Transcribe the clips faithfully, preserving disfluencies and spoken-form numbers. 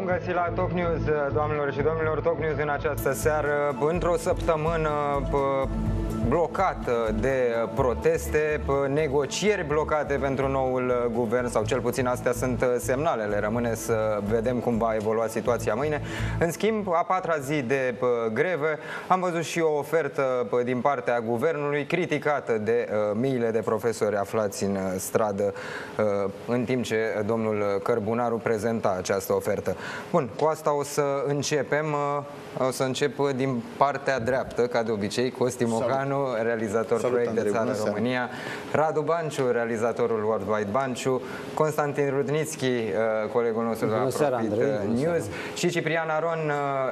Bun găsit la Top News, doamnelor și domnilor. Top News în această seară, într-o săptămână blocată de proteste, negocieri blocate pentru noul guvern, sau cel puțin astea sunt semnalele. Rămâne să vedem cum va evolua situația mâine. În schimb, a patra zi de grevă, am văzut și o ofertă din partea guvernului criticată de miile de profesori aflați în stradă în timp ce domnul Cărbunaru prezenta această ofertă. Bun, cu asta o să începem. O să încep din partea dreaptă, ca de obicei, Costi Mocanu, realizator Salut, Proiect Andrei, de Țară România, Radu Banciu, realizatorul Worldwide Banciu, Constantin Rudnitski, colegul nostru de la Profit News, și Ciprian Aron,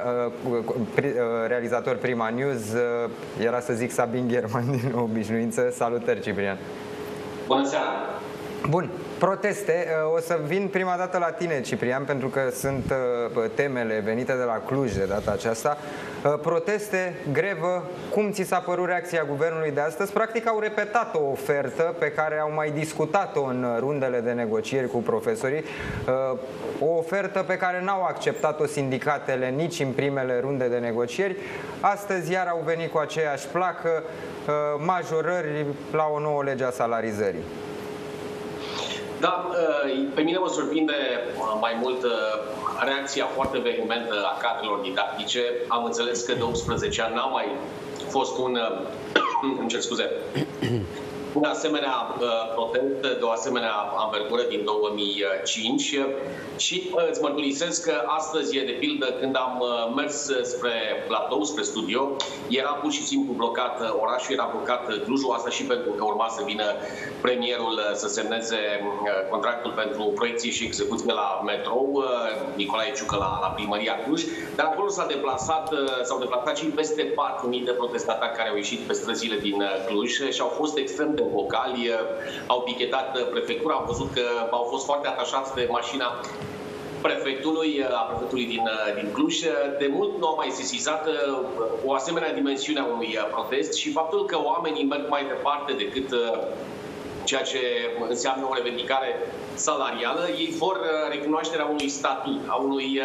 realizator Prima News, era să zic Sabin Gherman din obișnuință. Salutări, Ciprian! Bună seara! Bun, proteste. O să vin prima dată la tine, Ciprian, pentru că sunt temele venite de la Cluj de data aceasta. Proteste, grevă, cum ți s-a părut reacția guvernului de astăzi? Practic au repetat o ofertă pe care au mai discutat-o în rundele de negocieri cu profesorii. O ofertă pe care n-au acceptat-o sindicatele nici în primele runde de negocieri. Astăzi iar au venit cu aceeași placă, majorări la o nouă lege a salarizării. Da, pe mine mă surprinde mai mult reacția foarte vehementă a cadrelor didactice. Am înțeles că de optsprezece ani n-a mai fost un, îmi cer scuze, un asemenea protest de o asemenea anvergură din două mii cinci și îți mărturisesc că astăzi, de pildă, când am mers spre platou, spre studio, era pur și simplu blocat orașul, era blocat Clujul, asta și pentru că urma să vină premierul să semneze contractul pentru proiecție și execuție la metrou, Nicolae Ciucă la, la primăria Cluj, dar acolo s-a deplasat, s-au deplasat și peste patru mii de protestatari care au ieșit pe străzile din Cluj și au fost extrem de vocali, au pichetat prefectura, am văzut că au fost foarte atașați de mașina prefectului, a prefectului din, din Cluj. De mult nu au mai sesizat o asemenea dimensiune a unui protest și faptul că oamenii merg mai departe decât ceea ce înseamnă o revendicare salarială, ei vor recunoașterea unui statut, a unui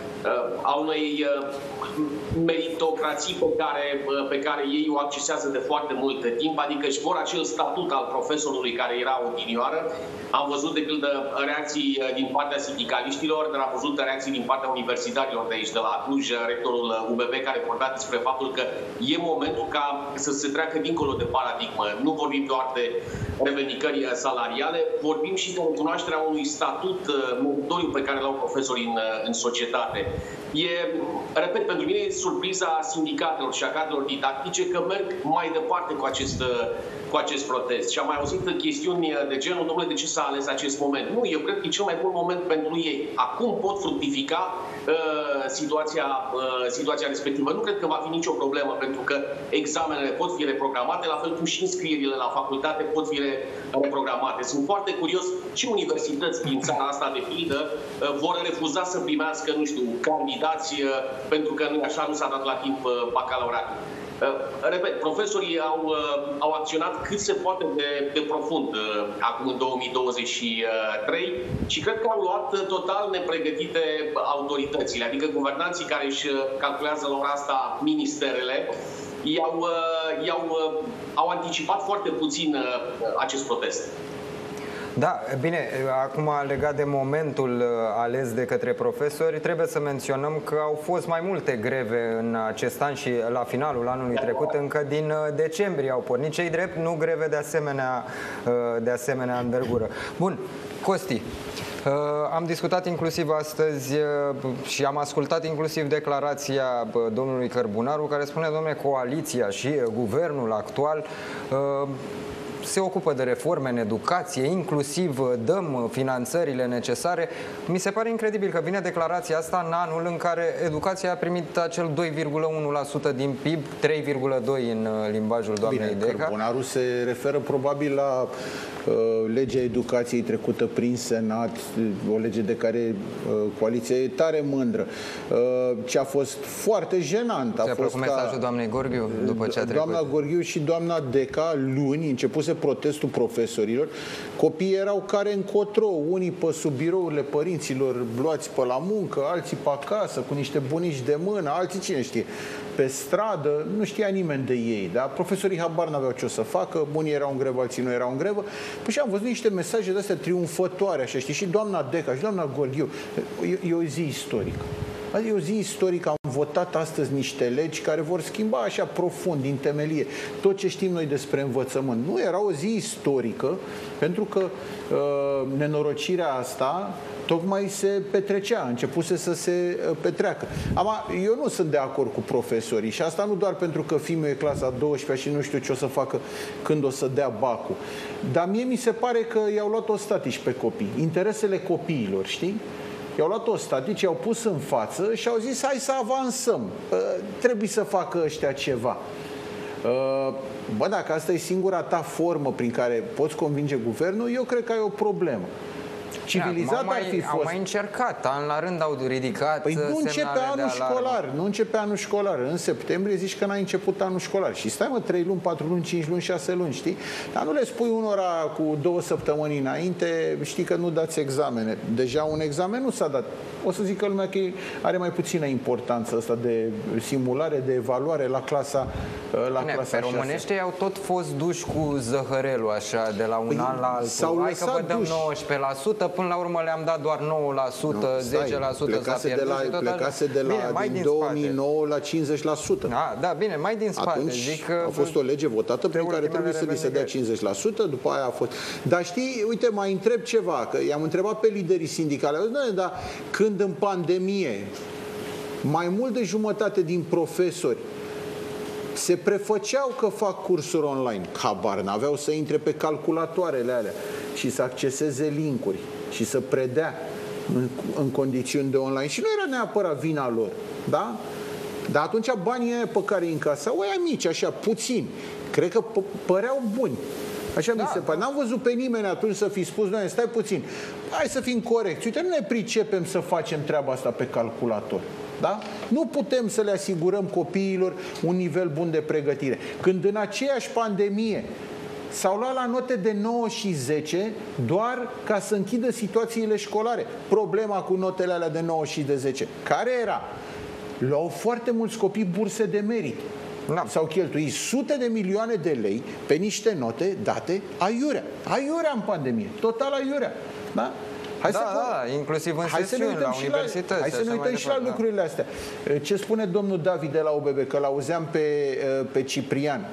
a unei meritocrații pe care, pe care ei o accesează de foarte mult timp, adică își vor acel statut al profesorului care era odinioară. Am văzut, de pildă, reacții din partea sindicaliștilor, dar am văzut reacții din partea universitarilor de aici, de la Cluj, rectorul U B B, care vorbea despre faptul că e momentul ca să se treacă dincolo de paradigmă. Nu vorbim doar de revendicări salariale, vorbim și de recunoașterea unui statut meritoriu pe care l-au profesorii în, în societate. E, repet, pentru mine e surpriza sindicatelor și a cadrelor didactice că merg mai departe cu acest, cu acest protest. Și am mai auzit chestiuni de genul, domnule, de ce s-a ales acest moment? Nu, eu cred că e cel mai bun moment pentru ei. Acum pot fructifica uh, situația, uh, situația respectivă. Nu cred că va fi nicio problemă, pentru că examenele pot fi reprogramate, la fel cum și înscrierile la facultate pot fi reprogramate. Sunt foarte curios ce universități din țara asta, de pildă, uh, vor refuza să primească, nu știu, candidați, uh, pentru că nu așa, nu s-a dat la timp uh, bacalaureatul. Repet, profesorii au, au acționat cât se poate de, de profund acum în două mii douăzeci și trei și cred că au luat total nepregătite autoritățile, adică guvernanții care își calculează la ora asta ministerele, i-au, i-au, au anticipat foarte puțin acest protest. Da, bine, acum legat de momentul ales de către profesori, trebuie să menționăm că au fost mai multe greve în acest an și la finalul anului trecut, încă din decembrie au pornit. Cei drept, nu greve de asemenea, de asemenea învergură. Bun, Costi, am discutat inclusiv astăzi și am ascultat inclusiv declarația domnului Cărbunaru, care spune, domnule, coaliția și guvernul actual se ocupă de reforme în educație, inclusiv dăm finanțările necesare. Mi se pare incredibil că vine declarația asta în anul în care educația a primit acel doi virgulă unu la sută din P I B, trei virgulă doi la sută în limbajul doamnei Bine, Deca. Cărbunaru se referă probabil la uh, legea educației trecută prin Senat, o lege de care uh, coaliția e tare mândră. Uh, ce a fost foarte jenant. Ți-a plăcut mesajul doamnei Gorghiu după ce a trecut? Doamna Gorghiu și doamna Deca luni începuse protestul profesorilor, copiii erau care încotro, unii pe sub birourile părinților luați pe la muncă, alții pe acasă, cu niște bunici de mână, alții cine știe, pe stradă, nu știa nimeni de ei, da? Profesorii habar n-aveau ce o să facă, unii erau în grevă, alții nu erau în grevă. Păi și am văzut niște mesaje de astea triumfătoare, așa, știi, și doamna Deca, și doamna Gorghiu. E, e o zi istorică. E o zi istorică, am votat astăzi niște legi care vor schimba așa profund, din temelie, tot ce știm noi despre învățământ. Nu, era o zi istorică, pentru că uh, nenorocirea asta tocmai se petrecea, începuse să se petreacă. Ama, eu nu sunt de acord cu profesorii și asta nu doar pentru că fiul e clasa a douăsprezecea și nu știu ce o să facă când o să dea bacul. Dar mie mi se pare că i-au luat o statici pe copii, interesele copiilor, știi? I-au luat o statici, i-au pus în față și au zis hai să avansăm, trebuie să facă ăștia ceva. Bă, dacă asta e singura ta formă prin care poți convinge guvernul, eu cred că ai o problemă. Civilizat mai, ar fi fost. Au mai încercat, an la rând au ridicat. Păi nu începe anul școlar, nu începe anul școlar. În septembrie zici că n-a început anul școlar. Și stai mă, trei luni, patru luni, cinci luni, șase luni, știi? Dar nu le spui unora cu două săptămâni înainte, știi că nu dați examene. Deja un examen nu s-a dat. O să zic că lumea că are mai puțină importanță asta de simulare, de evaluare la clasa la Bine, clasa pe românește au tot fost duși cu zăhărelul așa de la un păi an la altul. Hai că vă dăm nouăsprezece la sută, până la urmă le-am dat doar nouă la sută, nu, zece la sută plecase de la, plecase de la bine, din, din două mii nouă la cincizeci la sută. A, da, bine, mai din spate. Atunci zic că a fost o lege votată prin care trebuie să li se dea cincizeci la sută, după aia a fost. Dar știi, uite, mai întreb ceva, că i-am întrebat pe liderii sindicale, dar când în pandemie mai mult de jumătate din profesori se prefăceau că fac cursuri online, habar n-aveau să intre pe calculatoarele alea și să acceseze linkuri și să predea în, în condițiuni de online. Și nu era neapărat vina lor, da? Dar atunci banii aia pe care îi încasau, ăia mici, așa, puțini, cred că păreau buni. Așa da, mi se pare. N-am văzut pe nimeni atunci să fi spus, noi stai puțin, hai să fim corecți. Uite, nu ne pricepem să facem treaba asta pe calculator. Da? Nu putem să le asigurăm copiilor un nivel bun de pregătire. Când în aceeași pandemie s-au luat la note de nouă și zece doar ca să închidă situațiile școlare. Problema cu notele alea de nouă și de zece, care era? Luau foarte mulți copii burse de merit. Da. S-au cheltuit sute de milioane de lei pe niște note date aiurea. Aiurea în pandemie. Total aiurea. Da? Hai da, să da, inclusiv în sesiuni, la universități. Hai să ne uităm și la da. lucrurile astea. Ce spune domnul David de la U B B, că l-auzeam pe, pe Ciprian,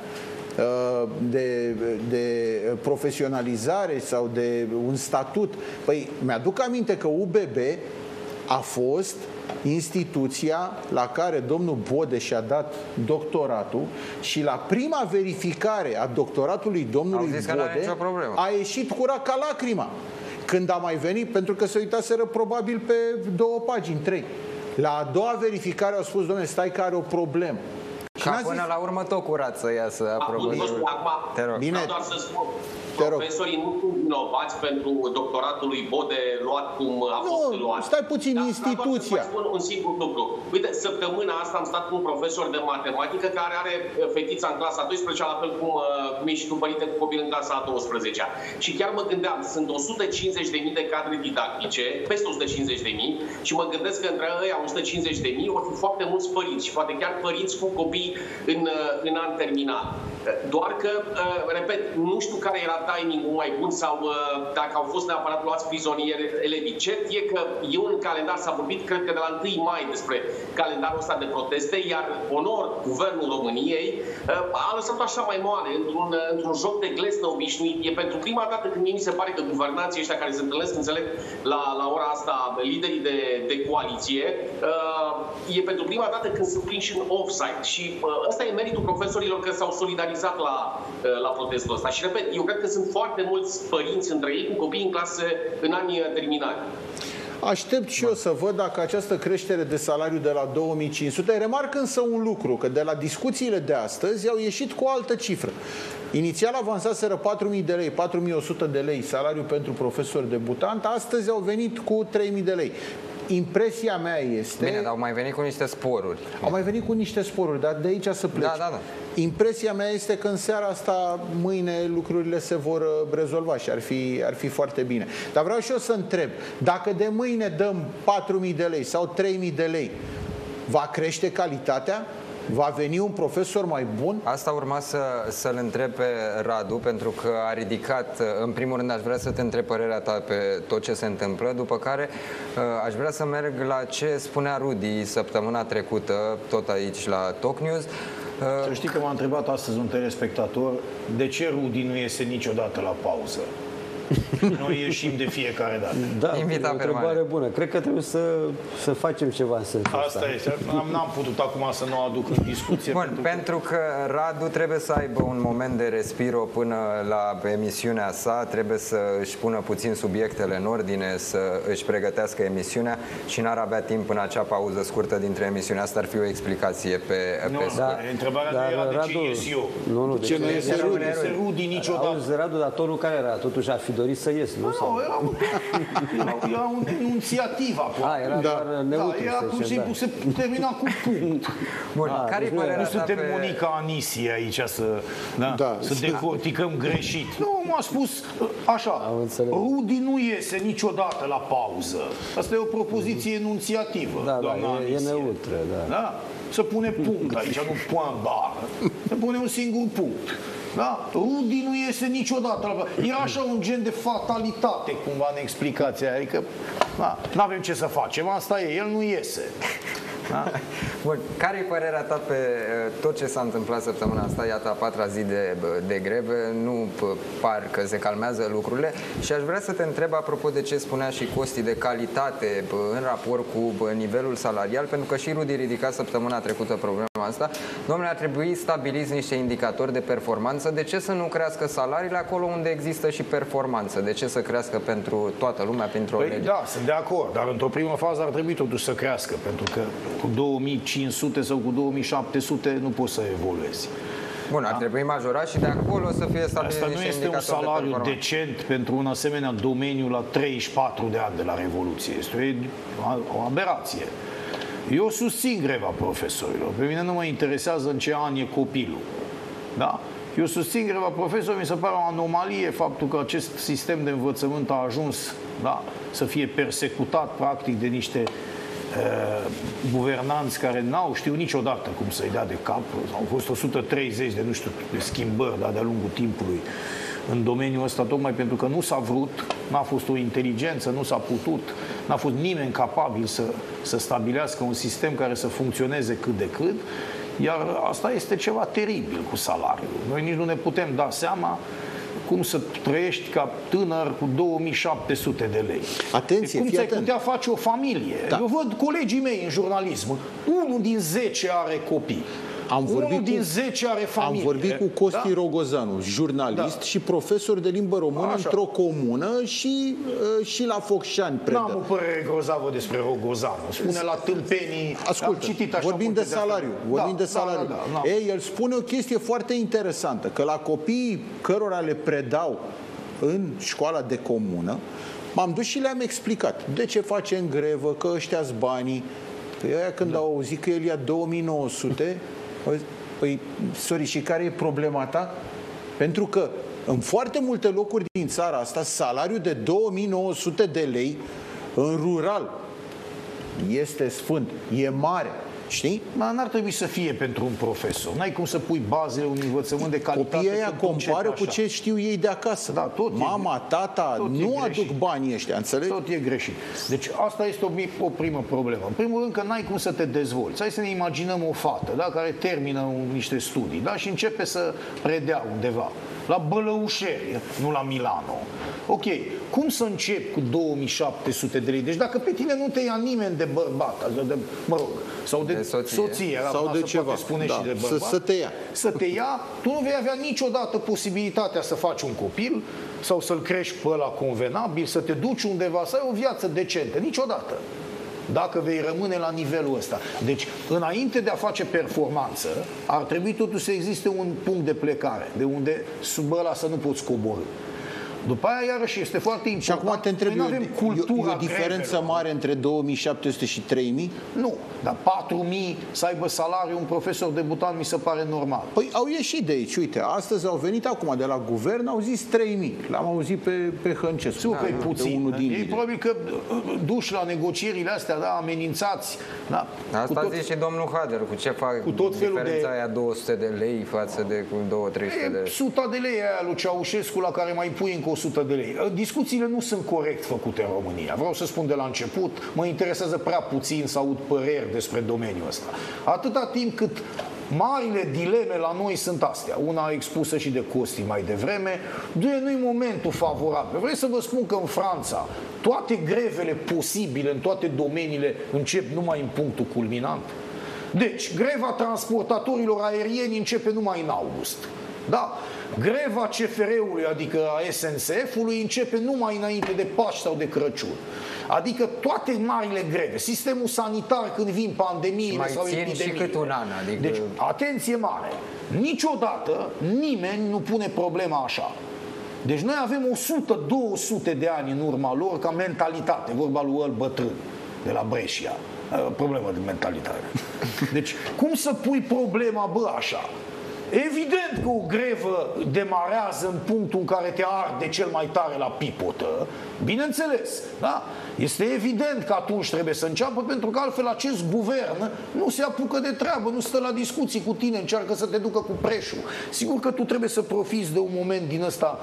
de, de profesionalizare sau de un statut. Păi, mi-aduc aminte că U B B a fost instituția la care domnul Bode și-a dat doctoratul și la prima verificare a doctoratului domnului Bode a ieșit curat ca lacrima. Când a mai venit, pentru că se uitaseră probabil pe două pagini, trei. La a doua verificare au spus, dom'le, stai că are o problemă. Ca până zis... la urmă tot curat să iasă aprobările. Bine, doar să spun, profesorii nu sunt vinovați pentru doctoratul lui Bode luat cum a nu, fost luat. Stai puțin, da, instituția. Dar spun un singur lucru. Uite, săptămâna asta am stat cu un profesor de matematică care are fetița în clasa a douăsprezecea, la fel cum, cum e și tu, părinte, cu copil în clasa a douăsprezecea. Și chiar mă gândeam, sunt o sută cincizeci de mii de cadre didactice, peste o sută cincizeci de mii, și mă gândesc că între ăia o sută cincizeci de mii vor fi foarte mulți părinți și poate chiar părinți cu copii în, în an terminal. Doar că, repet, nu știu care era timingul mai bun sau dacă au fost neapărat luați prizonieri elevii. Cert e că eu în calendar s-a vorbit, cred că de la întâi mai, despre calendarul ăsta de proteste, iar onor, Guvernul României a lăsat-o așa mai moale, într-un, într-un joc de glesnă obișnuit. E pentru prima dată când mie mi se pare că guvernanții ăștia care se întâlnesc, înțeleg, la, la ora asta, liderii de, de coaliție, e pentru prima dată când sunt prinși în offside. Și ăsta e meritul profesorilor, că s-au solidarizat la, la protestul ăsta. Și repet, eu cred că sunt foarte mulți părinți între ei cu copii în clase în anii terminali. Aștept și eu să văd dacă această creștere de salariu de la două mii cinci sute, remarc însă un lucru, că de la discuțiile de astăzi au ieșit cu o altă cifră. Inițial avansaseră patru mii de lei, patru mii o sută de lei salariu pentru profesori debutant, astăzi au venit cu trei mii de lei. impresia mea este... Bine, dar au mai venit cu niște sporuri. Au mai venit cu niște sporuri, dar de aici să pleci. Da, da, da. Impresia mea este că în seara asta, mâine, lucrurile se vor rezolva și ar fi, ar fi foarte bine. Dar vreau și eu să întreb, dacă de mâine dăm patru mii de lei sau trei mii de lei, va crește calitatea? Va veni un profesor mai bun? Asta urma să, să-l întreb pe Radu, pentru că a ridicat, în primul rând aș vrea să te întreb părerea ta pe tot ce se întâmplă, după care aș vrea să merg la ce spunea Rudi săptămâna trecută, tot aici la Talk News. Să știi că m-a întrebat astăzi un telespectator de ce Rudi nu iese niciodată la pauză. Noi ieșim de fiecare dată. Da, Invita o întrebare permanent. bună. Cred că trebuie să, să facem ceva în sensul ăsta. Asta este. N-am putut acum să nu o aduc în discuție. Bun, pentru, pentru că Radu trebuie să aibă un moment de respiro până la emisiunea sa, trebuie să își pună puțin subiectele în ordine, să își pregătească emisiunea și n-ar avea timp în acea pauză scurtă dintre emisiune. Asta ar fi o explicație pe, nu, pe da, scurt. întrebarea Dar, nu era de Radu, ce ies eu. Nu, nu, de ce ce nu nu iese iese Rudi? Este Rudi niciodată. Auzi, Radu, dar tonul care era? Totuși ar fi dorit să ies, nu? Nu, Sau? era, era, era un inițiativă. A, era Da. doar Da, neutru, era să pur și zicem, simplu, se termina cu punct. Bun, A, care-i deci nu părerea Nu ta suntem pe... Monica Anisie aici să, da, Da. să decorticăm greșit. Nu, m-a spus așa, Am înțeles. Rudi nu iese niciodată la pauză. Asta e o propoziție enunțiativă, Da, da, doamna e, e Anisie. neutră, da. Da? Să pune punct aici, nu point bară. Se pune un singur punct. Da? Rudi nu iese niciodată la... Era așa un gen de fatalitate cumva în explicația. Adică, da, n-avem ce să facem, asta e, el nu iese. Da? Bun, care-i părerea ta pe uh, tot ce s-a întâmplat săptămâna asta? Iată, a patra zi de, de greve, nu p- par că se calmează lucrurile și aș vrea să te întreb apropo de ce spunea și Costi de calitate p- în raport cu p- nivelul salarial, pentru că și Rudi ridica săptămâna trecută problema asta. Domnule, ar trebui stabiliți niște indicatori de performanță. De ce să nu crească salariile acolo unde există și performanță? De ce să crească pentru toată lumea, pentru o Păi lege? da, sunt de acord, dar într-o primă fază ar trebui totuși să crească, pentru că cu două mii cinci sute sau cu două mii șapte sute nu poți să evoluezi. Bun, ar trebui majorat și de acolo să fie stabiliți Asta nu niște este un indicatori de salariu performanță. decent pentru un asemenea domeniu la treizeci și patru de ani de la Revoluție. Este o aberație. Eu susțin greva profesorilor. Pe mine nu mă interesează în ce an e copilul. Da? Eu susțin greva profesorilor, mi se pare o anomalie faptul că acest sistem de învățământ a ajuns, da, să fie persecutat practic de niște uh, guvernanți care n-au știut niciodată cum să-i dea de cap. Au fost o sută treizeci de, nu știu, de schimbări, da, de-a lungul timpului în domeniul ăsta, tocmai pentru că nu s-a vrut, n-a fost o inteligență, nu s-a putut, n-a fost nimeni capabil să, să stabilească un sistem care să funcționeze cât de cât, iar asta este ceva teribil cu salariul. Noi nici nu ne putem da seama cum să trăiești ca tânăr cu două mii șapte sute de lei. Atenție, cum fii ți-ai atent. putea face o familie? Da. Eu văd colegii mei în jurnalism, unul din zece are copii. Am vorbit Unul din cu- zece are familie. Am vorbit cu Costi Da? Rogozanu, jurnalist Da. și profesor de limbă română Așa. într-o comună și, uh, și la Focșani predă. N-am o părere grozavă despre Rogozanu. Spune la tâmpenii. Ascultă, am citit așa vorbim de multe salariu, astea. vorbim Da, de salariu. Da, da, da, Ei, el spune o chestie foarte interesantă, că la copiii cărora le predau în școala de comună, m-am dus și le-am explicat de ce face în grevă, că ăștia-s banii. Păi aia când da. au auzit că el ia două mii nouă sute, au zis, păi, sorry, și care e problema ta? Pentru că în foarte multe locuri din țara asta, salariul de două mii nouă sute de lei în rural este sfânt, e mare, știi? Dar n-ar trebui să fie pentru un profesor. N-ai cum să pui bazele unui învățământ de calitate. Copiii ăia când compară începi cu așa. ce știu ei de acasă. Da, tot e- Mama, tata, tot e nu greșit. aduc banii ăștia, înțelegi? Tot e greșit. Deci asta este o, mi- o primă problemă. În primul rând că n-ai cum să te dezvolți. Hai să ne imaginăm o fată, da, care termină un, niște studii, da, și începe să predea undeva. La Bălăușeri, nu la Milano. Ok, cum să încep cu două mii șapte sute de lei? Deci dacă pe tine nu te ia nimeni de bărbat, de, de, mă rog, sau de, De soție. soție, Sau asta de se ceva. poate spune Da, și de să- bărbat, să te ia. să te ia, tu nu vei avea niciodată posibilitatea să faci un copil sau să-l crești pe ăla convenabil, să te duci undeva, să ai o viață decentă. Niciodată. Dacă vei rămâne la nivelul ăsta. Deci, înainte de a face performanță, ar trebui totuși să existe un punct de plecare, de unde sub ăla să nu poți coborî. După aia, iarăși, este foarte important. Și acum te întreb, noi avem cultura e o diferență grevelor. mare între două mii șapte sute și trei mii? Nu, dar patru mii să aibă salariu un profesor debutant mi se pare normal. Păi au ieșit de aici, uite, astăzi au venit acum de la guvern, au zis trei mii. L-am auzit pe, pe Hăncescu. Sigur că e puțin. Unul din e lider. probabil că duși la negocierile astea, da, amenințați. Da, Asta tot... zice domnul Hader, cu ce fac cu tot felul diferența de... aia două sute de lei față de cu două trei sute de lei. Suta de lei aia lui Ceaușescu la care mai pui încă o sută de lei. Discuțiile nu sunt corect făcute în România. Vreau să spun de la început, mă interesează prea puțin să aud păreri despre domeniul ăsta. Atâta timp cât marile dileme la noi sunt astea. Una expusă și de Costi mai devreme. Doi, nu-i momentul favorabil. Vreau să vă spun că în Franța toate grevele posibile în toate domeniile încep numai în punctul culminant. Deci, greva transportatorilor aerieni începe numai în august. Da? Greva C F R-ului, adică a S N C F-ului, începe numai înainte de Paști sau de Crăciun. Adică toate marile greve, sistemul sanitar când vin pandemiile sau epidemiile. Și cât un an, adică... Deci, atenție mare, niciodată nimeni nu pune problema așa. Deci noi avem o sută două sute de ani în urma lor ca mentalitate, vorba lui El Bătrân de la Brescia. Problemă de mentalitate. Deci, cum să pui problema, bă, așa? Evident că o grevă demarează în punctul în care te arde cel mai tare la pipotă, bineînțeles, da? Este evident că atunci trebuie să înceapă, pentru că altfel acest guvern nu se apucă de treabă, nu stă la discuții cu tine, încearcă să te ducă cu preșul. Sigur că tu trebuie să profiți de un moment din ăsta,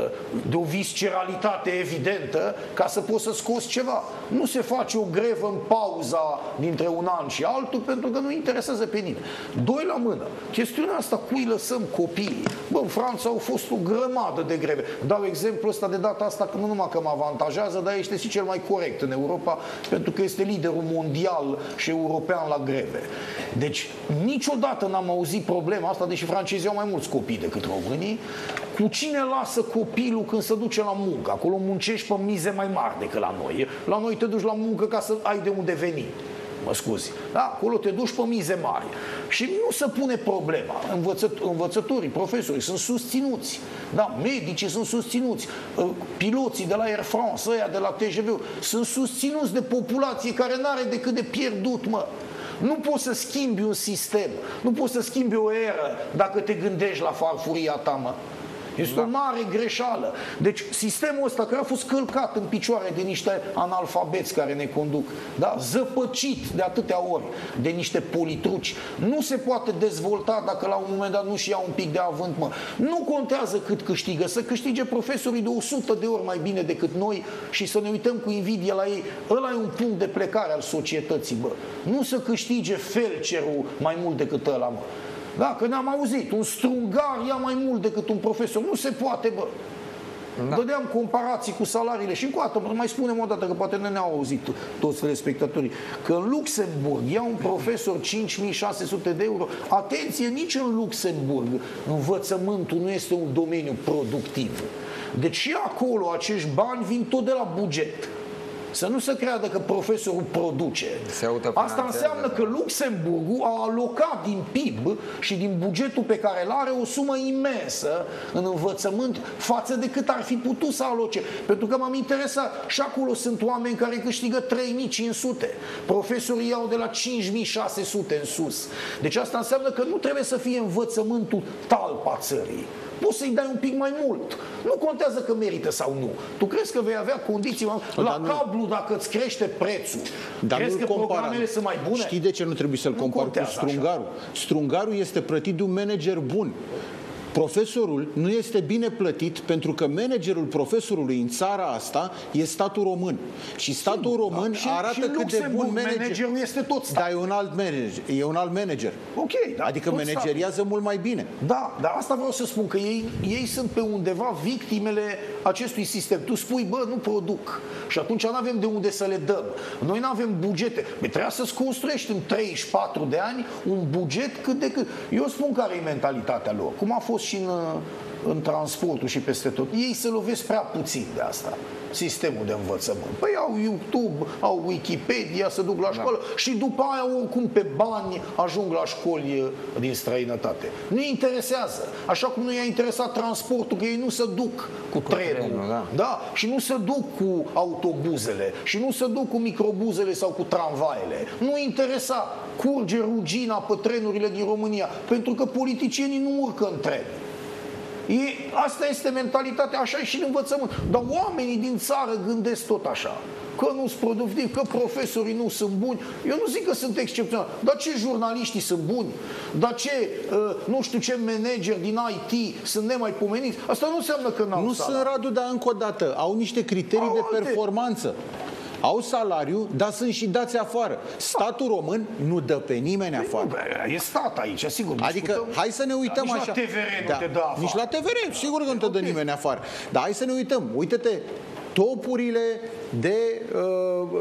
de o visceralitate evidentă, ca să poți să scoți ceva. Nu se face o grevă în pauza dintre un an și altul, pentru că nu interesează pe nimeni. Doi la mână, chestiunea asta, cui lăsăm copiii? Bă, în Franța au fost o grămadă de greve. Dau exemplu ăsta de data asta, că nu numai că mă avantajează, dar este și cel mai corect în Europa, pentru că este liderul mondial și european la greve. Deci, niciodată n-am auzit problema asta, deși francezii au mai mulți copii decât românii, cu cine lasă copilul când se duce la muncă. Acolo muncești pe mize mai mari decât la noi. La noi te duci la muncă ca să ai de unde veni. Mă scuzi. Da? Acolo te duci pe mize mari. Și nu se pune problema. Învățăt, învățătorii, profesorii sunt susținuți. Da? Medicii sunt susținuți. Piloții de la Air France, ăia de la T G V sunt susținuți de populație care n-are decât de pierdut, mă. Nu poți să schimbi un sistem. Nu poți să schimbi o eră dacă te gândești la farfuria ta, mă. Este da. o mare greșeală. Deci sistemul ăsta care a fost călcat în picioare de niște analfabeți care ne conduc, da? Zăpăcit de atâtea ori de niște politruci, nu se poate dezvolta dacă la un moment dat nu-și ia un pic de avânt, mă. Nu contează cât câștigă, să câștige profesorii de o sută de ori mai bine decât noi și să ne uităm cu invidie la ei. Ăla e un punct de plecare al societății, bă. Nu să câștige felcerul mai mult decât ăla, mă. Da, că ne-am auzit, un strungar ia mai mult decât un profesor. Nu se poate, bă. Da. Dădeam comparații cu salariile și încă o dată, mai spunem o dată, că poate nu ne-au auzit toți telespectatorii, că în Luxemburg ia un profesor cinci mii șase sute de euro. Atenție, nici în Luxemburg învățământul nu este un domeniu productiv. Deci și acolo acești bani vin tot de la buget. Să nu se creadă că profesorul produce. Asta înseamnă că Luxemburgul a alocat din P I B și din bugetul pe care îl are o sumă imensă în învățământ față de cât ar fi putut să aloce. Pentru că m-am interesat. Și acolo sunt oameni care câștigă trei mii cinci sute. Profesorii iau de la cinci mii șase sute în sus. Deci asta înseamnă că nu trebuie să fie învățământul talpa țării. Poți să-i dai un pic mai mult. Nu contează că merită sau nu. Tu crezi că vei avea condiții la dar cablu nu... dacă îți crește prețul? Dar crezi că compara. Programele sunt mai bune? Știi de ce nu trebuie să-l compari cu strungarul? Așa. Strungarul este plătit de un manager bun. Profesorul nu este bine plătit pentru că managerul profesorului în țara asta e statul român. Și statul român da. arată și, și cât de bun manager. Managerul este tot stat. Dar e un alt manager. E un alt manager. Ok, da, adică manageriază stat. mult mai bine. Da, dar asta vreau să spun, că ei, ei sunt pe undeva victimele acestui sistem. Tu spui, bă, nu produc. Și atunci nu avem de unde să le dăm. Noi nu avem bugete. Bă, trebuia să-ți construiești în treizeci și patru de ani un buget cât de cât. Eu spun care e mentalitatea lor. Cum a fost și în, în transportul și peste tot. Ei se lovesc prea puțin de asta. sistemul de învățământ? Păi au YouTube, au Wikipedia, se duc la școală da. și după aia oricum pe bani ajung la școli din străinătate. Nu-i interesează. Așa cum nu i-a interesat transportul, că ei nu se duc cu, cu trenul, trenul da. Da? Și nu se duc cu autobuzele, și nu se duc cu microbuzele sau cu tramvaiele. Nu interesa. Curge rugina pe trenurile din România, pentru că politicienii nu urcă în tren. E, asta este mentalitatea, așa e și în învățământ. Dar oamenii din țară gândesc tot așa. Că nu sunt productivi, că profesorii nu sunt buni. Eu nu zic că sunt excepționali. Dar ce jurnaliștii sunt buni? Dar ce, uh, nu știu ce manageri din I T sunt nemaipomeniți? Asta nu înseamnă că n-au Nu salariu. sunt, Radu, dar încă o dată au niște criterii au de alte... performanță. Au salariu, dar sunt și dați afară. Statul român nu dă pe nimeni afară. E stat aici, sigur. Adică, discutăm, hai să ne uităm nici așa. Nici la T V R da, nu te dă afară. Nici la T V R, sigur că nu te dă nimeni afară. Dar hai să ne uităm. Uite-te, topurile de uh,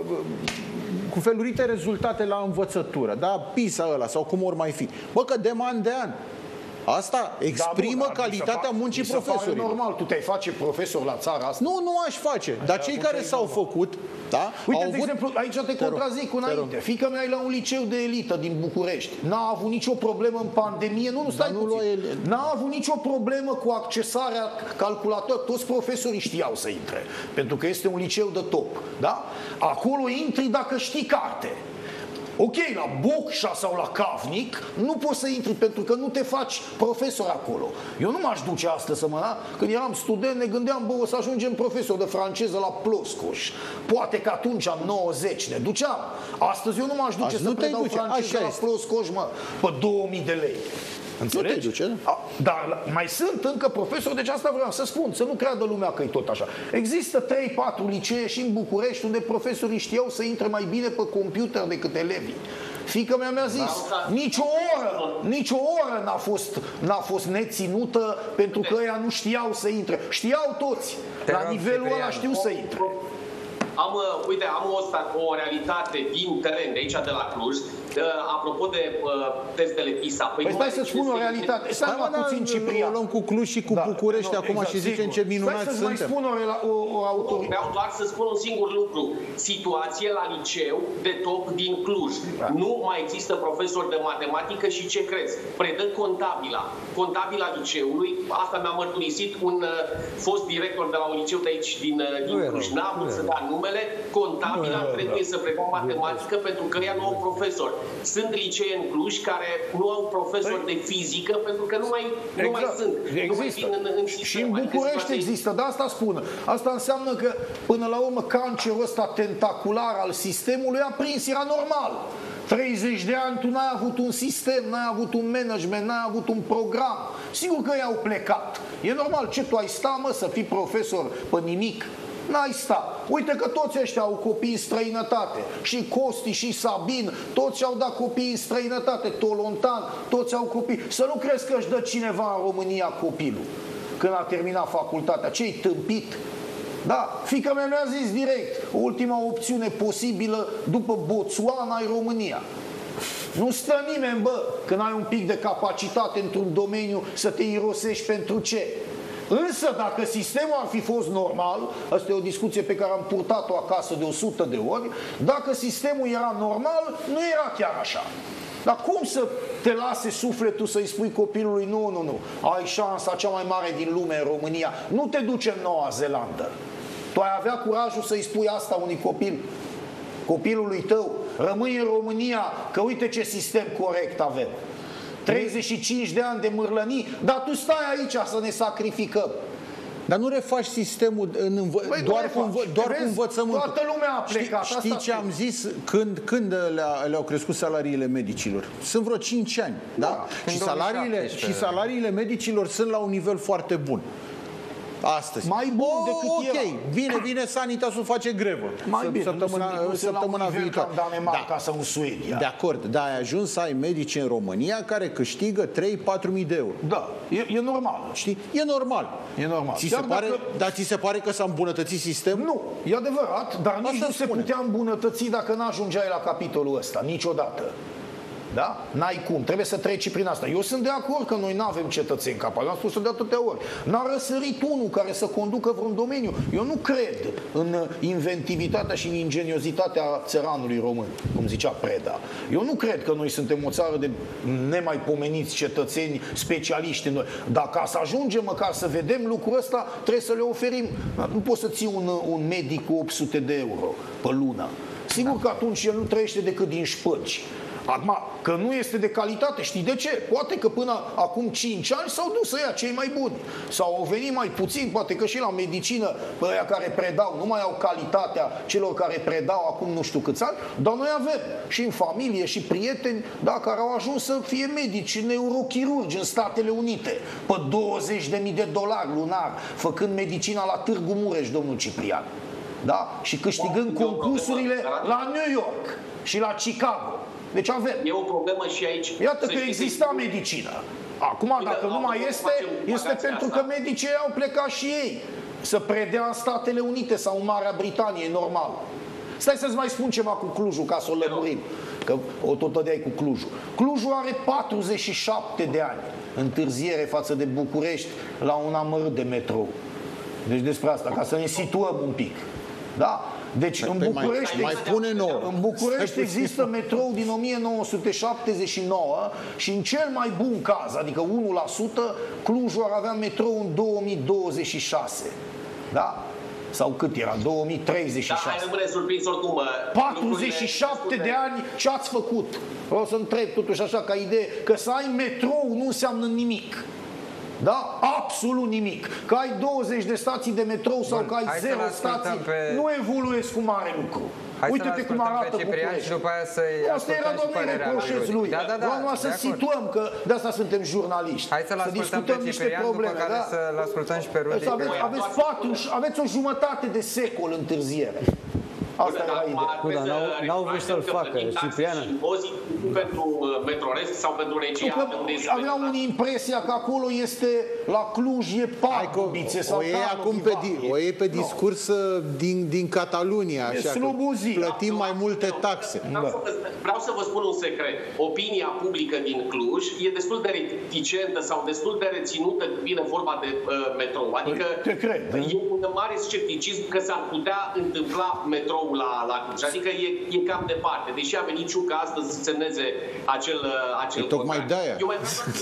cu felurite rezultate la învățătură. Da, PISA ăla sau cum ori mai fi. Bă, că de an de an. Asta exprimă da, bun, calitatea muncii profesorilor. Normal, tu te-ai face profesor la țara asta? Nu, nu aș face. Dar cei care s-au făcut, da, uite, au de avut... exemplu, aici te, te contrazic înainte. Fiica mea e la un liceu de elită din București. N-a avut nicio problemă în pandemie. Nu, nu, stai nu puțin. N-a avut nicio problemă cu accesarea calculator. Toți profesorii știau să intre. Pentru că este un liceu de top. Da? Acolo intri dacă știi carte. Ok, la Bocșa sau la Cavnic nu poți să intri pentru că nu te faci profesor acolo. Eu nu m-aș duce astăzi să mă... Da? Când eram student ne gândeam, bă, o să ajungem profesor de franceză la Ploscoș. Poate că atunci, în nouăzeci, ne duceam. Astăzi eu nu m-aș duce Azi să predau franceză la Ploscoș, mă, pe două mii de lei. Înțelegi? Nu te duce, da? Dar mai sunt încă profesori, deci asta vreau să spun, să nu creadă lumea că e tot așa. Există trei patru licee și în București unde profesorii știau să intre mai bine pe computer decât elevii. Fiica mea mi-a zis, nicio oră, nicio oră n-a fost, n-a fost neținută pentru că ea nu știau să intre. Știau toți. La nivelul ăla știu să intre. Am, uite, am o, o realitate din teren de aici, de la Cluj, de, apropo de uh, testele PISA. Păi, păi stai să-ți spun o realitate. Stai mai puțin, Ciprian. O luăm cu Cluj și cu da, București no, acum exact, și zicem ce minunați suntem. Stai să-ți mai spun o, o, o autor... Vreau doar să spun un singur lucru. Situație la liceu de top din Cluj. Da. Nu mai există profesori de matematică și ce crezi? Predă contabila. Contabila liceului, asta mi-a mărturisit un uh, fost director de la un liceu de aici din, uh, din Cluj. N-am vrut să dea numele. Contabila trebuie să predă matematică pentru că ea nu au profesori. Sunt licee în Cluj care nu au profesori de fizică pentru că nu mai, nu exact. mai sunt. Există. Nu mai vin în, în sistem. Și în București există, dar asta spun. Asta înseamnă că până la urmă cancerul ăsta tentacular al sistemului a prins, era normal. treizeci de ani tu n-ai avut un sistem, n-ai avut un management, n-ai avut un program. Sigur că i-au plecat. E normal, ce tu ai sta, mă, să fii profesor pe nimic? N-ai sta. Uite că toți ăștia au copii în străinătate. Și Costi și Sabin, toți au dat copii în străinătate. Tolontan, toți au copii. Să nu crezi că își dă cineva în România copilul când a terminat facultatea. Ce-i tâmpit? Da, fiica mea mi-a zis direct, ultima opțiune posibilă după Botswana e România. Nu stă nimeni, bă, când ai un pic de capacitate într-un domeniu să te irosești pentru ce? Însă dacă sistemul ar fi fost normal, asta e o discuție pe care am purtat-o acasă de o sută de ori, dacă sistemul era normal, nu era chiar așa. Dar cum să te lase sufletul să-i spui copilului, nu, nu, nu, ai șansa cea mai mare din lume în România, nu te duci în Noua Zeelandă. Tu ai avea curajul să-i spui asta unui copil, copilului tău, rămâi în România, că uite ce sistem corect avem. treizeci și cinci de ani de mârlănii, dar tu stai aici să ne sacrificăm. Dar nu refaci sistemul în învă... Băi, doar, cu, învă... doar cu învățământul. Toată lumea a plecat. Știi, știi ce am zis când, când le-au le crescut salariile medicilor? Sunt vreo cinci ani. Da? Da? Și, salariile, și salariile medicilor sunt la un nivel foarte bun. Astăzi. Mai bun oh, decât ok, era. Bine, bine, Sanitasul face grevă. Mai bine, săptămâna, nu săptămâna viitoare. Ca în Danemarca sau în Suedia. De acord, dar ai ajuns să ai medici în România care câștigă trei patru mii de euro. Da, e, e normal. Știi? E normal. E normal. Ți se pare, dacă... Dar ți se pare că s-a îmbunătățit sistemul? Nu, e adevărat, dar nici nu se putea îmbunătăți dacă n-ajungeai la capitolul ăsta, niciodată. Da? N-ai cum, trebuie să treci prin asta. Eu sunt de acord că noi nu avem cetățeni capabili, am spus-o de atâtea ori. N-a răsărit unul care să conducă vreun domeniu. Eu nu cred în inventivitatea și în ingeniozitatea țăranului român, cum zicea Preda. Eu nu cred că noi suntem o țară de nemaipomeniți cetățeni specialiști în noi. Dar ca să ajungem măcar să vedem lucrul ăsta, trebuie să le oferim. Nu poți să ții un, un medic cu opt sute de euro pe lună. Sigur că atunci el nu trăiește decât din șpăci. Acum, că nu este de calitate, știi de ce? Poate că până acum cinci ani s-au dus ăia cei mai buni. Sau au venit mai puțin, poate că și la medicină, pe ăia care predau, nu mai au calitatea celor care predau acum nu știu câți ani, dar noi avem și în familie și prieteni, da, care au ajuns să fie medici, neurochirurgi în Statele Unite, pe douăzeci de mii de dolari lunar, făcând medicina la Târgu Mureș, domnul Ciprian. Da? Și câștigând concursurile la New York și la Chicago. Deci avem. E o problemă și aici. Iată că exista medicină. Acum, dacă nu mai este, este pentru că medicii au plecat și ei să predea în Statele Unite sau în Marea Britanie, e normal. Stai să-ți mai spun ceva cu Clujul, ca să o lămurim, că o tot dădeai cu Clujul. Clujul are patruzeci și șapte de ani întârziere față de București la un amărât de metrou. Deci despre asta, ca să ne situăm un pic. Da? Deci în București, mai, mai pune nouă. În București există metrou din o mie nouă sute șaptezeci și nouă și în cel mai bun caz, adică unu la sută, Clujul ar avea metrou în două mii douăzeci și șase. Da? Sau cât era? două mii treizeci și șase. Da, hai rămâne surprins oricum. patruzeci și șapte de ani ce ați făcut? Vreau să întreb totuși așa ca idee, că să ai metrou nu înseamnă nimic. Da? Absolut nimic. Că ai douăzeci de stații de metrou sau Bun, că ai zero stații, pe... nu evoluezi cu mare lucru. Hai uite-te cum arată București. Și după aia să-i asta era, domnule, reproșez lui. Da, da, da, Vreau să situăm, că de asta suntem jurnaliști. Hai să-l ascultăm pe Ciprian, probleme, după care da? să-l ascultăm și pe Rudi. Aveți, aveți, patru, aveți o jumătate de secol întârziere. Asta era ideea. Da, n-au vrut să-l facă, Ciprian. Pentru Metroresc sau pentru regia. Aveau unii impresia că acolo este, la Cluj e Pardubice sau o iei acum pe, o iei pe discurs no. din, din Catalunia, așa, plătim mai multe taxe. Vreau, da. să, vreau să vă spun un secret. Opinia publică din Cluj e destul de reticentă sau destul de reținută când vine vorba de uh, metrou. Adică Te cred, e un mare scepticism că s-ar putea întâmpla metrou La, la Cluj. Adică e, e cam departe. Deși a venit Ciucă astăzi să semneze acel, acel tocmai de-aia. Eu,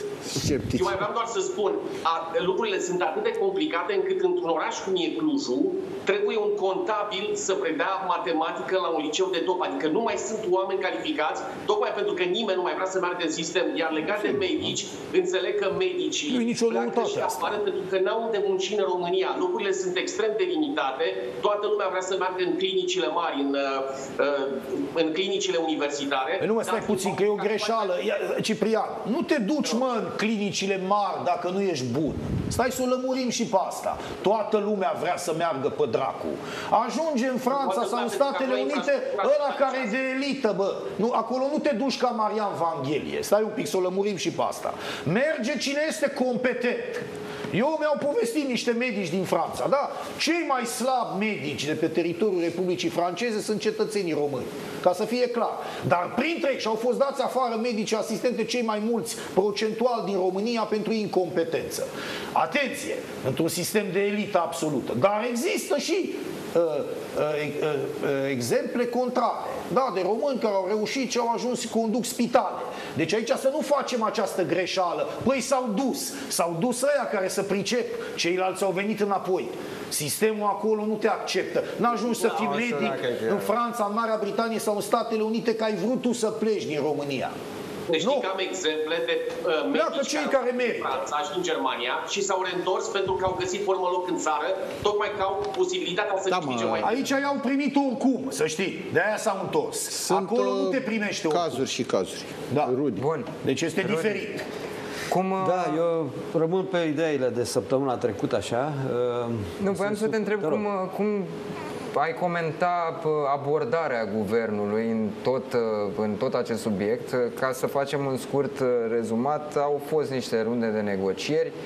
eu mai vreau doar să spun, a, lucrurile sunt atât de complicate încât într-un oraș cum e Clujul, trebuie un contabil să predea matematică la un liceu de top. Adică nu mai sunt oameni calificați, tocmai pentru că nimeni nu mai vrea să meargă în sistem. Iar legat de medici, înțeleg că medicii pleacă și afară pentru că n-au unde munci în România. Lucrurile sunt extrem de limitate. Toată lumea vrea să meargă în clinicile mari, în, în clinicile universitare. Nu mă, stai puțin, că e o greșeală. Ciprian, nu te duci, mă, în clinicile mari dacă nu ești bun. Stai să o lămurim și pe asta. Toată lumea vrea să meargă pe dracu. Ajunge în Franța sau în Statele Unite ăla care e de elită, bă. Nu, acolo nu te duci ca Marian Vanghelie. Stai un pic să o lămurim și pe asta. Merge cine este competent. Eu mi-au povestit niște medici din Franța, da? Cei mai slabi medici de pe teritoriul Republicii Franceze sunt cetățenii români, ca să fie clar. Dar printre ei și-au fost dați afară medici asistente cei mai mulți procentual din România pentru incompetență. Atenție, într-un sistem de elită absolută. Dar există și uh, uh, uh, exemple contrare, da, de români care au reușit și au ajuns să conduc spitale. Deci aici să nu facem această greșeală. Păi s-au dus, s-au dus ăia care să pricep, ceilalți au venit înapoi. Sistemul acolo nu te acceptă. N-ajungi să fii medic în Franța, în Marea Britanie sau în Statele Unite că ai vrut tu să pleci din România. Deci știi că am exemple de uh, medici cei care merg în Franța și în Germania și s-au reîntors pentru că au găsit formă loc în țară, tocmai că au posibilitatea să da, câștige mai. Aici i-au primit oricum, să știi. De aia s-au întors. Sunt acolo nu te primește oricum. Cazuri și cazuri. Da. Rudi. Bun. Deci este Rudi. diferit. Cum, da, eu rămân pe ideile de săptămâna trecută, așa. Nu, voiam să te întreb cum, cum ai comenta abordarea guvernului în tot, în tot acest subiect. Ca să facem un scurt rezumat, au fost niște runde de negocieri.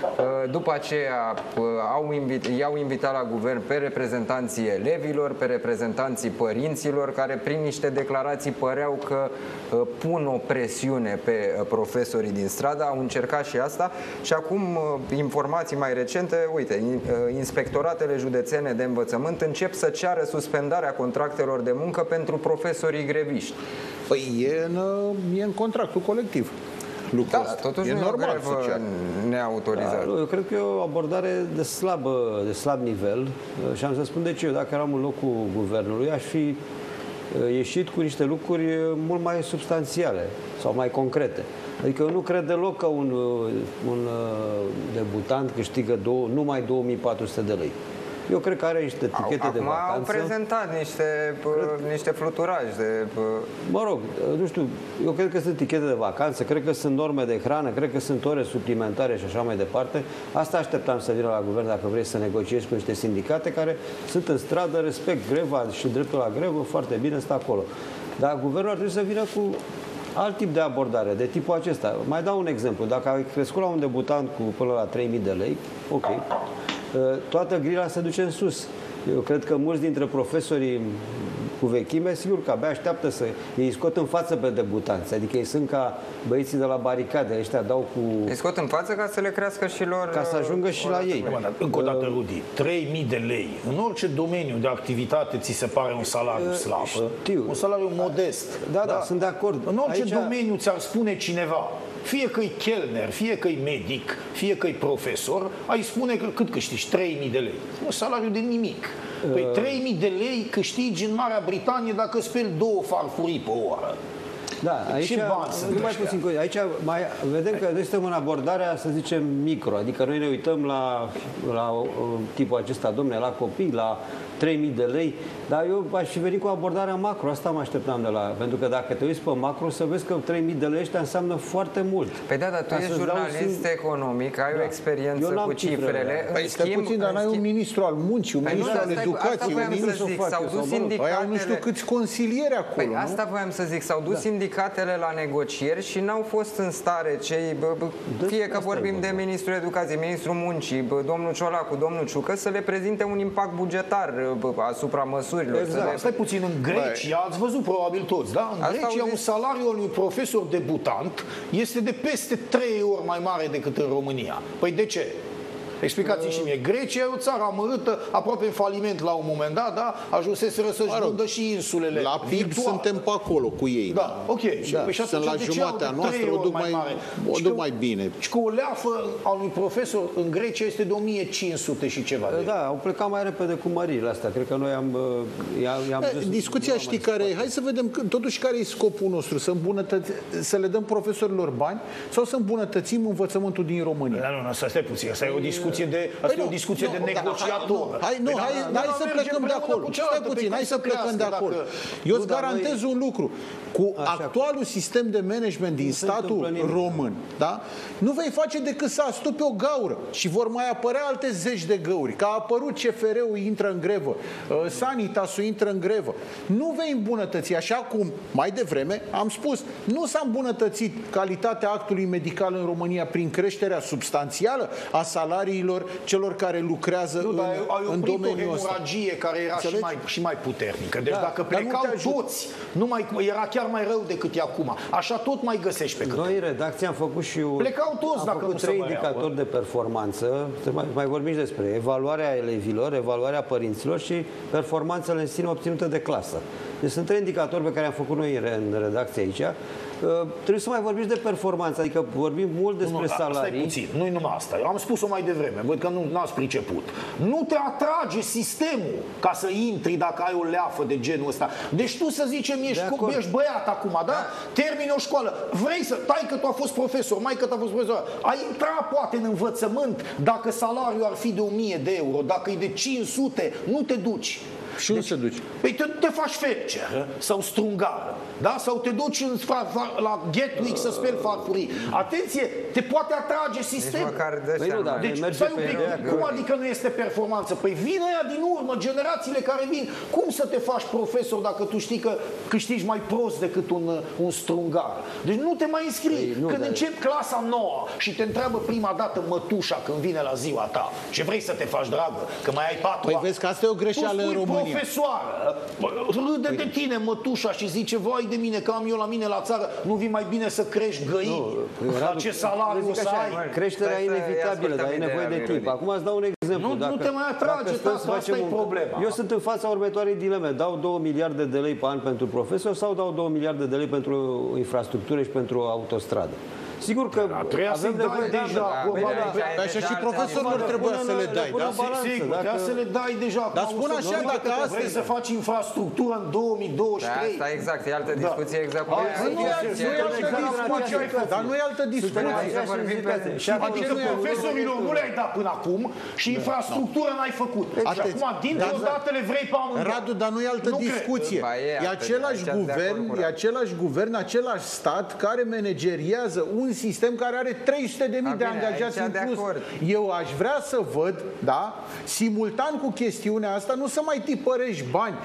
După aceea au invit, i-au invitat la guvern pe reprezentanții elevilor, pe reprezentanții părinților, care prin niște declarații păreau că pun o presiune pe profesorii din stradă. Au încercat și asta și acum informații mai recente, uite, inspectoratele județene de învățământ încep să ceară suspendarea contractelor de muncă pentru profesorii greviști. Păi e în, e în contractul colectiv. Da, totuși e nu normal e o grevă neautorizată. Da, eu cred că e o abordare de, slabă, de slab nivel și am să spun de ce. Eu, dacă eram în locul guvernului, aș fi ieșit cu niște lucruri mult mai substanțiale sau mai concrete. Adică eu nu cred deloc că un, un debutant câștigă două, numai două mii patru sute de lei. Eu cred că are niște tichete de vacanță. Acum au prezentat niște, cred... niște fluturaje de... Mă rog, nu știu, eu cred că sunt tichete de vacanță, cred că sunt norme de hrană, cred că sunt ore suplimentare și așa mai departe. Asta așteptam să vină la guvern dacă vrei să negociezi cu niște sindicate care sunt în stradă, respect greva și dreptul la grevă, foarte bine, stă acolo. Dar guvernul ar trebui să vină cu alt tip de abordare, de tipul acesta. Mai dau un exemplu. Dacă ai crescut la un debutant cu până la trei mii de lei, ok, toată grila se duce în sus. Eu cred că mulți dintre profesorii cu vechime, sigur că abia așteaptă să ei scot în față pe debutanți. Adică ei sunt ca băieții de la baricade, ăștia dau cu... Îi scot în față ca să le crească și lor... Ca să ajungă și la ei. Încă o dată, Rudi, trei mii de lei. În orice domeniu de activitate ți se pare un salariu slab. Știu. Un salariu modest. Da, da, da, sunt de acord. În orice Aici... domeniu ți-ar spune cineva, fie că-i chelner, fie că-i medic, fie că-i profesor, ai spune că cât câștigi? trei mii de lei. Un salariu de nimic. Păi trei mii de lei câștigi în Marea Britanie dacă speli două farfurii pe oră. Da, aici, ce bani sunt mai puțin, aici mai vedem că noi suntem în abordarea, să zicem, micro. Adică noi ne uităm la, la tipul acesta, domne, la copii, la trei mii de lei, dar eu aș fi venit cu abordarea macro, asta mă așteptam de la... Pentru că dacă te uiți pe macro, să vezi că trei mii de lei ăștia înseamnă foarte mult. Păi da, dar tu ești jurnalist sim... economic, ai da. o experiență cu cifrele. Păi stai puțin, dar n-ai un ministru al muncii, un păi ministru al educației, un ministru... S-au dus sindicatele... Păi nu știu câți consilieri acolo, Păi asta voiam să zic, s-au dus sindicatele la negocieri și n-au fost în stare cei... Fie că vorbim de ministrul educației, ministrul muncii, domnul Ciolacu, domnul Ciucă, să le prezinte un impact bugetar asupra măsurilor. Exact. Le... Stai puțin, în Grecia, ați văzut probabil toți, da? În Asta Grecia un salariu al unui profesor debutant este de peste trei ori mai mare decât în România. Păi de ce? Explicați-mi și mie. Grecia e o țară amărâtă, aproape în faliment la un moment dat, da? Ajunseseră să-și vândă și insulele. La P I B suntem pe acolo cu ei. Da, ok. Da. Păi și sunt la jumatea noastră, o duc mai, mai, o duc mai bine. Și că o leafă al unui profesor în Grecia este de o mie cinci sute și ceva de Da, au plecat mai repede cu măririle astea. Cred că noi am... i-am da, discuția știi care e? Hai să vedem totuși care e scopul nostru. Să, să le dăm profesorilor bani sau să îmbunătățim învățămăntul din România? Da, nu, nu, stai puțin. Asta e o discuție de, asta e o discuție de negociator. Hai, nu, hai, hai să plecăm de acolo. Stai puțin, hai să plecăm de acolo. Eu îți garantez un lucru. Cu actualul sistem de management din statul român, da? Nu vei face decât să astupi o gaură și vor mai apărea alte zeci de găuri. Că a apărut C F R-ul, intră în grevă, Sanitas-ul intră în grevă. Nu vei îmbunătăți, așa cum mai devreme am spus, nu s-a îmbunătățit calitatea actului medical în România prin creșterea substanțială a salariilor celor care lucrează nu, în, în domeniul ăsta. O hemoragie care era și mai, și mai puternică. Deci da, dacă plecau toți, nu mai, era chiar mai rău decât e acum. Așa tot mai găsești pe câte. Noi, redacția, am făcut și eu, plecau toți am dacă făcut nu trei indicatori de performanță. Mai, mai vorbim despre evaluarea elevilor, evaluarea părinților și performanțele în sine obținute de clasă. Deci sunt trei indicatori pe care am făcut noi în redacție aici. Uh, trebuie să mai vorbiți de performanță, adică vorbim mult despre nu, salarii. Stai puțin, nu-i numai asta. Eu am spus-o mai devreme, văd că nu ați priceput. Nu te atrage sistemul ca să intri dacă ai o leafă de genul ăsta. Deci tu să zicem, ești, ești băiat acum, da? da? Termini o școală, vrei să... Tai că tu a fost profesor, mai că tu a fost profesor. Ai intrat poate în învățământ dacă salariul ar fi de o mie de euro, dacă e de cinci sute, nu te duci. Și unde se duci? Păi te, te faci felcer sau strungară, da? Sau te duci în, la Gatwick să speli farfurii. Atenție, te poate atrage sistemul. Păi nu, da, deci, stai un pic, cum adică nu este performanță? Păi vin aia din urmă, generațiile care vin. Cum să te faci profesor dacă tu știi că câștigi mai prost decât un, un strungar? Deci nu te mai înscrii. Păi, nu, când dar... începi clasa nouă și te întreabă prima dată mătușa când vine la ziua ta, ce vrei să te faci, dragă? Că mai ai patru Păi ani. vezi că asta e o greșeală în România. Profesoară, râde păi... de tine mătușa și zice, vai de mine, că am eu la mine la țară, nu vii mai bine să crești găini? Nu, la ce salariu să ai? Creșterea e inevitabilă, dar e nevoie de timp. Acum îți dau un exemplu. Nu, dacă, nu te mai atrage, asta, asta e problema. Eu sunt în fața următoarei dileme. Dau două miliarde de lei pe an pentru profesor sau dau două miliarde de lei pentru infrastructură și pentru autostradă? Sigur că avem nevoie deja. Dar și profesorilor trebuie să le dai, da? Sigur, trebuie să le dai deja. Dar spun așa, dacă asta vrei să faci infrastructură în două mii douăzeci și trei. Asta exact, e altă discuție exact. Nu e altă discuție, dar nu e altă discuție. Și adică profesorilor nu le-ai dat până acum și infrastructură n-ai făcut. Și acum, dintr-o dată le vrei pe amândouă. Radu, dar nu e altă discuție. E același guvern, e același guvern, același stat care manageriază un sistem care are trei sute de mii de angajați în plus. Eu aș vrea să văd, da, simultan cu chestiunea asta, nu să mai tipărești bani,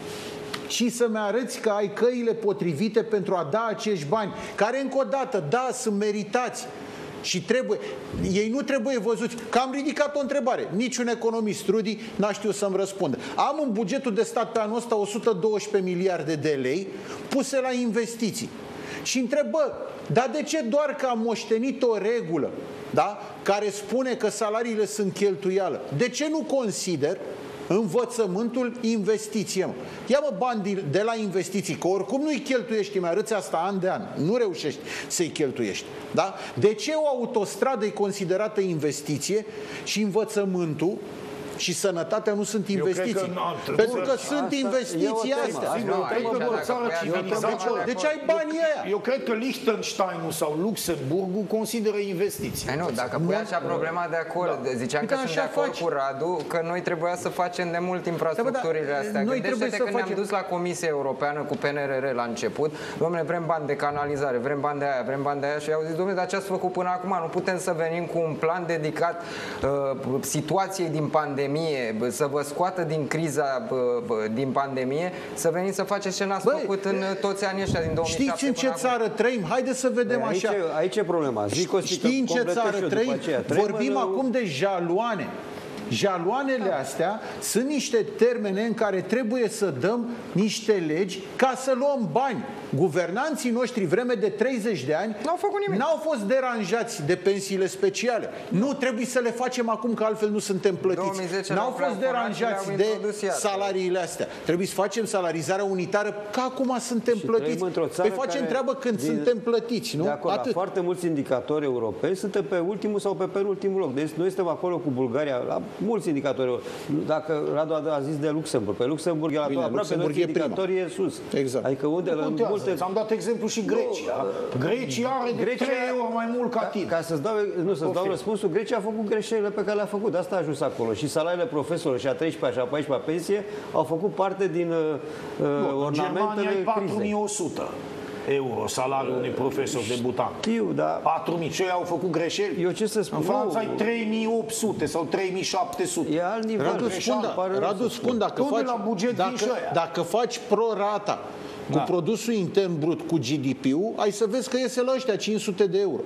și să-mi arăți că ai căile potrivite pentru a da acești bani, care încă o dată, da, sunt meritați. Și trebuie, ei nu trebuie văzuți. Că am ridicat o întrebare. Niciun economist, Rudy, n-a știut să-mi răspundă. Am în bugetul de stat pe anul ăsta o sută doisprezece miliarde de lei puse la investiții. Și întrebă, dar de ce doar că am moștenit o regulă, da, care spune că salariile sunt cheltuială? De ce nu consider învățământul investiție? Mă. Ia-mă bani de la investiții, că oricum nu-i cheltuiești, îmi arăți asta an de an, nu reușești să-i cheltuiești. Da? De ce o autostradă e considerată investiție și învățământul și sănătatea nu sunt investiții? Că Pentru că asta sunt investiții astea. Deci ai banii ăia. Eu cred că Liechtensteinul sau Luxemburgul consideră investiții. Ai nu, dacă pui așa problema de acord, da. ziceam că sunt de acord cu Radu, că noi trebuia să facem de mult infrastructurile astea. Gândește-te când ne-am dus la Comisia Europeană cu P N R R la început, dom'le, vrem bani de canalizare, vrem bani de aia, vrem bani de aia și au zis, dom'le, dar ce ați făcut până acum? Nu putem să venim cu un plan dedicat uh, situației din pandemie, să vă scoată din criza din pandemie, să veniți să faceți ce n-ați făcut în toți anii ăștia din două mii șapte. Știți în ce țară trăim? Haideți să vedem aici, așa. Aici e problema. Zic Știi în ce țară trăim? Vorbim acum de jaloane. Jaloanele astea sunt niște termene în care trebuie să dăm niște legi ca să luăm bani. Guvernanții noștri vreme de treizeci de ani n-au făcut nimic. N-au fost deranjați de pensiile speciale. Nu trebuie să le facem acum, că altfel nu suntem plătiți. N-au fost deranjați de salariile astea. Trebuie să facem salarizarea unitară, că acum suntem și plătiți. Păi facem treabă când din... suntem plătiți, nu? De acord, Atât. Foarte mulți indicatori europeni suntem pe ultimul sau pe penultimul loc. Deci noi suntem acolo cu Bulgaria, la mulți indicatori. Dacă Radu a zis de Luxemburg, pe Luxemburg e la Bine, aproape toți indicatorii e sus. Exact. Adică unde la multe... Am dat exemplu și Grecia. Grecia are de Grecia, trei ori mai mult ca tine. Ca, ca să-ți dau, nu, să-ți dau răspunsul, Grecia a făcut greșelile pe care le-a făcut. Asta a ajuns acolo. Și salariile profesorilor și a treisprezecea și a paisprezecea pensie au făcut parte din uh, ornamentele crizei. patru mii o sută euro salariul unui profesor debutant. Știu, da. patru mii. Ce au făcut greșeli? Eu ce să spun? În Franța ai trei mii opt sute sau trei mii șapte sute. E alt nivel. Radu, spun, da, Radu, spun dacă, faci, la buget dacă, dacă faci pro-rata cu da. produsul intern brut, cu G D P-ul, ai să vezi că iese la ăștia cinci sute de euro.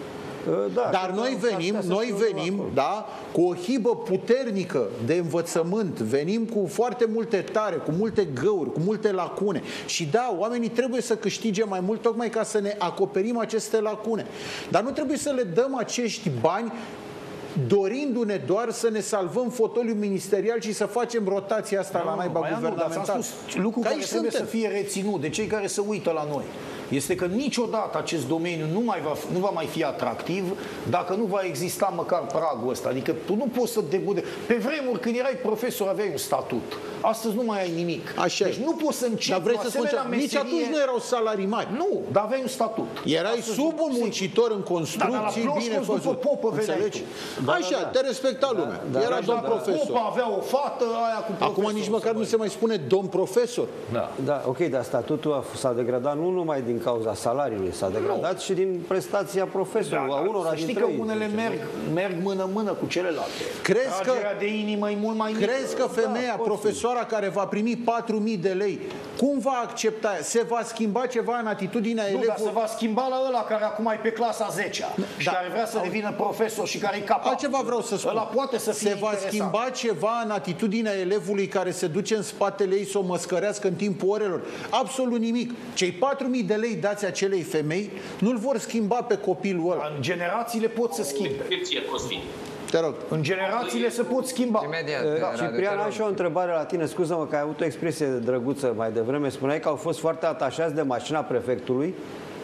Da, Dar noi venim, noi venim, da, cu o hibă puternică de învățământ, venim cu foarte multe tare, cu multe găuri, cu multe lacune. Și da, oamenii trebuie să câștige mai mult tocmai ca să ne acoperim aceste lacune. Dar nu trebuie să le dăm acești bani dorindu-ne doar să ne salvăm fotoliul ministerial și să facem rotația asta no, la naiba guvernamentală. Lucru care trebuie suntem. să fie reținut de cei care se uită la noi. este că niciodată acest domeniu nu, mai va, nu va mai fi atractiv dacă nu va exista măcar pragul ăsta. Adică tu nu poți să debude. Pe vremuri, când erai profesor, aveai un statut. Astăzi nu mai ai nimic. Așa deci e. nu poți să începi. Dar vrei o să spun ce? asemenea Nici meserie... atunci nu erau salarii mari. Nu, dar aveai un statut. Erai Astăzi sub nu- un muncitor în construcții, Dar la bine Ploșcov, făcut. după Popă veneai Înțelegi? tu. Da, Așa, da, da. te respecta lumea. da, Era da, domn da. profesor. Popa avea o fată, aia cu Acum profesor, nici măcar să nu mai- se mai spune domn profesor. Da. Da, ok, dar statutul a- s-a degradat nu numai din cauza salariului, s-a degradat și din prestația profesorului, Da, a unora să știi dintre că ei. unele deci, merg, merg mână-mână cu celelalte. Crezi că- Tragerea de inimă e mult mai mică. Crezi că femeia, pot fi. profesoara care va primi patru mii de lei, cum va accepta? Se va schimba ceva în atitudinea Nu, dar se elevului? va schimba la ăla care acum e pe clasa zecea și care vrea să devină profesor și care e capabil. Altceva vreau să spun. Ăla poate să fie se va interesant. schimba ceva în atitudinea elevului care se duce în spatele ei să o măscărească în timpul orelor? Absolut nimic. Cei patru mii de lei dați acelei femei nu-l vor schimba pe copilul ăla. În generațiile pot să schimbe. Excepție, Costin. Te rog. În generațiile se pot schimba. Imediat, Uh, Radu, Ciprian, te am rog. și o întrebare la tine. Scuză-mă că ai avut o expresie drăguță mai devreme. Spuneai că au fost foarte atașați de mașina prefectului.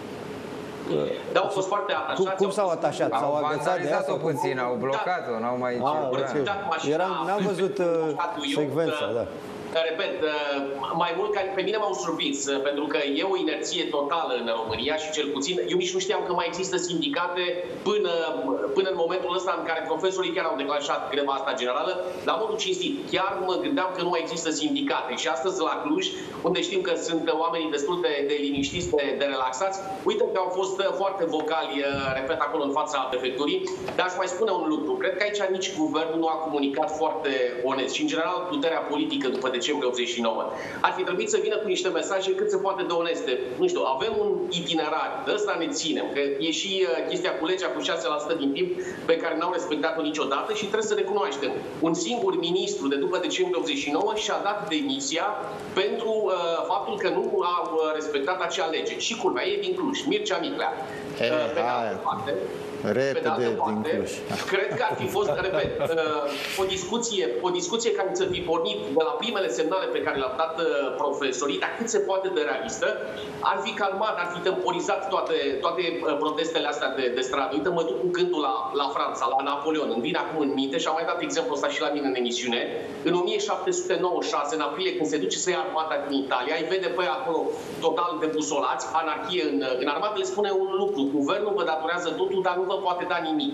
Dar au fost foarte atașați. Cum, cum au s-au fost- atașat? Au S-au agățat de ea? vandalizat-o sau cum? puțin, au blocat-o, n-au mai Ah, circulat. ok. dat mașina Eram- n-am văzut, uh, prefectului, eu, secvența, uh, da. Repet, mai mult ca pe mine m-au surprins, pentru că e o inerție totală în România și cel puțin, eu nici nu știam că mai există sindicate până, până în momentul ăsta în care profesorii chiar au declanșat greva asta generală. La modul cinstit, chiar mă gândeam că nu mai există sindicate și astăzi la Cluj, unde știm că sunt oamenii destul de, de liniștiți, de, de relaxați, uite că au fost foarte vocali, repet, acolo în fața prefecturii, dar aș mai spune un lucru. Cred că aici nici guvernul nu a comunicat foarte onest și, în general, puterea politică după decembrie optzeci și nouă. Ar fi trebuit să vină cu niște mesaje cât se poate de oneste. Nu știu, avem un itinerar, de ăsta ne ținem, că e și chestia cu legea cu șase la sută din timp pe care n-au respectat-o niciodată și trebuie să recunoaștem. Un singur ministru de după decembrie optzeci și nouă și-a dat demisia pentru uh, faptul că nu au respectat acea lege. Și culmea e din Cluj, Mircea Miclea. E, Uh, pe de hai. altă parte, Repede pe de altă din parte, Cluj. cred că ar fi fost, repet, uh, o discuție, o discuție care să fi pornit de la primele semnale pe care le-au dat uh, profesorii, dar cât se poate de realistă, ar fi calmat, ar fi temporizat toate, toate uh, protestele astea de, de stradă. Uite, mă duc cu gândul la, la Franța, la Napoleon, îmi vine acum în minte și am mai dat exemplul ăsta și la mine în emisiune. În o mie șapte sute nouăzeci și șase, în aprilie, când se duce să ia armata din Italia, îi vede pe aia acolo total debusolați, anarhie în, în armată, le spune un lucru: guvernul vă datorează totul, dar nu vă poate da nimic.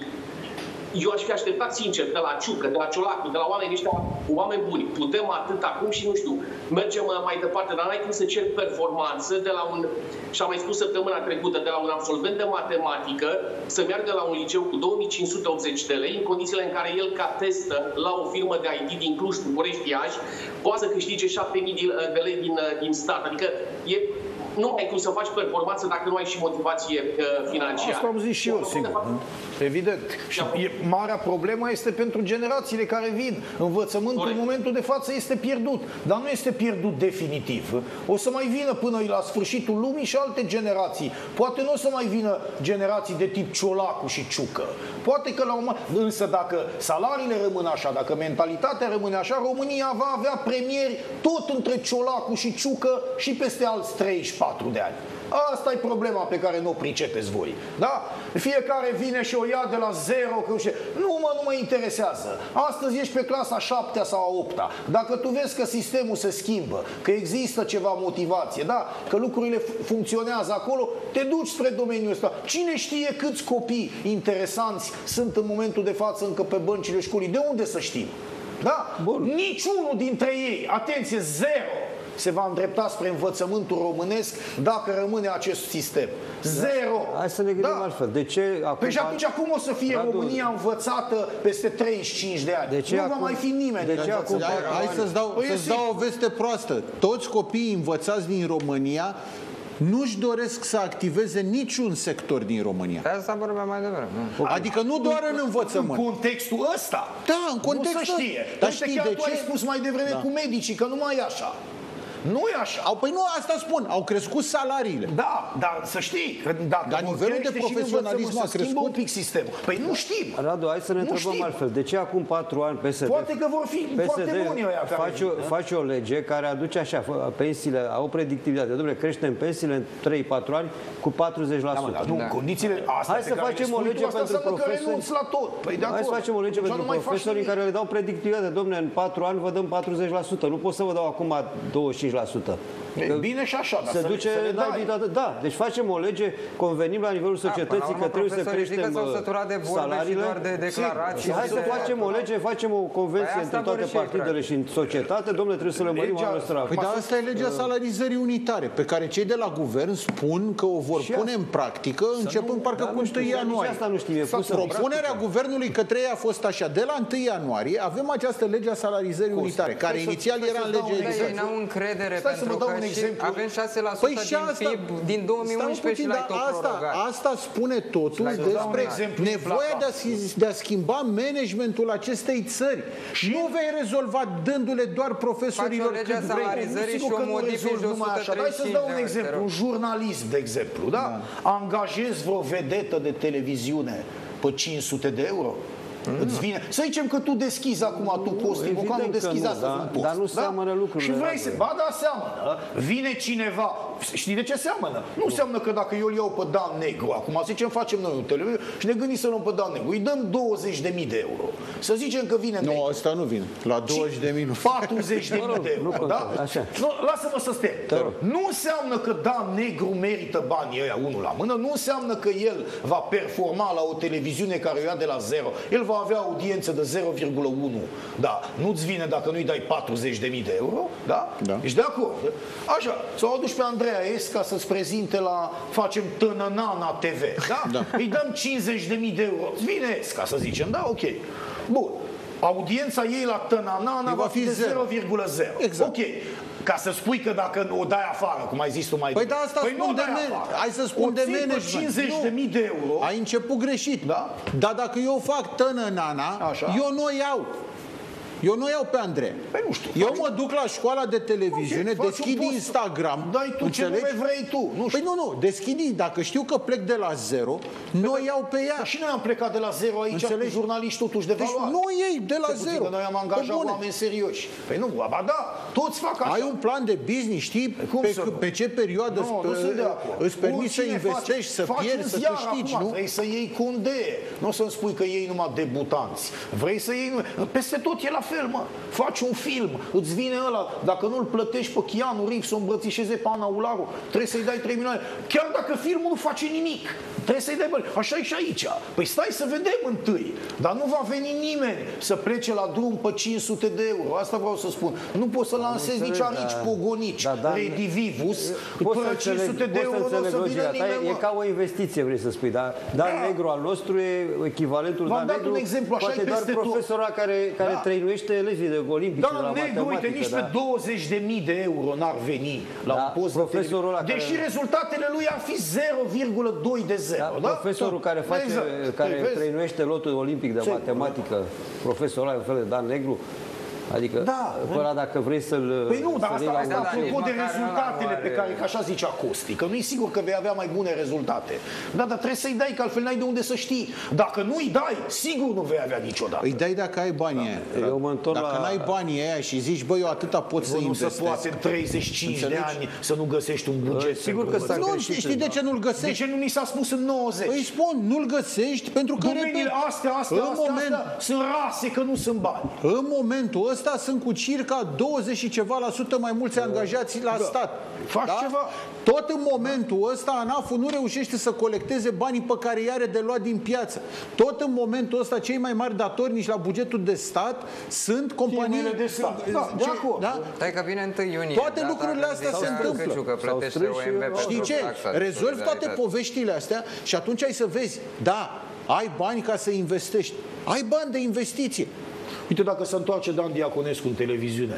Eu aș fi așteptat, sincer, de la Ciucă, de la Ciolacu, de la oamenii ăștia, oameni buni. Putem atât acum și, nu știu, mergem mai departe, dar n-ai cum să cer performanță de la un, și am mai spus săptămâna trecută, de la un absolvent de matematică să meargă la un liceu cu două mii cinci sute optzeci de lei, în condițiile în care el, ca testă la o firmă de I T din Cluj, București, Iași, poate să câștige șapte mii de lei din, din stat. Adică e... Nu ai cum să faci performanță dacă nu ai și motivație uh, financiară. Asta am zis și eu, sigur. Evident. Și e, marea problemă este pentru generațiile care vin. Învățământul Corect. în momentul de față este pierdut. Dar nu este pierdut definitiv. O să mai vină până la sfârșitul lumii și alte generații. Poate nu o să mai vină generații de tip Ciolacu și Ciucă. Poate că la un... Însă dacă salariile rămân așa, dacă mentalitatea rămâne așa, România va avea premieri tot între Ciolacu și Ciucă și peste alți treizeci și patru de ani. Asta e problema pe care nu o pricepeți voi. Da? Fiecare vine și o ia de la zero. Că nu mă, nu mă interesează. Astăzi ești pe clasa șaptea sau a opta. Dacă tu vezi că sistemul se schimbă, că există ceva motivație, da? Că lucrurile funcționează acolo, te duci spre domeniul ăsta. Cine știe câți copii interesanți sunt în momentul de față încă pe băncile școlii? De unde să știm? Da? Bun. Niciunul dintre ei, atenție, zero, se va îndrepta spre învățământul românesc dacă rămâne acest sistem. Zero! Hai să ne gândim Da. altfel. De ce acum... Păi și atunci cum o să fie Radu, România învățată peste treizeci și cinci de ani? De ce nu acum- va mai fi nimeni. de ce acum- Hai, hai să-ți dau, Păi e să-ți dau o veste proastă. Toți copiii învățați din România nu-și doresc să activeze niciun sector din România. De asta vorbeam mai devreme. nu? Adică nu doar în În învățământ. contextul ăsta. Da, în contextul Nu se știe. ăsta. Dar Dar știi chiar de tu ai ce? spus mai devreme Da. cu medicii, că nu mai e așa. Nu e așa. Au, păi nu, asta spun, au crescut salariile. Da, dar să știi, că dacă dar nivelul de profesionalism a crescut un pic sistemul. Păi nu știm. Radu, hai să ne nu întrebăm știm. altfel. De ce acum patru ani P S D... Poate că vor fi P S D foarte buni ăia care face, o, face o lege care aduce așa, pensiile, au predictivitate. Dom'le, creștem pensiile în trei patru ani cu patruzeci la sută. Da, mă, nu, da. Condițiile astea hai să facem o lege pentru profesori. La tot. Păi de hai să facem o lege pentru profesori în care le dau predictivitate. Dom'le, în patru ani vă dăm patruzeci la sută. Nu pot să vă dau acum douăzeci și cinci la sută. E bine și așa, dar se să duce le, să le dai. Da, deci facem o lege, convenim la nivelul societății da, că trebuie să creștem de salariile. Și doar de declarații. Și hai să facem o lege, facem o convenție între toate partidele și în societate. Dom'le, trebuie să le mărim anul ăsta. Păi dar asta e legea salarizării unitare, pe care cei de la guvern spun că o vor pune în practică începând parcă cu întâi ianuarie. Asta nu știm, e pusă propunerea guvernului către ei a fost așa, de la întâi ianuarie avem această lege a salarizării unitare, care inițial era în lege. Ei n-au încredere pentru că avem șase la sută din P I B din două mii unsprezece și l-ai tot prorogat. Asta spune totul despre nevoia de a, de a schimba managementul acestei țări. Și nu vei rezolva dându-le doar profesorilor cât vrei. Salarizării și o modifici de o sută treizeci și cinci. Hai să-ți dau un exemplu, un jurnalist, de exemplu, da? Angajezi vreo vedetă de televiziune pe cinci sute de euro? Mm. Îți vine. Să zicem că tu deschizi acum, tu posti, nu deschizi astăzi da, un post. Dar nu seamănă da? lucrurile. Și vrei să... Ba da, seamănă. Vine cineva. Știi de ce seamănă? Nu seamănă că dacă eu îl iau pe Dan Negru, acum să zicem facem noi un televizor și ne gândim să luăm pe Dan Negru, îi dăm douăzeci de mii de euro. Să zicem că vine Negru. Nu, ăsta nu vine. La douăzeci de mii nu. patruzeci de mii de euro, da? Așa. Nu, lasă-mă să stem. Nu înseamnă că Dan Negru merită banii ăia unul la mână, nu înseamnă că el va performa la o televiziune care o ia de la zero. El va avea audiență de zero virgulă unu. Da, nu-ți vine dacă nu-i dai patruzeci de mii de euro, da? Da. Ești de acord? Așa, s-au adus pe Andreea Esca să-ți prezinte la Facem Tănănana T V, da? Da. Îi dăm cincizeci de mii de euro. Îți vine Esca, să zicem, da? Ok. Bun. Audiența ei la Tănănana va fi de zero virgulă zero. Exact. Ok. Ca să spui că dacă o dai afară, cum ai zis tu mai păi bine. Da, asta păi spun nu de afară. Hai să spun o de management. cincizeci de mii de euro. Ai început greșit. Da? Dar dacă eu fac tănănana, Așa. eu nu o iau. Eu nu iau pe Andrei. Păi nu știu. Eu mă duc la școala de televiziune, okay, deschid Instagram. Dai tu înțelegi? Ce nume vrei tu. Nu păi nu, nu, deschid, dacă știu că plec de la zero, nu o iau pe ea. Și noi am plecat de la zero aici, înțelegi? cu jurnaliști totuși de valoare. Deci nu ei de la Se zero. Noi am angajat oameni serioși. Păi nu, ba da, toți fac așa. Ai un plan de business, știi pe, pe ce perioadă no, îți permiți să investești, să pierzi, să câștigi, nu? Vrei să iei condee. Nu o să-mi spui că iei numai debutanți. Vrei să iei... Peste tot e la fel, mă. Faci un film, îți vine ăla, dacă nu-l plătești pe Keanu Reeves să o îmbrățișeze pe Ana Ularu, trebuie să-i dai trei milioane. Chiar dacă filmul nu face nimic, trebuie să-i dai bani. Așa e și aici. Păi stai să vedem întâi. Dar nu va veni nimeni să plece la drum pe cinci sute de euro. Asta vreau să spun. Nu poți să lansezi nici arici pogonici, da, da, Redivivus, pe cinci sute de euro nu o să vină nimeni. E ca o investiție, vrei să spui, dar Dan da. Negru al nostru e echivalentul Dan Negru. Un exemplu, așa poate doar profesora care, care da. trăinuiește elevii de olimpici da, de la Negru, uite, nici da. pe douăzeci de mii de euro n-ar veni la da, un post profesorul de care... Deși rezultatele lui ar fi zero virgulă doi de zero. Da, Da? Profesorul care, face, exact. care trăinuiește lotul olimpic de Ce? matematică, profesorul ăla, un fel de Dan Negru, adică, da, ăla dacă vrei să-l... Păi nu, dar asta, asta apropo de măcar rezultatele pe care, că așa zicea Costi, că nu e sigur că vei avea mai bune rezultate. Da, dar trebuie să-i dai, că altfel n-ai de unde să știi. Dacă nu îi dai, sigur nu vei avea niciodată. Îi dai dacă ai banii da. Eu mă întorc Dacă la... n-ai banii aia și zici, băi, eu atâta pot să investesc. Nu se poate în treizeci și cinci Înțelegi? de ani să nu găsești un buget. Sigur că s-a greșit. Știi de ce nu-l găsești? De ce nu ni s-a spus în nouăzeci? Îi spun, nu-l găsești pentru că... Domeniile astea, astea, astea, astea sunt rase că nu sunt bani. În momentul ăsta sunt cu circa douăzeci și ceva la sută mai mulți angajați la da. stat. Faci da? ceva? Tot în momentul ăsta ANAF-ul nu reușește să colecteze banii pe care i are de luat din piață. Tot în momentul ăsta cei mai mari datornici la bugetul de stat sunt companiile de stat. Da, de acord. Da? Stai că vine întâi iunie. Toate lucrurile astea se întâmplă. Că plătește O M B. Știi ce? Rezolvi toate poveștile astea și atunci ai să vezi, da, ai bani ca să investești. Ai bani de investiție. Uite, dacă se întoarce Dan Diaconescu în televiziune,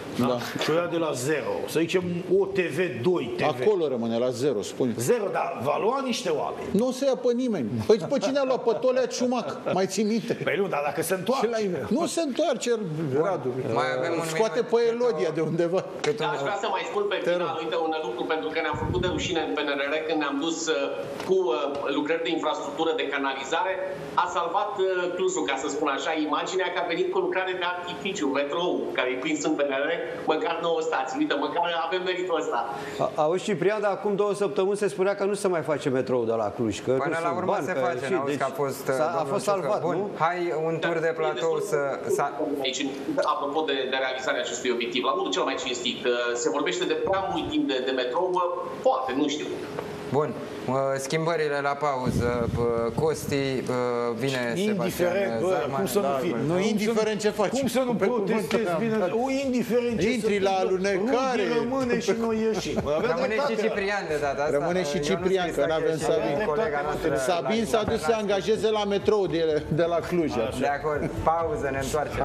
Da? Da. Și o ia de la zero. Să zicem O T V doi T V. Acolo rămâne la zero, spune. Zero, dar va lua niște oameni. Nu o să ia pe nimeni. Păi pe cine a luat? Pe Tolea Ciumac. Mai ții minte? Păi nu, dar dacă se întoarce. Nu se întoarce, Radu. Mai avem un Scoate minut. pe Elodia de undeva. Da, aș vrea să mai spun pe final, uite, un lucru, pentru că ne-am făcut de rușine în P N R R când ne-am dus uh, cu uh, lucrări de infrastructură de canalizare. A salvat uh, Clujul, ca să spun așa, imaginea că a venit cu lucrare de artificiu, metrou, care e prins în P N R R, măcar nouă stații. Uite, măcar avem meritul ăsta. A- Auzi, Ciprian, dar acum două săptămâni se spunea că nu se mai face metrou de la Cluj. Că Până nu la sunt urmă bani, se că- face, și- n-auzi deci că a fost s-a- a domnul fost Ciucă. salvat, Bun, nu? hai un tur de platou să... să... Aici, apropo de, de realizarea acestui obiectiv, la modul cel mai cinstit, se vorbește de prea mult timp de, de metrou, poate, nu știu. Bun, schimbările la pauză, Costi, vine Indiferent, Sebastian bă, Zarman. cum să nu fii? Nu, indiferent ce faci. Cum să nu protestezi bine? O indiferent ce Intri să la fii, alunecare. Rudi rămâne și noi ieșim. Avea Rămâne și dreptate. Ciprian de data asta. Rămâne și Ionuț Ciprian, că Cristache n-avem și Sabin. colega noastră, Sabin s-a dus să angajeze la metrou de, de la Cluj. De acord, pauză, ne întoarcem.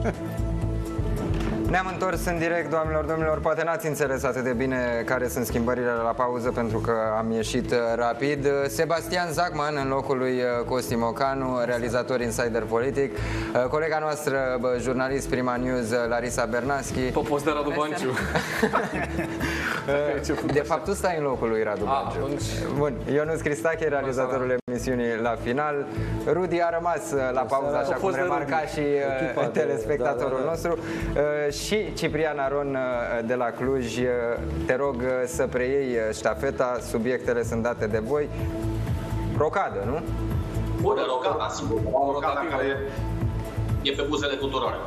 Ne-am întors în direct, doamnelor, domnilor. Poate n-ați înțeles atât de bine care sunt schimbările la pauză, pentru că am ieșit rapid. Sebastian Zacman în locul lui Costi Mocanu, realizator Insider Politic. Colega noastră, jurnalist Prima News, Larisa Bernaschi. Popos de Radu Banciu. De fapt, tu stai în locul lui Radu Banciu. Bun, Ionuț Cristache, realizatorul emisiunii La Final. Rudi a rămas la pauză, așa cum remarca și telespectatorul nostru. Și Ciprian Aron de la Cluj, te rog să preiei ștafeta, subiectele sunt date de voi. Rocadă, nu? Bună, rocada, sigur. O rocada care e pe buzele tuturor.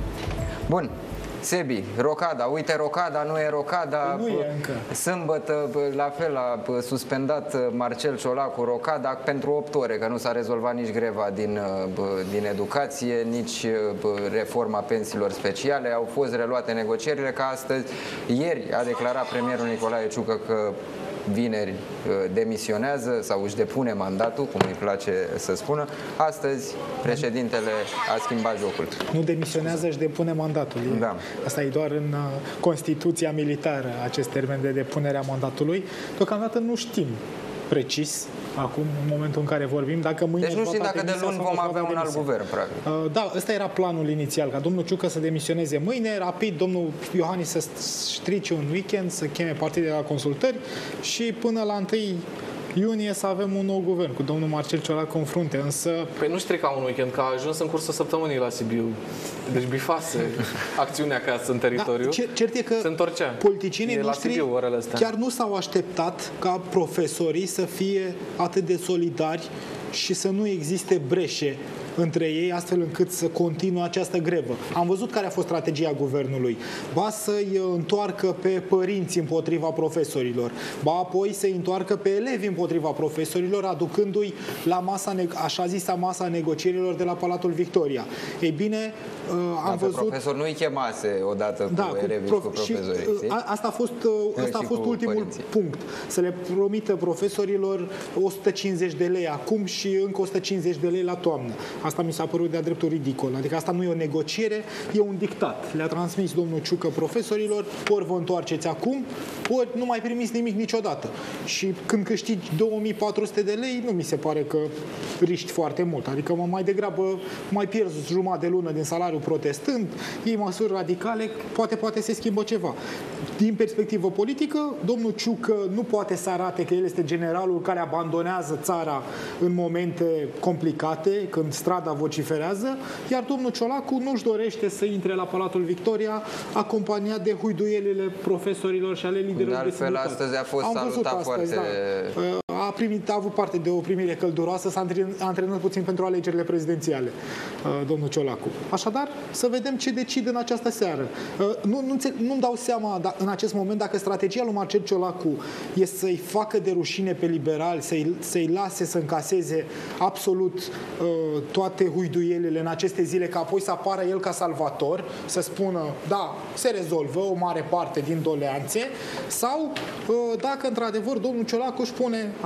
Bun. Sebi, Rocada, uite Rocada, nu e Rocada. Nu e încă. Sâmbătă, la fel, a suspendat Marcel Ciolacu Rocada pentru opt ore, că nu s-a rezolvat nici greva din, din educație, nici reforma pensiilor speciale. Au fost reluate negocierile, ca astăzi. Ieri a declarat premierul Nicolae Ciucă că vineri demisionează sau își depune mandatul, cum îi place să spună. Astăzi președintele a schimbat jocul. Nu demisionează, își depune mandatul. Da. Asta e doar în Constituția militară, acest termen de depunere a mandatului. Deocamdată nu știm precis, acum, în momentul în care vorbim, dacă mâine... Deci nu știm dacă de luni vom avea un alt guvern, practic. Da, ăsta era planul inițial, ca domnul Ciucă să demisioneze mâine, rapid domnul Iohannis să strice un weekend, să cheme partidele la consultări și până la întâi iunie să avem un nou guvern cu domnul Marcel Ciolacu în frunte, însă... Păi nu strica un weekend, că a ajuns în cursul săptămânii la Sibiu. Deci bifase acțiunea acasă în teritoriu. Da, cert e că se întorcea. politicienii E la noștri Sibiu orele astea. chiar nu s-au așteptat ca profesorii să fie atât de solidari și să nu existe breșe între ei, astfel încât să continue această grevă. Am văzut care a fost strategia guvernului. Ba să-i întoarcă pe părinți împotriva profesorilor, ba apoi să-i întoarcă pe elevi împotriva profesorilor, aducându-i la masa, așa zisa masa negocierilor de la Palatul Victoria. Ei bine, am da, văzut... profesor nu-i chemase odată cu da, elevii prof... cu profesorii. Și, a, asta a fost, asta a fost ultimul părinții. punct. Să le promită profesorilor o sută cincizeci de lei acum și încă o sută cincizeci de lei la toamnă. Asta mi s-a părut de-a dreptul ridicol. Adică asta nu e o negociere, e un dictat. Le-a transmis domnul Ciucă profesorilor, ori vă întoarceți acum, ori nu mai primiți nimic niciodată. Și când câștigi două mii patru sute de lei, nu mi se pare că riști foarte mult. Adică mă mai degrabă mai pierzi jumătate de lună din salariu protestând, iei măsuri radicale, poate poate se schimbă ceva. Din perspectivă politică, domnul Ciucă nu poate să arate că el este generalul care abandonează țara în momente complicate, când strada vociferează, iar domnul Ciolacu nu-și dorește să intre la Palatul Victoria acompaniat de huiduielile profesorilor și ale liderilor de, de altfel, sindicat. astăzi a fost Am salutat astăzi, foarte... Da. A, primit, a avut parte de o primire călduroasă, s-a antrenat puțin pentru alegerile prezidențiale, domnul Ciolacu. Așadar, să vedem ce decid în această seară. Nu, nu, nu-mi dau seama da, în acest moment dacă strategia lui Marcel Ciolacu e să-i facă de rușine pe liberali, să-i, să-i lase să încaseze absolut uh, toate huiduielile în aceste zile, ca apoi să apară el ca salvator, să spună, da, se rezolvă o mare parte din doleanțe, sau uh, dacă într-adevăr domnul Ciolacu își pune anumite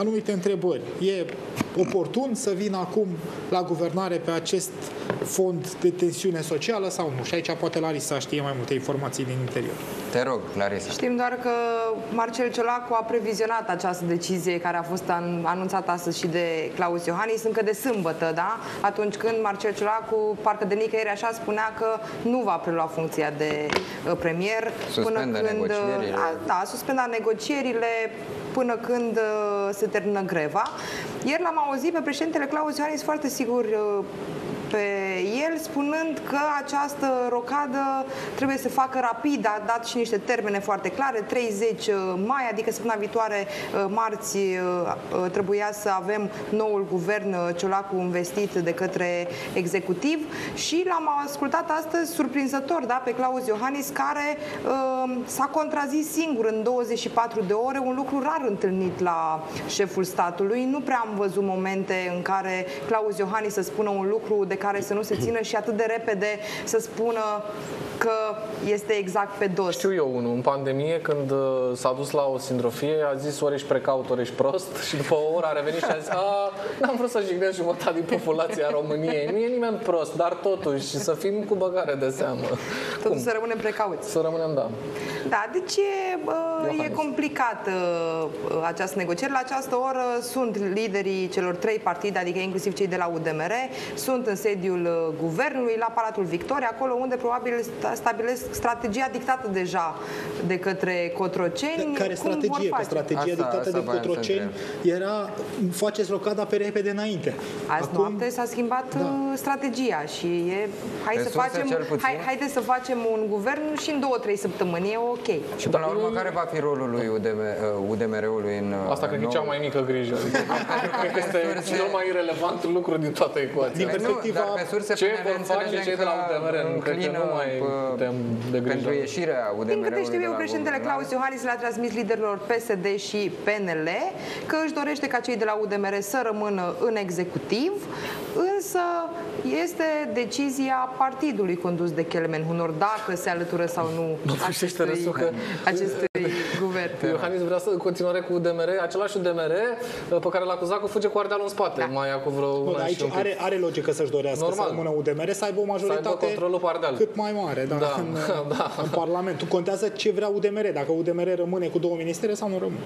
anumite întrebări. E oportun să vină acum la guvernare pe acest fond de tensiune socială sau nu? Și aici poate Larisa știe mai multe informații din interior. Te rog, Larisa. Știm doar că Marcel Ciolacu a previzionat această decizie care a fost anunțată astăzi și de Claus Iohannis încă de sâmbătă, da? Atunci când Marcel Ciolacu, parcă de nicăieri așa, spunea că nu va prelua funcția de premier. Suspendă până când, negocierile. A, da, a suspendat negocierile până când uh, se termină greva. Ieri l-am auzit pe președintele Claus Iohannis foarte sigur uh, pe el, spunând că această rocadă trebuie să facă rapid, a dat și niște termene foarte clare, treizeci mai, adică săptămâna viitoare, marți, trebuia să avem noul guvern Ciolacu investit de către executiv și l-am ascultat astăzi surprinzător, da, pe Claus Iohannis, care uh, s-a contrazis singur în douăzeci și patru de ore, un lucru rar întâlnit la șeful statului. Nu prea am văzut momente în care Claus Iohannis să spună un lucru de care să nu se țină și atât de repede să spună că este exact pe dos. Știu eu unul, în pandemie, când s-a dus la o sindrofie, a zis ori ești precaut, ori ești prost și după o oră a revenit și a zis a, n-am vrut să jignesc jumătate din populația României, nu e nimeni prost, dar totuși să fim cu băgare de seamă. Totuși Cum? Să rămânem precauți. Să rămânem, da. Da, deci e, uh, e complicat uh, această negociere. La această oră sunt liderii celor trei partide, adică inclusiv cei de la U D M R, sunt în sediul uh, guvernului, la Palatul Victoria, acolo unde probabil stabilesc strategia dictată deja de către Cotroceni. Care strategie? Că strategia asta, dictată asta de Cotroceni era faceți rocada pe repede înainte. Azi Acum, noapte s-a schimbat da. strategia și e, hai să facem, hai, haide să facem un guvern și în două, trei săptămâni e ok. Și până la urmă, care va fi rolul lui U D M R-ului în asta cred că e cea mai mică grijă. Cred că este cel mai irelevant lucru din toată ecuația. Din perspectiva nu, dar pe surse ce vor face cei de la U D M R? Nu cred că nu mai putem de grijă. Pentru ieșirea U D M R-ului. Din câte știu eu, președintele Claus Iohannis le-a transmis liderilor P S D și P N L că își dorește ca cei de la U D M R să rămână în executiv, însă este decizia partidului condus de Kelemen Hunor dacă se alătură sau nu acestui, acestui guvern. Iohannis vrea să continuare cu U D M R, același U D M R pe care l-a acuzat că fuge cu Ardealul în spate. Da. Mai acum vreo nu, un aici are, are logică să-și dorească normal. Să rămână U D M R, să aibă o majoritate cât mai mare da, da. În, da. în Parlament. Contează ce vrea U D M R, dacă U D M R rămâne cu două ministere sau nu rămâne.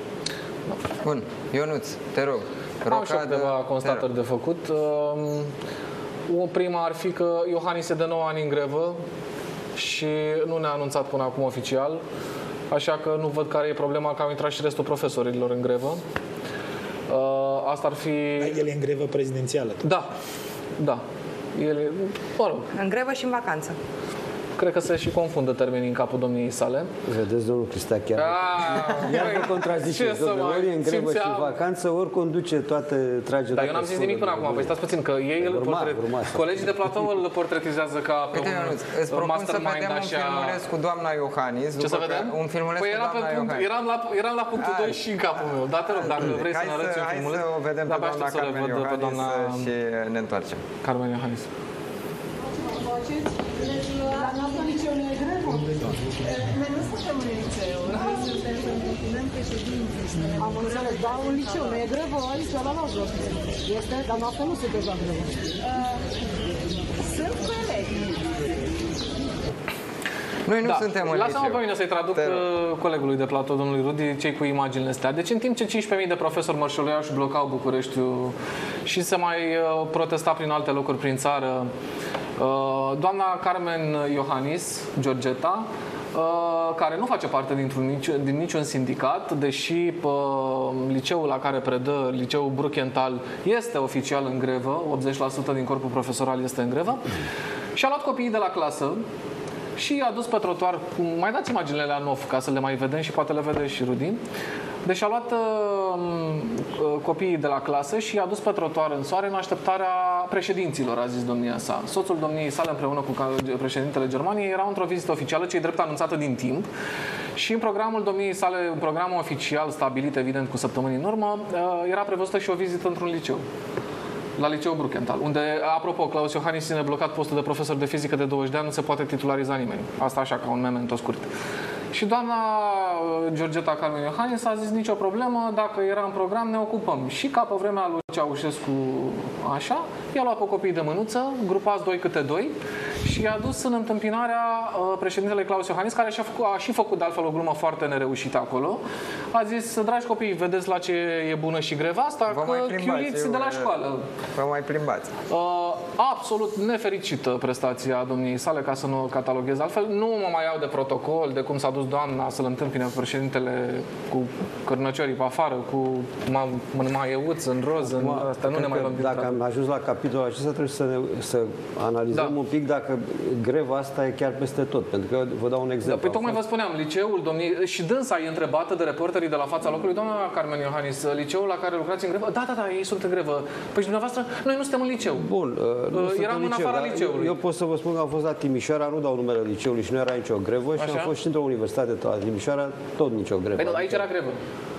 Bun, Ionuț, te rog. Rocadă, am și câteva constatări de făcut. O prima ar fi că Iohannis e de nouă ani în grevă și nu ne-a anunțat până acum oficial, așa că nu văd care e problema că au intrat și restul profesorilor în grevă. Asta ar fi... Dar el e în grevă prezidențială. Da, da. El e, mă rog. În grevă și în vacanță. Cred că se și confundă termenii în capul domniei sale. Vedeți, domnul Cristea, chiar, chiar vă contraziceți. Ori e în grevă și în vacanță, ori conduce toate tragerea. Dar eu n-am zis nimic până acum. Păi stați puțin, că ei îl portret... colegii de platou îl portretizează ca pe Uite, un îți propun să vedem un așa... filmuleț cu doamna Iohannis. Ce să vedem? Un filmuleț păi cu era doamna pe punct, Iohannis. eram, la, eram la punctul doi și în capul meu. Da, te rog, dacă vrei să ne arăți un filmuleț. Hai să o vedem pe doamna Carmen Iohannis și ne întoarcem. Carmen Iohannis. La noastră liceu nu e grevă? Noi nu suntem în liceu, noi suntem pentru student președinți. Am înțeles, dar un liceu nu e grevă, aici la noastră este, dar noastră nu sunt deja grevă. Sunt colegi. Noi nu da. suntem în Lasă-mă pe mine să-i traduc colegului de platou, domnului Rudi, cei cu imaginile astea. Deci în timp ce cincisprezece mii de profesori mărșăluiau și blocau Bucureștiul și se mai protesta prin alte locuri prin țară, doamna Carmen Iohannis, Georgeta, care nu face parte dintr-un, din niciun sindicat, deși liceul la care predă, liceul Bruckenthal, este oficial în grevă, optzeci la sută din corpul profesoral este în grevă, și a luat copiii de la clasă și a dus pe trotuar, mai dați imaginele la N O F ca să le mai vedem și poate le vede și Rudi. Deci a luat uh, copiii de la clasă și i-a dus pe trotuar în soare în așteptarea președinților, a zis domnia sa. Soțul domniei sale împreună cu președintele Germaniei erau într-o vizită oficială, cei drept anunțată din timp, și în programul domniei sale, în programul oficial stabilit evident cu săptămâni în urmă, uh, era prevăzută și o vizită într-un liceu. La liceul Bruckenthal, unde, apropo, Claus Iohannis ține blocat postul de profesor de fizică de douăzeci de ani, nu se poate titulariza nimeni. Asta așa, ca un memento scurt. Și doamna Georgeta Carmen Iohannis a zis nicio problemă, dacă era în program ne ocupăm. Și ca pe vremea lui Ceaușescu așa, i-a luat pe copii de mânuță, grupați doi câte doi și i-a dus în întâmpinarea uh, președintele Claus Iohannis, care și-a făcut, a și făcut de altfel o glumă foarte nereușită acolo. A zis, dragi copii, vedeți la ce e bună și greva asta? Vă Că chiuliți de la școală. Vă mai plimbați. Uh, absolut nefericită prestația domniei sale, ca să nu o cataloghez altfel. Nu mă mai iau de protocol, de cum s-a dus doamna să-l întâmpine președintele cu cărnăciorii pe afară, cu maieuț în roz, în asta, nu ne mai luăm din Dacă am ajuns la capitolul acesta, trebuie să, ne, să analizăm da. un pic dacă greva asta e chiar peste tot. Pentru că vă dau un exemplu. Da, păi tocmai vă spuneam, liceul domniei, și dânsa e întrebată de reporterii de la fața locului, doamna Carmen Iohannis, liceul la care lucrați în grevă? Da, da, da, ei sunt în grevă. Păi și dumneavoastră, noi nu suntem în liceu. Bun, uh, nu uh, eram în, liceu, afara liceului. Eu pot să vă spun că am fost la Timișoara, nu dau numele liceului și nu era nicio grevă. Așa? Și am fost și într-o universitate la Timișoara, tot nicio grevă. Păi nu, aici era grevă.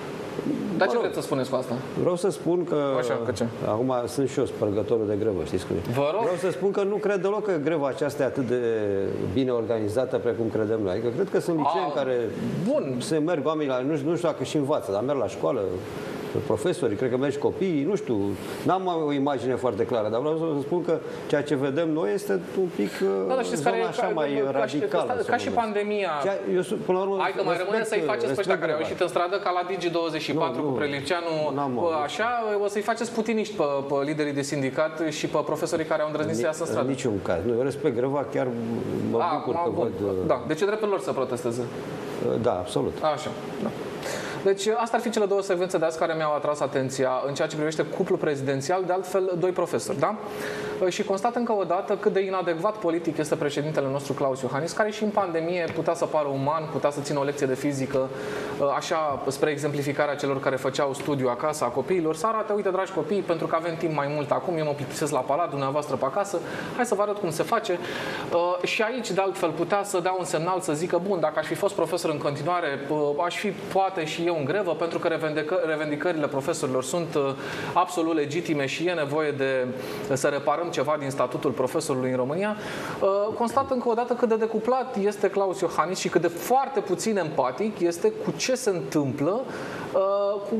Dar ce vreți să spuneți cu asta? Vreau să spun că... Așa, că ce? Acum sunt și eu spărgătorul de grevă, știți cum e. Vă rog? Vreau să spun că nu cred deloc că greva aceasta e atât de bine organizată precum credem noi. Adică cred că sunt licee în care bun. se merg oamenii la... Nu știu, nu știu dacă și învață, dar merg la școală, profesorii, cred că mergi copiii, nu știu, n-am o imagine foarte clară, dar vreau să spun că ceea ce vedem noi este un pic da, da, știți, zona care, așa ca, mai ca, radicală. Ca, ca și pandemia. Ceea, eu, până la urmă, hai că mai rămâne să-i faceți pe ăștia care au ieșit în stradă ca la Digi douăzeci și patru nu, cu Prelipceanu, așa, o să-i faceți putiniști pe, pe liderii de sindicat și pe profesorii care au îndrăznit să iasă în stradă. În niciun caz. Nu, eu respect greva, chiar mă A, bucur a, că bun. văd... Da, deci e dreptul lor să protesteze. Da, absolut. Așa, da. Deci asta ar fi cele două secvențe de azi care mi-au atras atenția în ceea ce privește cuplul prezidențial, de altfel doi profesori, da? Și constat încă o dată cât de inadecvat politic este președintele nostru Claus Iohannis, care și în pandemie putea să pară uman, putea să țină o lecție de fizică, așa spre exemplificarea celor care făceau studiu acasă a copiilor, să arate, uite dragi copii, pentru că avem timp mai mult acum, eu mă plictisesc la palat, dumneavoastră pe acasă, hai să vă arăt cum se face. Și aici, de altfel, putea să dea un semnal să zică, bun, dacă aș fi fost profesor în continuare, aș fi poate și eu în grevă, pentru că revendică, revendicările profesorilor sunt uh, absolut legitime și e nevoie de să reparăm ceva din statutul profesorului în România. Uh, constat încă o dată cât de decuplat este Claus Iohannis și cât de foarte puțin empatic este cu ce se întâmplă uh, cu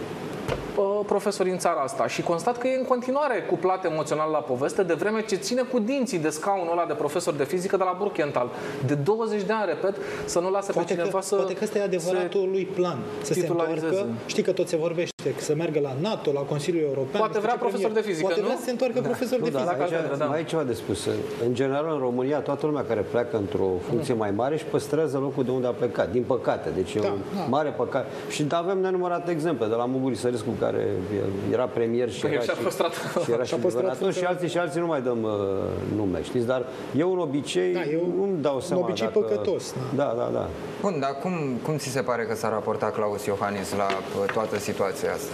profesorii în țara asta și constat că e în continuare cuplat emoțional la poveste, de vreme ce ține cu dinții de scaunul ăla de profesor de fizică de la Burkenthal. De douăzeci de ani, repet, să nu lase poate pe cineva că, să Poate că ăsta e adevăratul lui plan. Să se întoarcă, știi că tot se vorbește, să meargă la NATO, la Consiliul European. Poate vrea profesor de fizică, Poate nu? vrea să se întoarcă da. profesor nu, de fizică. Aici, da. Mai e ceva de spus. În general, în România, toată lumea care pleacă într-o funcție mai mare își păstrează locul de unde a plecat. Din păcate. Deci e da, un da. mare păcat. Și avem nenumărate exemple de la Mugur Sărescu, care era premier și era și, și, era și guvernator și alții și alții nu mai dăm uh, nume, știți? Dar e un obicei, da, nu-mi dau seama un obicei dacă... păcătos. Da, da, da. da. Bun, dar cum, cum ți se pare că s-a raportat Claus Iohannis la toată situația asta?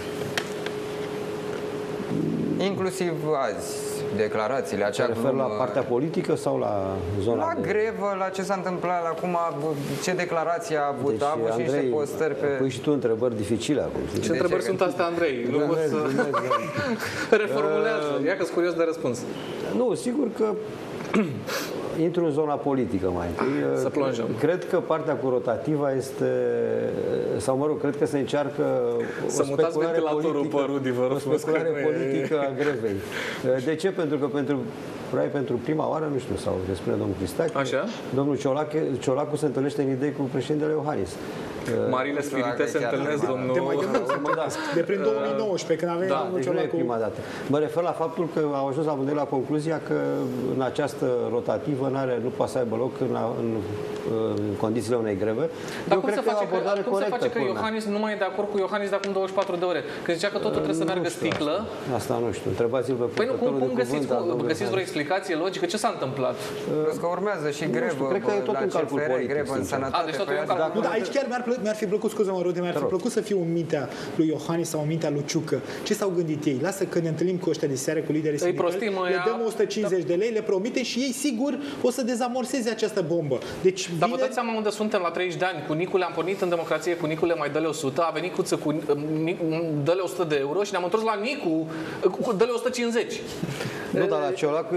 Inclusiv azi, declarațiile, acea glumă... la partea politică sau la zona La de... grevă, la ce s-a întâmplat acum, ce declarație a avut, deci, a avut Andrei, și niște postări pe... Păi și tu întrebări dificile acum. Ce de întrebări ce? sunt astea, Andrei? Nu pot să... Reformulează. Ia că-s curios de răspuns. Nu, sigur că intru în zona politică mai întâi. Să plonjăm. Cred că partea cu rotativa este, sau mă rog, cred că se încearcă să o speculare politică, pe Rudi, vă rog, o speculare politică a grevei. De ce? Pentru că pentru Probabil pentru prima oară, nu știu, sau le spune domnul Cristache, așa? Domnul Ciolache, Ciolacu se întâlnește în idei cu președintele Iohannis. Marile spirite se întâlnesc, domnul... De mai de prin două mii nouăsprezece, când a venit da, domnul deci Ciolacu... nu e prima dată. Mă refer la faptul că au ajuns la la concluzia că în această rotativă n-are, nu poate să aibă loc în, în, în condițiile unei greve. Dar Eu cum, se face, că, cum se face că Iohannis nu mai e de acord cu Iohannis de acum douăzeci și patru de ore? Că zicea că totul trebuie să meargă sticlă. Asta, asta nu știu. Întrebați-l pe Păi nu, cum, cum găsiți, cum, găsiți vreo explicație logică? Ce s-a întâmplat? Pentru că urmează și grevă cred că e tot un calcul politic, grevă în sănătate. A, deci totul e un calcul. Da, aici chiar mi-ar fi plăcut, scuză-mă, Rudi, mi-ar fi plăcut să fiu în mintea lui Iohannis sau în mintea lui Ciucă. Ce s-au gândit ei? Lasă că ne întâlnim cu ăștia de seară, cu liderii sindicali, le dăm o sută cincizeci de lei, le promite și ei sigur o să dezamorseze această bombă. Deci, Dar vă dați seama unde suntem la treizeci de ani? Cu Nicule am pornit în democrație, cu Nicule mai dă-le o sută, a venit Cuță cu dă-le o sută de euro și ne-am întors la Nicu cu dă-le o sută cincizeci. Nu, dar la Ciolacu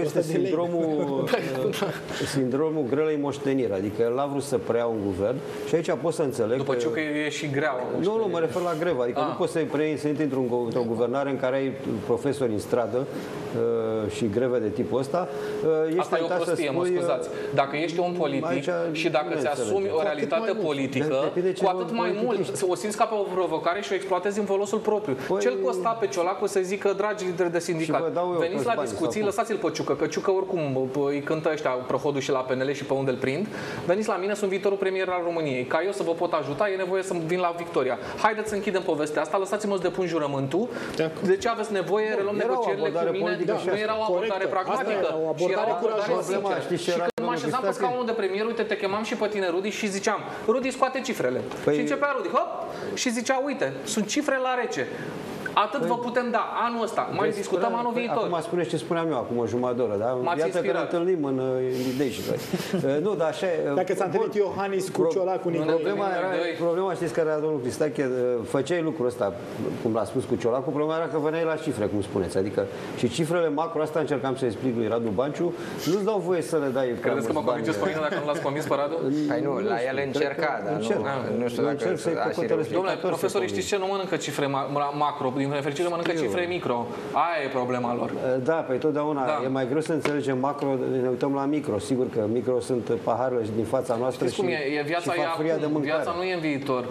este sindromul, sindromul grelei moșteniri. Adică el a vrut să preia un guvern și aici pot să înțeleg. După că... ce că e și greu. Nu, nu, mă refer la grevă. Adică ah. nu poți să preiei, să intri într-o într guvernare în care ai profesori în stradă uh, și greve de tipul ăsta. Uh, Asta e o prostie, mă scuzați. Dacă ești om politic și dacă ți asumi o realitate politică, cu atât mai mult o simți ca pe o provocare și o exploatezi în folosul propriu. Păi... Cel costa pe Ciolacu să zică, dragi lideri de sindicat, veniți la discuții, lăsați-l pe Ciucă, că Ciucă oricum îi cântă ăștia Prohodul și la P N L și pe unde îl prind. Veniți la mine, sunt viitorul premier al României. Ca eu să vă pot ajuta, e nevoie să vin la Victoria. Haideți să închidem povestea asta, lăsați-mă să depun jurământul. De ce aveți nevoie? Reluăm negocierile cu mine. Nu era o abordare pragmatică. Și era o abordare sinceră. Și când mă așezam pe scaunul de premier, uite, te chemam și pe tine, Rudi, și ziceam, Rudi, scoate cifrele. Păi... Și începea Rudi, hop, și zicea, uite, sunt cifre la rece. Atât păi, vă putem da anul ăsta. Mai deci, discutăm anul viitor. Acum spuneți ce spuneam eu acum o jumătate de oră, da? În viața că ne întâlnim în, în idei și noi. Nu, dar așa... Dacă s-a întâlnit Iohannis cu Ciolacu, problema, era, problema știți care era domnul Cristache, făceai lucrul ăsta, cum l-a spus cu Ciolacu, problema era că veneai la cifre, cum spuneți. Adică și cifrele macro, asta încercam să explic lui Radu Banciu, nu-ți dau voie să le dai. Credeți că mă convingeți pe mine dacă nu l-ați convins pe Radu? Păi nu, la el încerca, dar nu știu dacă a și reușit. Dom'le, profesorii știți ce? Nu mănâncă cifre macro, din nefericire mănâncă cifre micro. Aia e problema lor. Da, păi totdeauna da. E mai greu să înțelegem macro, ne uităm la micro. Sigur că micro sunt paharele din fața noastră. Știți cum e? E viața e acum, viața nu e în viitor.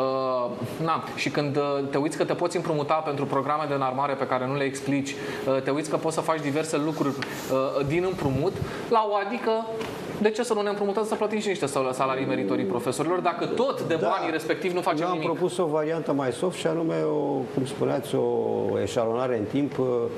Uh, na. Și când te uiți că te poți împrumuta pentru programe de înarmare pe care nu le explici, uh, te uiți că poți să faci diverse lucruri uh, din împrumut, la o adică de ce să nu ne împrumutăm să plătim și niște salarii meritorii profesorilor, dacă tot de banii da, respectiv nu facem am nimic? Am propus o variantă mai soft și anume, o, cum spuneați, o eșalonare în timp.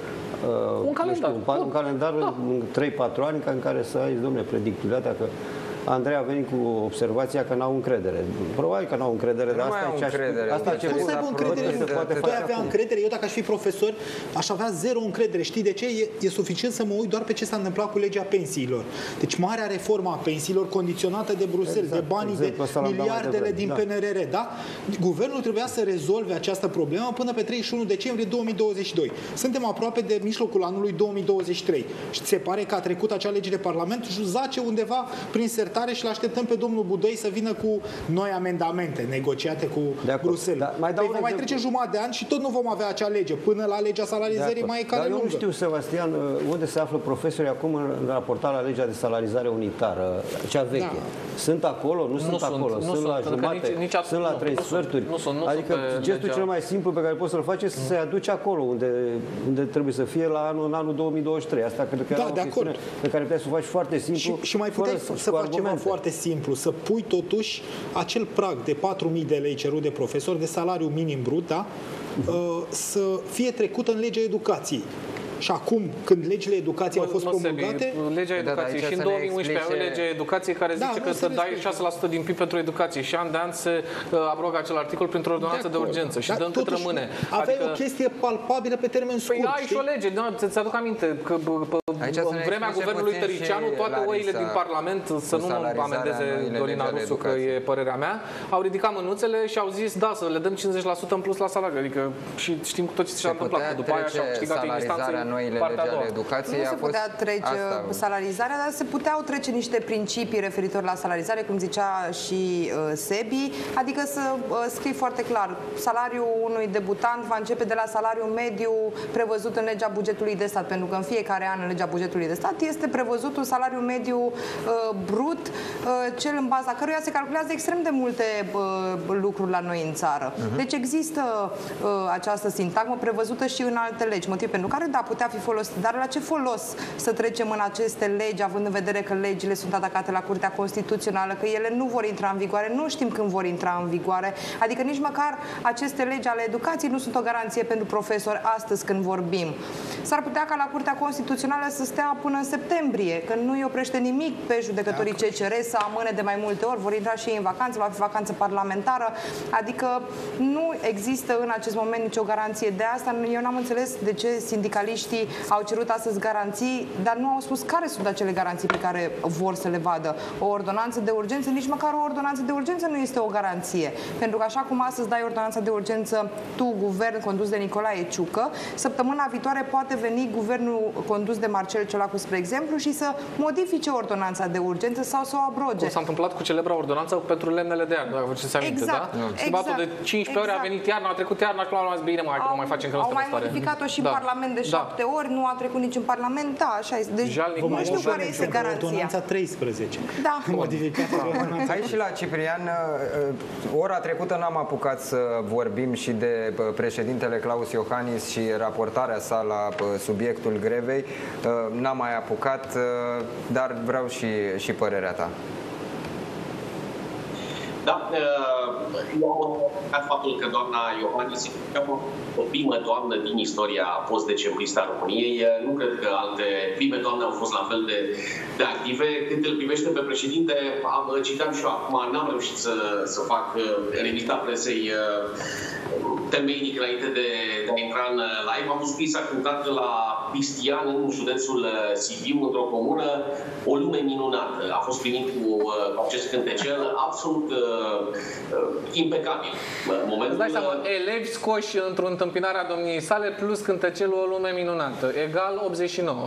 Un calendar. Știu, un, un calendar da. în trei patru ani în care să ai, dom'le, predictivitatea că Andrei a venit cu observația că n-au încredere. Probabil că n-au încredere, dar asta e ce asta ce să aibă încredere. Tu avea încredere, eu dacă aș fi profesor, aș avea zero încredere. Știi de ce? E, e suficient să mă uit doar pe ce s-a întâmplat cu legea pensiilor. Deci marea reformă a pensiilor condiționată de Bruxelles, exact, de banii exact, de miliardele din da. P N R R, da? Guvernul trebuia să rezolve această problemă până pe treizeci și unu decembrie două mii douăzeci și doi. Suntem aproape de mijlocul anului două mii douăzeci și trei. Și se pare că a trecut acea lege de Parlament, zace undeva prin și l-așteptăm pe domnul Budăi să vină cu noi amendamente negociate cu Bruxelles. Da, mai păi va mai trece jumătate de an și tot nu vom avea acea lege. Până la legea salarizării mai e cale lungă. Eu nu știu, Sebastian, unde se află profesorii acum în raportarea la legea de salarizare unitară, cea veche. Da. Sunt acolo? Nu, nu sunt, sunt acolo. Nu sunt, sunt la jumate, nici, nici sunt la trei sferturi. Adică gestul legea... cel mai simplu pe care poți să-l faci este să se aduci acolo unde, unde trebuie să fie la anul, în anul două mii douăzeci și trei. Asta cred că da, era o chestiune pe care puteai să o faci foarte simplu. Și, și mai puteai să faci ceva foarte simplu, să pui totuși acel prag de patru mii de lei cerut de profesor, de salariu minim brut, da? Uh-huh. Să fie trecut în legea educației. Și acum, când legile educației au fost promulgate... Legea educației da, și în două mii unsprezece avea legea educației care zice da, că să dai șase la sută din P I B pentru educație și an de an se uh, abrogă acel articol printr-o ordonanță de, de urgență și dăm cât rămâne. Aveai adică... o chestie palpabilă pe termen scurt. Păi ai și o lege, da, ți aduc aminte că în vremea guvernului Tăricianu toate oile din Parlament, să nu mă amendeze Dorina Rusu că e părerea mea, au ridicat mânuțele și au zis da, să le dăm cincizeci la sută în plus la salariu. Adică și știm cu toți ce s-a întâmplat, că după aia și-au câștigat în instanțe noile legi ale educației. Nu se putea trece asta... salarizarea, dar se puteau trece niște principii referitor la salarizare, cum zicea și uh, Sebi, adică să uh, scrii foarte clar, salariul unui debutant va începe de la salariul mediu prevăzut în legea bugetului de stat, pentru că în fiecare an în legea bugetului de stat este prevăzut un salariu mediu uh, brut, uh, cel în baza căruia se calculează extrem de multe uh, lucruri la noi în țară. Uh-huh. Deci există uh, această sintagmă prevăzută și în alte legi, motiv pentru care da, putea fi folosit. Dar la ce folos să trecem în aceste legi, având în vedere că legile sunt atacate la Curtea Constituțională, că ele nu vor intra în vigoare, nu știm când vor intra în vigoare, adică nici măcar aceste legi ale educației nu sunt o garanție pentru profesori astăzi când vorbim. S-ar putea ca la Curtea Constituțională să stea până în septembrie, că nu îi oprește nimic pe judecătorii C C R să amâne de mai multe ori, vor intra și ei în vacanță, va fi vacanță parlamentară, adică nu există în acest moment nicio garanție de asta. Eu n-am înțeles de ce sindicaliștii sindicaliștii au cerut astăzi garanții, dar nu au spus care sunt acele garanții pe care vor să le vadă. O ordonanță de urgență, nici măcar o ordonanță de urgență nu este o garanție. Pentru că așa cum astăzi dai ordonanța de urgență tu, guvern condus de Nicolae Ciucă, săptămâna viitoare poate veni guvernul condus de Marcel Ciolacu, spre exemplu, și să modifice ordonanța de urgență sau să o abroge. Cum s-a întâmplat cu celebra ordonanță pentru lemnele de iarnă, dacă vă ce aminte, exact, da? Schimbatul exact, de cincisprezece ore, exact. a venit iarna, a trecut iarna și l-am zis, bine, mai că nu mai facem că Au mai modificat-o și în da. Parlament de șapte da. ori, nu a trecut nici în Parlament, da, așa este. Deci Jalnic, nu știu care este garanția. Ordonanța treisprezece. Da. Modificată. Aici și la Ciprian, ora trecută n-am apucat să vorbim și de președintele Claus Iohannis și raportarea sa la subiectul grevei. N-am mai apucat, dar vreau și, și părerea ta. Da, eu am remarcat faptul că doamna Iohannis e o primă doamnă din istoria post-decembrista a României. Nu cred că alte prime doamne au fost la fel de, de active. Când îl privește pe președinte, am citat și eu acum, n-am reușit să, să fac revista presei temeinic înainte de, de a intra în live. Am văzut că s-a cântat la Pistian, în județul Sibiu, într-o comună, O lume minunată. A fost primit cu, cu acest cântecel absolut uh, impecabil. Momentul... Îți dai seama, elevi scoși într-o întâmpinare a domniei sale plus cântecelul O lume minunată, egal optzeci și nouă.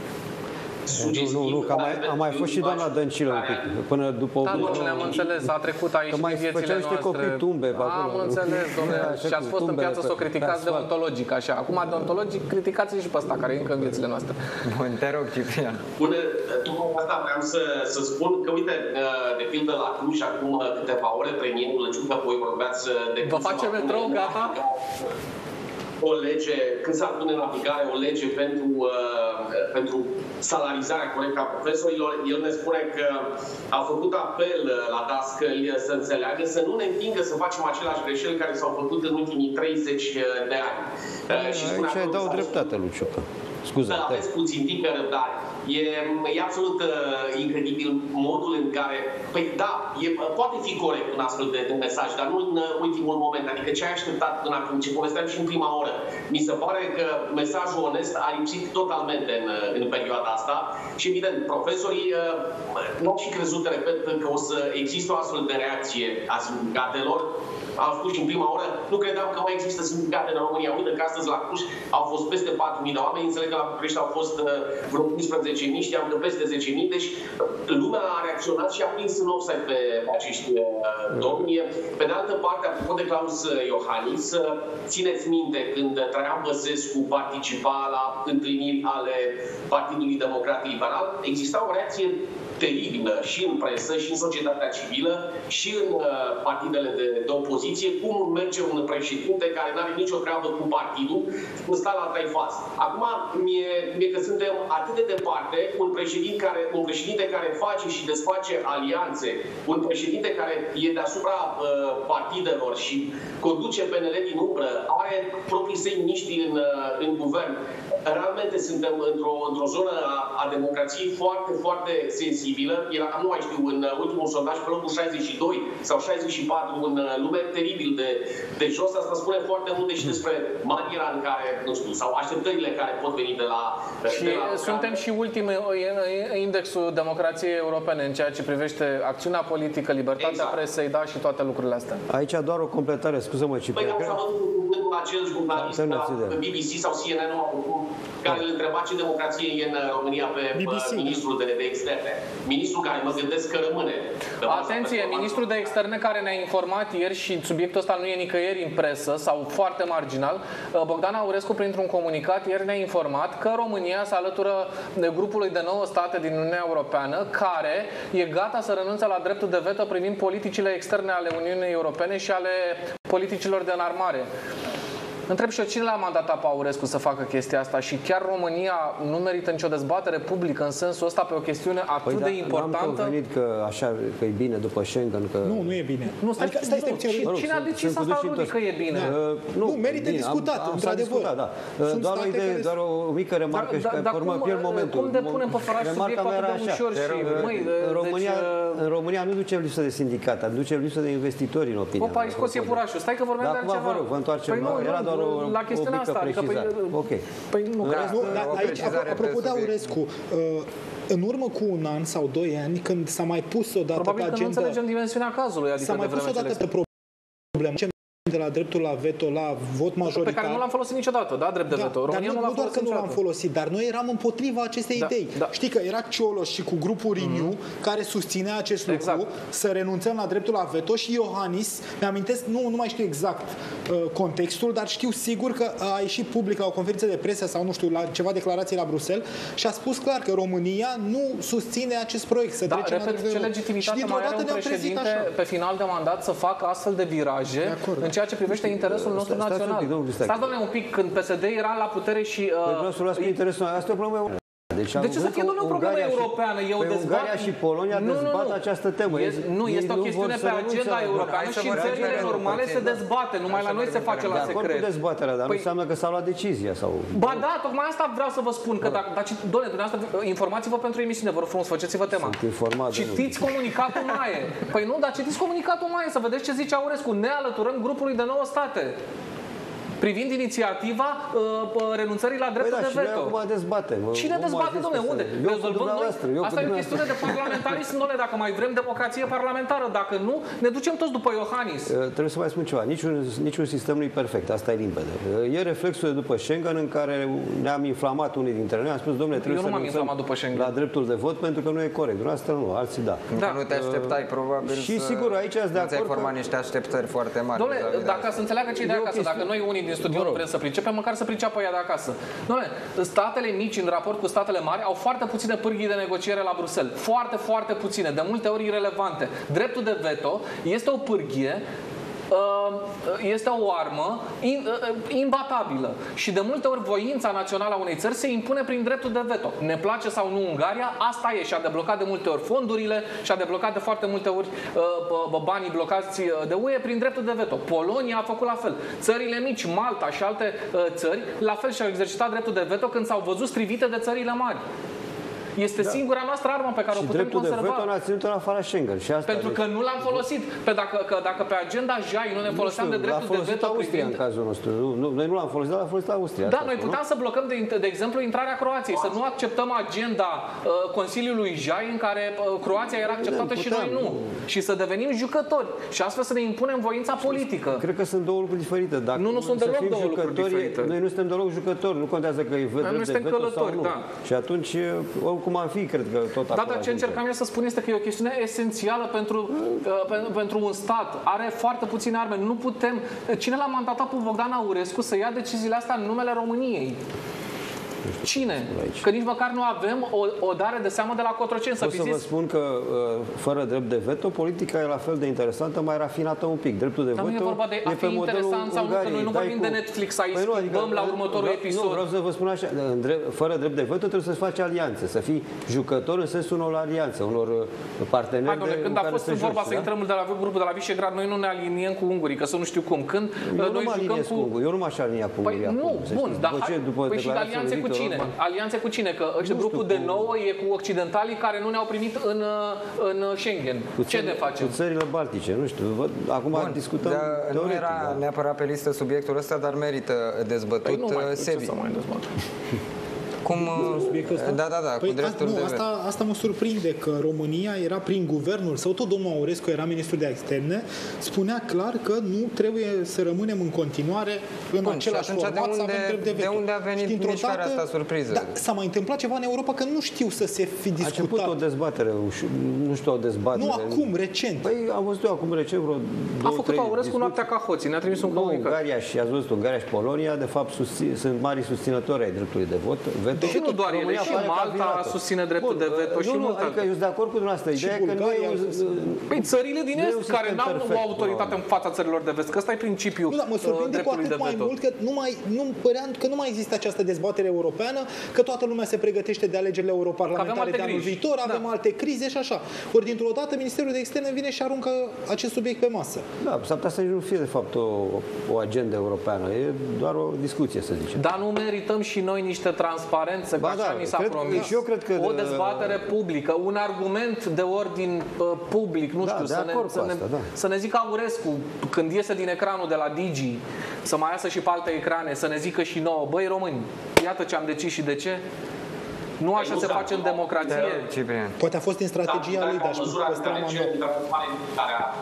Nu, nu, nu, că a mai, a mai fost și doamna Dăncilă un pic, până după... Da, domnule, am înțeles, a trecut aici din viețile noastre. copii tumbe pe acolo. Am înțeles, domnule, și ați fost în piață să o criticați deontologic, așa. Acum, deontologic, criticați și pe ăsta, care e încă în viețile noastre. Bun, te rog, Ciprian. Până asta vreau să, să spun că, uite, de pildă la Cluj, acum câteva ore, premierul Ciucă, voi vorbeați de... Vă face metrou, gata? O lege, când s-ar pune în aplicare o lege pentru, uh, pentru salarizarea corectă a profesorilor, el ne spune că a făcut apel la dascăli să înțeleagă, să nu ne împingă să facem aceleași greșeli care s-au făcut în ultimii treizeci de ani. Uh, și aici dau dreptate lui Ciucă. Scuze. Să aveți puțin timp de răbdare. E, e absolut uh, incredibil modul în care, păi da, e, poate fi corect un astfel de, de mesaj, dar nu în uh, ultimul moment. Adică ce ai așteptat până acum, ce povesteam și în prima oră. Mi se pare că mesajul onest a lipsit totalmente în, în perioada asta și evident, profesorii uh, nu au și crezut, repet, că o să există o astfel de reacție a sindicatelor. Am spus și în prima oră, nu credeam că mai există sindicate în România. Uite că astăzi la Cluj au fost peste patru mii de oameni, înțeleg că la București au fost uh, vreo unsprezece mii, știam că peste zece mii, deci lumea a reacționat și a prins în offside pe acești uh, domni. Pe de altă parte, apropo de Claus Iohannis, uh, țineți minte când Traian Băsescu participa la întâlniri ale Partidului Democrat Liberal, exista o reacție teribilă și în presă, și în societatea civilă, și în uh, partidele de, de opoziție, cum merge un președinte care nu are nicio treabă cu partidul, cum sta la trei faze. Acum, mie, mie că suntem atât de departe, un președinte care, un președinte care face și desface alianțe, un președinte care e deasupra uh, partidelor și conduce P N L din umbră, are proprii săi miniștri în, uh, în guvern. Realmente suntem într-o, într-o zonă a, a democrației foarte, foarte sensibilă. Era, nu mai știu, în ultimul sondaj pe locul șaizeci și doi sau șaizeci și patru în lume, teribil de, de jos. Asta spune foarte multe și despre maniera în care, nu știu, sau așteptările care pot veni de la... Și de la suntem și ultimul indexul democrației europene în ceea ce privește acțiunea politică, libertatea exact. presei, da, și toate lucrurile astea. Aici doar o completare, scuză-mă, Ciprian. Păi, am văzut cuvântul acel jurnalist la B B C sau C N N care îl întreba ce democrație e în România pe B B C, ministrul de, de externe. Ministrul care mă gândesc că rămâne. Atenție, ministrul de externe care ne-a informat ieri și subiectul ăsta nu e nicăieri în presă sau foarte marginal. Bogdan Aurescu, printr-un comunicat, ieri ne-a informat că România se alătură grupului de nouă state din Uniunea Europeană care e gata să renunțe la dreptul de veto privind politicile externe ale Uniunii Europene și ale politicilor de înarmare. Întreb și eu, cine l-a mandatat pe Aurescu să facă chestia asta și chiar România nu merită nicio dezbatere publică în sensul ăsta pe o chestiune atât păi de da, importantă? N-am convenit că așa că e bine după Schengen, că... Nu, nu e bine. Nu, stai, adică, stai, stai, stai, nu, cine a decis asta, Rudi, că e bine? Da. Nu, nu, merită bine, discutat, am, am într-adevăr. Discutat, da. Doar o idee, doar o mică remarcă și pe urmă pierd momentul. Cum depunem pe făraș subiectul atât de ușor și... În România nu ducem lipsă de sindicate, ducem lipsă de investitori, în opinia. Opa, ai scos iepurașul. Stai că vorbeam de altceva. Acum vă rog, vă întoarcem. Era doar o, la chestiunea o mică asta. Adică, păi, ok. Păi, nu, Da, nu, dar aici, apropo de Aurescu, în urmă cu un an sau doi ani, când s-a mai pus odată probabil pe că agenda... nu înțelegem dimensiunea cazului. Adică S-a mai pus odată pe problemă. De la dreptul la veto, la vot majoritar. Pe care nu l-am folosit niciodată, da, drept de da, veto. România dar nu, nu l-a nu doar folosit că nu l-am niciodată. folosit, dar noi eram împotriva acestei Da, idei. da. Știi că era Cioloș și cu grupul Renew mm-hmm. care susținea acest lucru, Exact. să renunțăm la dreptul la veto și Iohannis, mi-amintesc, nu, nu mai știu exact uh, contextul, dar știu sigur că a ieșit public la o conferință de presă sau nu știu, la ceva declarații la Bruxelles și a spus clar că România nu susține acest proiect. Să Da, trecem la repet, dreptul ce de vot. legitimitate Și mai are dintr-o un dată ne-am trezit președinte așa. pe final de mandat să facă astfel de viraje acord, în ceea ce privește interesul nostru Stați un național. pic, domnul Cristache. Stați, domnule, un pic, când P S D era la putere și... Uh, Deci vreau să luați pe interesul. Asta e o problemă. Deci de ce să fie, domnule, o problemă europeană? Eu păi dezbat... Ungaria și Polonia nu, dezbat nu, nu. această temă. Este, nu, Ei este o nu chestiune vor pe să agenda renunțe. europeană Hai să și în vorbim țările de normale puțin, se da. dezbate. Numai la noi se face la De acord cu secret. dezbaterea, dar nu Păi- înseamnă că s-a luat decizia sau... Ba da, tocmai asta vreau să vă spun, că dacă, dar, doamne, dumneavoastră, informați-vă pentru emisiune, vă rog frumos, faceți-vă tema. Sunt informat de Citiți comunicatul M A E. Păi nu, dar citiți comunicatul M A E, să vedeți ce zice Aurescu. Ne alăturăm grupului de nouă state privind inițiativa uh, renunțării la dreptul Păi da, de și noi veto. acum dezbatem. Cine Omul a dezbate, zis domnule? că Unde? se- Eu cu Rezolvăm dumneavoastră, noi? eu cu Asta e o dumneavoastră. chestiune de parlamentarism, domnule, dacă mai vrem democrație parlamentară. Dacă nu, ne ducem toți după Iohannis. Uh, Trebuie să mai spun ceva. Niciun, niciun sistem nu e perfect, asta e limpede. Uh, E reflexul de după Schengen în care ne-am inflamat unii dintre noi. Am spus, domnule, trebuie Eu nu să m-am renunțăm inflamat după Schengen. la dreptul de vot pentru că nu e corect. Dumneavoastră nu, alții da. Da. Nu te așteptai, probabil, și să... sigur, aici ați de Nu ți-ai acord format că- niște așteptări foarte mari. Dom'le, vis-a-vis de dacă asta. să înțeleagă cei de E o acasă, chestie- dacă noi unii din studio Vă nu rog. vrem să pricepem, măcar să priceapă ea de acasă. Dom'le, statele mici în raport cu statele mari au foarte puține pârghii de negociere la Bruxelles. Foarte, foarte puține, de multe ori irelevante. Dreptul de veto este o pârghie, este o armă imbatabilă și de multe ori voința națională a unei țări se impune prin dreptul de veto. Ne place sau nu Ungaria, asta e și a deblocat de multe ori fondurile și a deblocat de foarte multe ori banii blocați de U E prin dreptul de veto. Polonia a făcut la fel. Țările mici, Malta și alte țări, la fel și-au exercitat dreptul de veto când s-au văzut strivite de țările mari. Este da. singura noastră armă pe care și o putem conserva. Și dreptul de veto n-a ținut în afara Schengen. Și asta Pentru deci... că nu l-am folosit. Pe dacă, că, dacă pe agenda J A I nu ne foloseam nu știu, de dreptul de veto Austria privind... în cazul nostru. Nu, nu, noi nu l-am folosit, dar l-a folosit Austria. Da, noi puteam să blocăm, de, de exemplu, intrarea Croației, să nu acceptăm agenda uh, Consiliului J A I în care uh, Croația era acceptată puteam, și noi nu. Și să devenim jucători. Și astfel să ne impunem voința politică. Cred că sunt două lucruri diferite. Dacă Nu, nu sunt să deloc fim două lucruri jucători, diferite. Noi nu suntem deloc jucători. Nu contează că e drept de suntem veto călători, sau nu. da. Și atunci, oricum am fi, cred că tot Da, dar ce încercam eu să spun este că e o chestiune esențială pentru, uh, pentru, pentru un stat. Are foarte puține arme. Nu putem... Cine l-a mandatat pe Bogdan Aurescu să ia deciziile astea în numele României? Cine? Că nici măcar nu avem o, o dare de seamă de la Cotroceni să Pot fi să zis... vă spun că fără drept de veto, politica e la fel de interesantă, mai rafinată un pic. Dreptul de Dar veto nu e vorba de a e fi pe modelul interesant sau nu, că Ungariei. noi nu Dai vorbim cu... de Netflix aici, Păi nu, schimbăm la următorul vreau, episod. Nu, vreau să vă spun așa, în drept, fără drept de veto trebuie să-ți faci alianțe, să fii jucător în sensul unor alianțe, unor parteneri. Hai, doamne, de, când a fost să vorba joci, să da? intrăm de la grupul de la Visegrad, noi nu ne aliniem cu ungurii, că să nu știu cum. Când Eu noi nu mă jucăm aliniez cu ungurii, eu nu m-aș alinia cu Păi ungurii nu, acum, să bun, știți. dar După ce- hai, după păi și de declarația alianțe lui cu Victor cine? Orban. Alianțe cu cine? Că ăștia Nu știu grupul de cum. nouă e cu occidentalii care nu ne-au primit în, în Schengen. Cu Ce țări- ne facem? Cu țările baltice, nu știu. Vă, acum Bun, discutăm dar nu teoretic, era da. neapărat pe listă subiectul ăsta, dar merită dezbătut. Păi nu mai, ce Sebi. să mai dezbat? Cum, Subiectul ăsta? da, da, da, Păi, cu dreptul a, nu, de asta, asta mă surprinde că România era prin guvernul sau tot domnul Aurescu era ministrul de externe, spunea clar că nu trebuie să rămânem în continuare în Bun, același și atunci format, de să unde- avem drept de de veto. unde a venit Și dintr-o mișcarea dată- asta surpriză? Da, s-a mai întâmplat ceva în Europa că nu știu să se fi A început discutat. o dezbatere, uș- nu știu, o dezbatere. Nu acum, recent. Păi am văzut eu acum recent vreo A două, făcut trei Aurescu discuții. noaptea ca hoții, ne-a trimis un Nu, comunicat. Ungaria și, ați văzut, Ungaria și Polonia, de fapt, susțin, sunt mari susținători ai dreptului de vot. Veto. Și nu doar ele, România și pare că a Malta virată. susține dreptul Bun, de veto nu, și nu, multe adică alte. eu sunt de acord cu dumneavoastră. Ideea e că nu Bulgaria e au susținut. Păi țările din Nu e un Est, care sistem n-au perfect, o autoritate în fața țărilor de vest, că ăsta e principiul Nu, dar mă surprinde cu dreptului de atât mai veto. mult că nu mai nu părea că nu mai există această dezbatere europeană, că toată lumea se pregătește de alegerile Că avem europarlamentare alte de anul griji. viitor, avem Da. alte crize și așa. Ori dintr-o dată Ministerul de Externe vine și aruncă acest subiect pe masă. Da, s-ar putea să nu fie, de fapt, o, o agendă europeană. E doar o discuție, să zicem. Dar nu merităm și noi niște transparență transparență, ba că da, așa ni s-a cred, promis. și eu cred că o dezbatere publică, un argument de ordin uh, public, nu da, știu, să ne, să să, ne, asta, da. să ne zică Aurescu, când iese din ecranul de la Digi, să mai iasă și pe alte ecrane, să ne zică și nouă, băi români, iată ce am decis și de ce. Nu așa se face în democrație. Ciprian. Poate a fost în strategia lui, dar și păstra manual.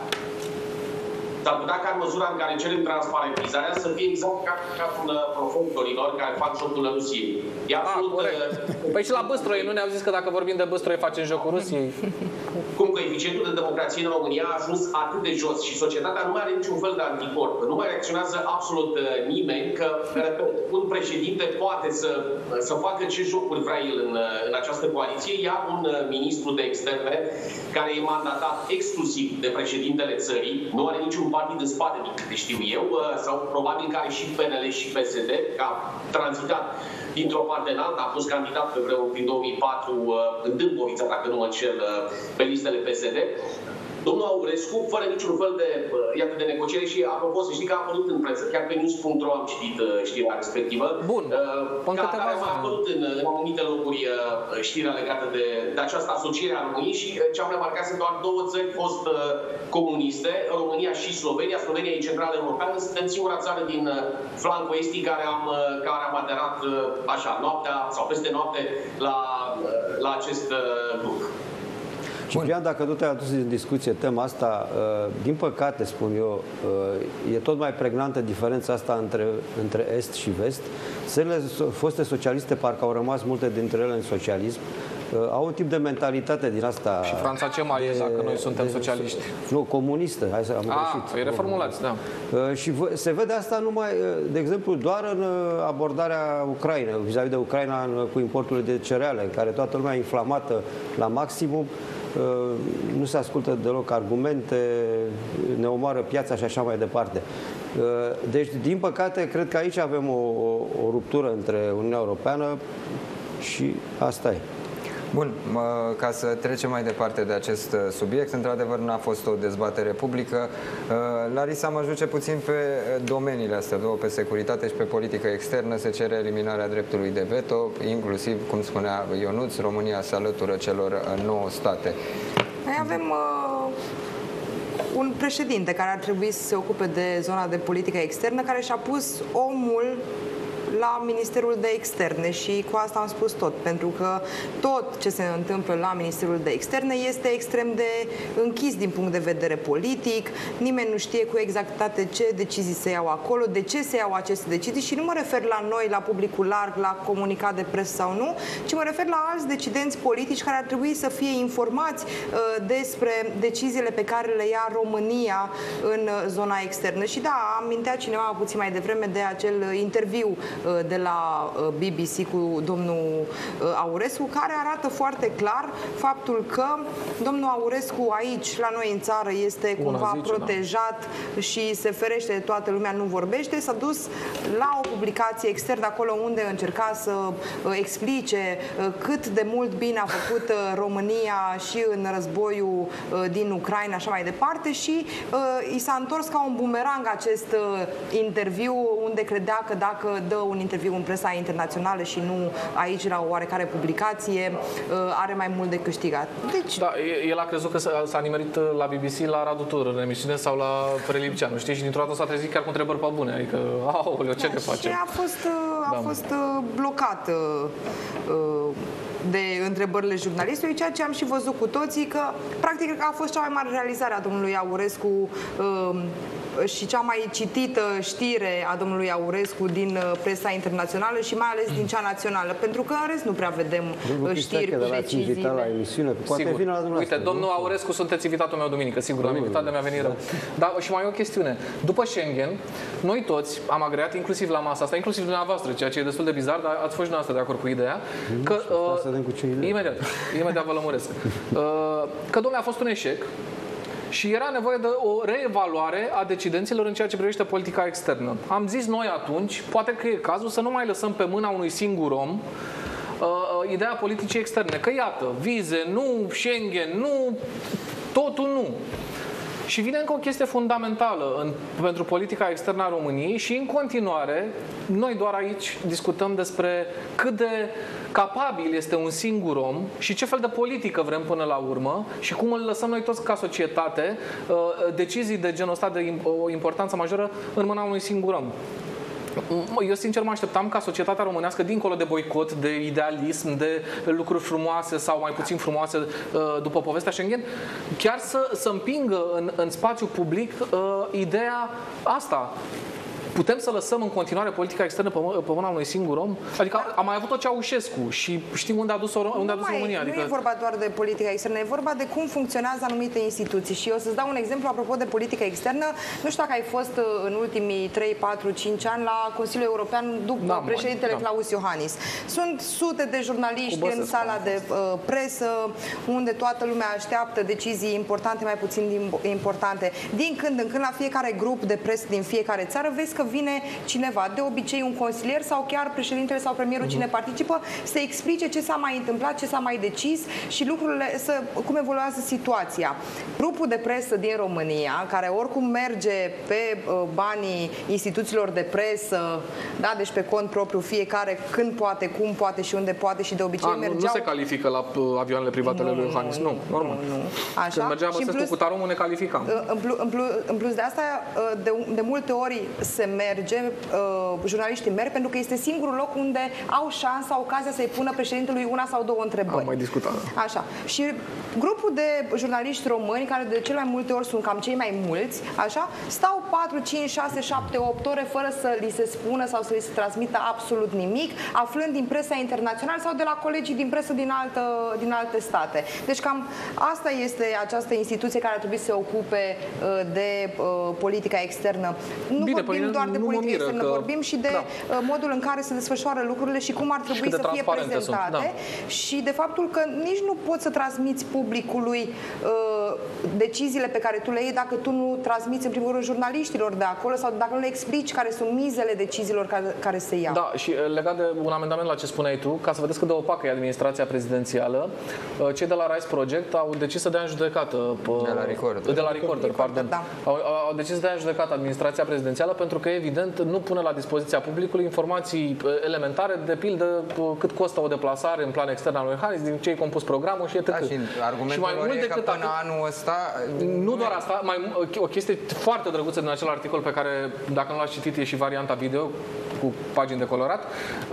Dar putea ca în măsura în care cerem transparentizarea să fie exact ca cazul profesorilor care fac jocul Rusiei. E absolut... Ah, păi și la Băstroi, nu ne-au zis că dacă vorbim de Băstroi facem jocul Rusiei? Cum coeficientul de democrație în România a ajuns atât de jos și societatea nu mai are niciun fel de anticorp, nu mai reacționează absolut nimeni, că, repet, un președinte poate să, să facă ce jocuri vrea el în, în această coaliție, iar un ministru de externe care e mandatat exclusiv de președintele țării, nu are niciun partid în spate, din câte știu eu, sau probabil că are și P N L și P S D, ca tranzitat dintr-o parte în alta, a fost candidat pe vreo prin două mii patru în Dâmbovița, dacă nu mă înșel, pe listele P S D. Domnul Aurescu, fără niciun fel de, iată, de negociere și, apropo, să știi că a apărut în presă, chiar pe news punct ro am citit știrea respectivă. Bun. Uh, ca care a apărut în, în anumite locuri uh, știrea legată de, de această asociere a României și uh, ce am remarcat sunt doar două țări fost uh, comuniste, România și Slovenia. Slovenia e centrală europeană, suntem singura țară din uh, flancul estic care am, uh, care am aderat uh, așa, noaptea sau peste noapte la, uh, la acest uh, grup. Ciprian, dacă tu te-ai adus în discuție tema asta, din păcate, spun eu, e tot mai pregnantă diferența asta între, între Est și Vest. Țările foste socialiste parcă au rămas multe dintre ele în socialism. Au un tip de mentalitate din asta... Și Franța ce mai e dacă noi suntem de, socialiști? Nu, comunistă. Hai să am greșit. E reformulați, da. Și se vede asta numai, de exemplu, doar în abordarea Ucrainei, vis-a-vis de Ucraina cu importul de cereale, care toată lumea inflamată la maximum. Nu se ascultă deloc argumente, ne omoară piața și așa mai departe. Deci, din păcate, cred că aici avem o, o, o ruptură între Uniunea Europeană și asta e. Bun, ca să trecem mai departe de acest subiect, într-adevăr n-a fost o dezbatere publică. Larisa, mă duce puțin pe domeniile astea două, pe securitate și pe politică externă. Se cere eliminarea dreptului de veto, inclusiv, cum spunea Ionuț, România se alătură celor nouă state. Noi avem uh, un președinte care ar trebui să se ocupe de zona de politică externă, care și-a pus omul la Ministerul de Externe și cu asta am spus tot, pentru că tot ce se întâmplă la Ministerul de Externe este extrem de închis din punct de vedere politic, nimeni nu știe cu exactitate ce decizii se iau acolo, de ce se iau aceste decizii și nu mă refer la noi, la publicul larg, la comunicat de presă sau nu, ci mă refer la alți decidenți politici care ar trebui să fie informați uh, despre deciziile pe care le ia România în zona externă. Și da, amintea cineva puțin mai devreme de acel interviu de la B B C cu domnul Aurescu, care arată foarte clar faptul că domnul Aurescu aici, la noi în țară, este cumva zice, protejat da. și se ferește de toată lumea, nu vorbește. S-a dus la o publicație externă acolo unde încerca să explice cât de mult bine a făcut România și în războiul din Ucraina, așa mai departe, și i s-a întors ca un bumerang acest interviu, unde credea că dacă dă un interviu în presa internațională și nu aici la o oarecare publicație, are mai mult de câștigat. Deci... Da, el a crezut că s-a nimerit la B B C la Radu Tudor în emisiune sau la Prelipceanu, știi? Și dintr-o dată s-a trezit chiar cu întrebări pe bune. Adică, aoleu, ce da, ne facem? Și a fost, a da. fost blocat de întrebările jurnalistului, ceea ce am și văzut cu toții, că practic a fost cea mai mare realizare a domnului Aurescu și cea mai citită știre a domnului Aurescu din presa internațională și mai ales din cea națională, pentru că în rest nu prea vedem știri cu deciziile. La emisiune, poate sigur. Vine la Uite, domnul Aurescu, sunteți invitatul meu duminică, sigur, am invitat de mi-a venit rău. Dar și mai e o chestiune. După Schengen, noi toți am agreat, inclusiv la masa asta, inclusiv dumneavoastră, ceea ce e destul de bizar, dar ați fost și dumneavoastră de acord cu ideea, că... Uh, imediat, imediat vă lămuresc. Uh, că, domnule, a fost un eșec și era nevoie de o reevaluare a decidenților în ceea ce privește politica externă. Am zis noi atunci, poate că e cazul să nu mai lăsăm pe mâna unui singur om uh, ideea politicii externe. Că iată, vize, nu, Schengen, nu, totul nu. Și vine încă o chestie fundamentală în, pentru politica externă a României și în continuare, noi doar aici discutăm despre cât de capabil este un singur om și ce fel de politică vrem până la urmă și cum îl lăsăm noi toți ca societate decizii de genul ăsta de o importanță majoră în mâna unui singur om. Eu sincer mă așteptam ca societatea românească, dincolo de boicot, de idealism, de lucruri frumoase sau mai puțin frumoase după povestea Schengen, chiar să, să împingă în, în spațiu public uh, ideea asta. Putem să lăsăm în continuare politica externă pe, pe mâna unui singur om? Adică am mai avut-o Ceaușescu și știm unde a dus, unde a dus mai, România. Nu adică... e vorba doar de politica externă, e vorba de cum funcționează anumite instituții. Și eu să-ți dau un exemplu apropo de politică externă. Nu știu dacă ai fost în ultimii trei, patru, cinci ani la Consiliul European după da, președintele da. Klaus Iohannis. Sunt sute de jurnaliști în sala de uh, presă, unde toată lumea așteaptă decizii importante, mai puțin importante. Din când în când, la fiecare grup de presă din fiecare țară, vezi că vine cineva, de obicei un consilier sau chiar președintele sau premierul, uh-huh. cine participă, să explice ce s-a mai întâmplat, ce s-a mai decis și lucrurile, să, cum evoluează situația. Grupul de presă din România, care oricum merge pe uh, banii instituțiilor de presă, da, deci pe cont propriu fiecare, când poate, cum poate și unde poate și de obicei A, mergeau... Nu se califică la uh, avioanele private ale lui Iohannis, nu, normal. Nu, nu. Așa? Când mergeam Băsescu cu Taromul ne calificam. În plus, în, plus, în plus de asta, de, de multe ori se merge Uh, jurnaliștii merg pentru că este singurul loc unde au șansa, ocazia să-i pună președintelui una sau două întrebări. Am mai discutat. Așa. Și grupul de jurnaliști români, care de cele mai multe ori sunt cam cei mai mulți, așa, stau patru, cinci, șase, șapte, opt ore fără să li se spună sau să li se transmită absolut nimic, aflând din presa internațională sau de la colegii din presă din, altă, din alte state. Deci cam asta este această instituție care ar trebui să se ocupe uh, de uh, politica externă. Nu Bine, vorbim doar de politica externă, că... vorbim și de da. modul în care se desfășoară lucrurile și cum ar trebui să fie prezentate sunt, da. și de faptul că nici nu poți să transmiți publicului uh, deciziile pe care tu le iei dacă tu nu transmiți în primul rând jurnaliștilor de acolo sau dacă nu le explici care sunt mizele deciziilor care, care se iau. Da, și legat de un amendament la ce spuneai tu, ca să vedeți cât de opacă e administrația prezidențială, cei de la Rise Project au decis să dea în judecată de la Recorder, de la Recorder, pardon. Da. Au, au decis să dea în judecată administrația prezidențială pentru că evident nu pune la dispoziția publicului informații elementare, de pildă cât costă o deplasare în plan extern al lui Iohannis, din ce ai compus programul și et cetera. Da, și argumentul și mai mult decât că până atât, anul ăsta... Nu doar asta, mai, o chestie foarte drăguță din acel articol pe care, dacă nu l-ați citit, e și varianta video cu pagini de colorat.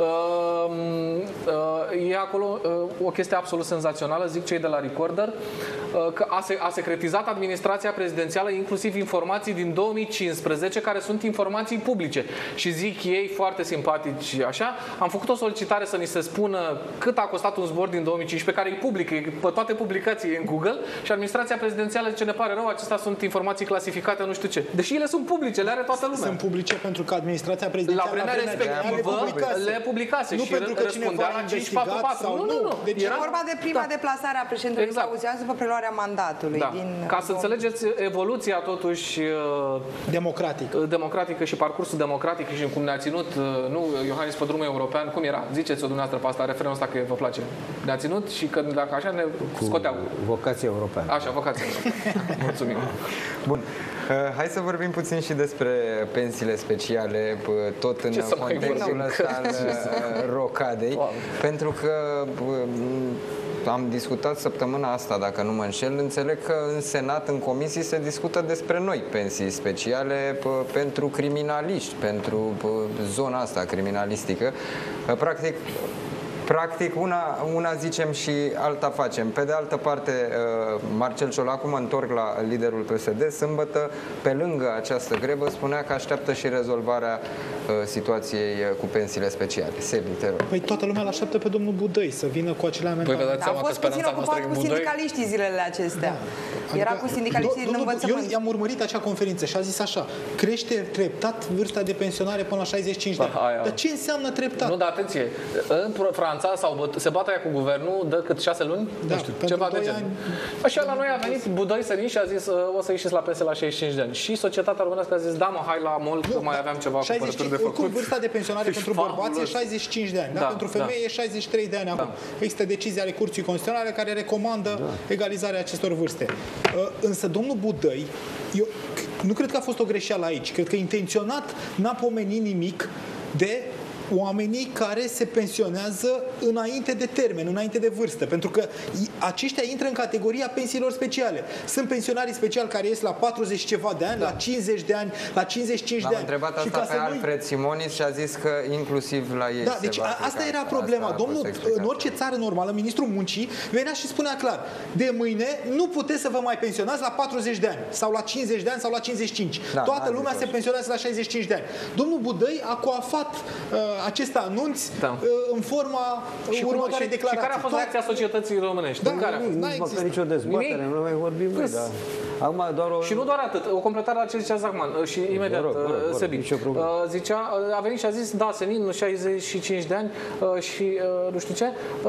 E acolo o chestie absolut senzațională, zic cei de la Recorder, că a, se, a secretizat administrația prezidențială inclusiv informații din două mii cincisprezece care sunt informații publice. Și zic ei foarte simpatici așa, am făcut o solicitare să ni se spună cât a costat un zbor din două mii cincisprezece, care e public, e pe toate publicații în Google, și administrația prezidențială zice, ne pare rău, acestea sunt informații clasificate, nu știu ce. Deși ele sunt publice, le are toată lumea. Sunt publice pentru că administrația prezidențială la vremea respectivă le publicase nu și pentru că răspundea la cinci patru patru. Sau nu, nu, nu. Deci era vorba de prima da. deplasare a președintelui exact. Claus Iohannis după preluarea mandatului. Da. Din Ca să înțelegeți evoluția totuși democratică. democratică și parcursul democratic și cum ne-a ținut, nu, Iohannis pe drumul european, cum era? Ziceți-o dumneavoastră pe asta, referenul ăsta că vă place. Ne-a ținut și că dacă așa ne scoteau. Vocație europeană. Așa, vocație europeană. Mulțumim. Bun. Hai să vorbim puțin și despre pensiile speciale, tot în contextul ăsta al rocadei, wow. Pentru că am discutat săptămâna asta, dacă nu mă înșel, înțeleg că în Senat, în comisii, se discută despre noi pensii speciale pentru criminaliști, pentru zona asta criminalistică. Practic, Practic, una, una zicem și alta facem. Pe de altă parte, Marcel Ciolacu, mă întorc la liderul P S D, sâmbătă, pe lângă această grevă, spunea că așteaptă și rezolvarea situației cu pensiile speciale. Sebi, te rog. Păi toată lumea îl așteaptă pe domnul Budăi să vină cu acele amendamente. Păi, a fost puțin ocupat cu sindicaliștii zilele acestea. Da. Era adică, cu sindicaliștii din învățământ. Eu i-am urmărit acea conferință și a zis așa, crește treptat vârsta de pensionare până la șaizeci și cinci de ani. Dar ce înseamnă treptat? Nu, dar atenție, în Franța Franța sau se bate aia cu guvernul de cât șase luni? Da, nu știu, ceva de genul. Așa la noi a venit Budăi Sănin și a zis o să ieșiți la pensie la șaizeci și cinci de ani. Și societatea românească a zis da mă, hai la mall că mai aveam ceva cumpărături de făcut. Oricum, vârsta de pensionare pentru bărbați e șaizeci și cinci de ani, da? Da, Pentru femei da. e șaizeci și trei de ani acum. Da. Există decizii ale Curții Constituționale care recomandă da. egalizarea acestor vârste. Însă domnul Budăi, eu nu cred că a fost o greșeală aici. Cred că intenționat n-a pomenit nimic de oamenii care se pensionează înainte de termen, înainte de vârstă, pentru că aceștia intră în categoria pensiilor speciale. Sunt pensionarii speciali care ies la patruzeci ceva de ani, da. la cincizeci de ani, la cincizeci și cinci de ani. Am întrebat asta pe Alfred Simonis și a zis că inclusiv la ei da, se deci va asta era problema. Asta Domnul, în orice țară normală, ministrul muncii venea și spunea clar, de mâine nu puteți să vă mai pensionați la patruzeci de ani, sau la cincizeci de ani, sau la cincizeci și cinci. Da, Toată lumea se pensionează la șaizeci și cinci de ani. Domnul Budăi a coafat uh, acest anunț da. în forma și următoarei declarații. Și care a fost reacția societății românești? Da, care a fost? Nu există nicio dezbatere, nu mai vorbim noi, da. Acum doar o... Și nu doar atât, o completare la ce zicea Zachman și imediat rog, rog, rog, Sebi. Zicea, a venit și a zis, da, Senin, șaizeci și cinci de ani și nu știu ce,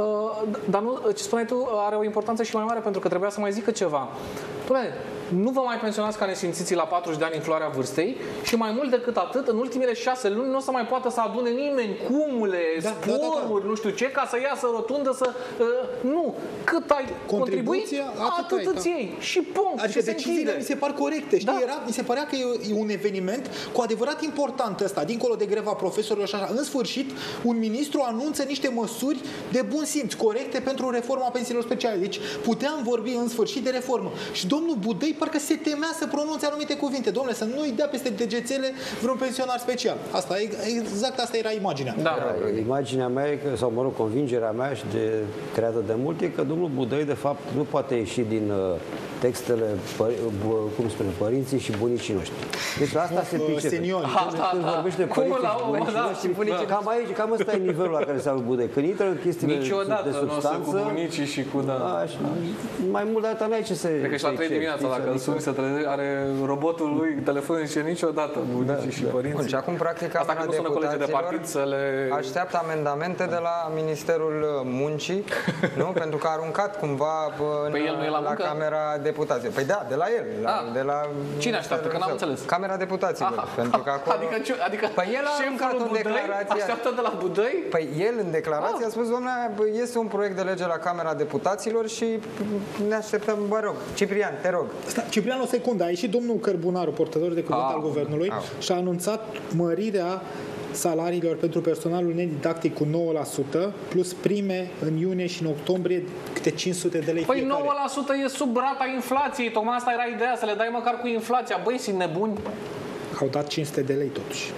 dar nu, ce spuneai tu are o importanță și mai mare pentru că trebuia să mai zică ceva. Pune, nu vă mai pensionați ca nesimțiții la patruzeci de ani în floarea vârstei și mai mult decât atât, în ultimele șase luni nu o să mai poată să adune nimeni cumule, da, sporuri, da, da, da. nu știu ce, ca să iasă rotundă, să... Uh, nu, cât ai contribuit, atât îți iei. Și punct. Adică deciziile mi se par corecte. Știi? Da. Era, mi se părea că e un eveniment cu adevărat important ăsta, dincolo de greva profesorilor și așa. În sfârșit, un ministru anunță niște măsuri de bun simț, corecte pentru reforma pensiilor speciale. Deci puteam vorbi în sfârșit de reformă. Și domnul Budăi parcă se temea să pronunțe anumite cuvinte. Domnule, să nu-i dea peste degețele vreun pensionar special. Asta, exact asta era imaginea. Da. Da, imaginea mea, e că, sau mă rog, convingerea mea și de, creată de mult, e că domnul Budăi, de fapt, nu poate ieși din uh, textele, păr, uh, cum spune, părinții și bunicii noștri. Deci la asta se pricepe. Când vorbește părinții și bunicii noștri, bunicii cam aici, cam ăsta e nivelul la care se aude Budăi. Când intră în chestiile de substanță, cu bunicii și cu da. Așa, mai mult data n-ai ce să... Cred că și la trei dimineața, dacă îl suni să are robotul lui telefon și niciodată bunicii da, și da. părinții. Bun, și acum, practic, asta că nu sună colegii de partid să le... așteaptă amendamente de la Ministerul Muncii, nu? Pentru că a aruncat cumva în, păi el nu e la, la Camera Deputaților. Păi da, de la el. La, ah. de la Cine așteaptă? Că n-am înțeles. Camera Deputaților. Aha. Pentru că acolo... Adică, adică păi el a aruncat în declarație. Așteaptă de la Budăi? Păi el în declarație ah. a spus, doamne, este un proiect de lege la Camera Deputaților și ne așteptăm, mă rog. Ciprian, te rog. Sta, Ciprian, o secundă. A ieșit domnul Cărbunaru, portător de cuvânt ah. al Guvernului, ah. și a anunțat mărirea salariilor pentru personalul nedidactic cu nouă la sută, plus prime în iunie și în octombrie câte cinci sute de lei păi fiecare. nouă la sută e sub rata inflației, tocmai asta era ideea, să le dai măcar cu inflația. Băi, sunt nebuni. Au dat cinci sute de lei totuși.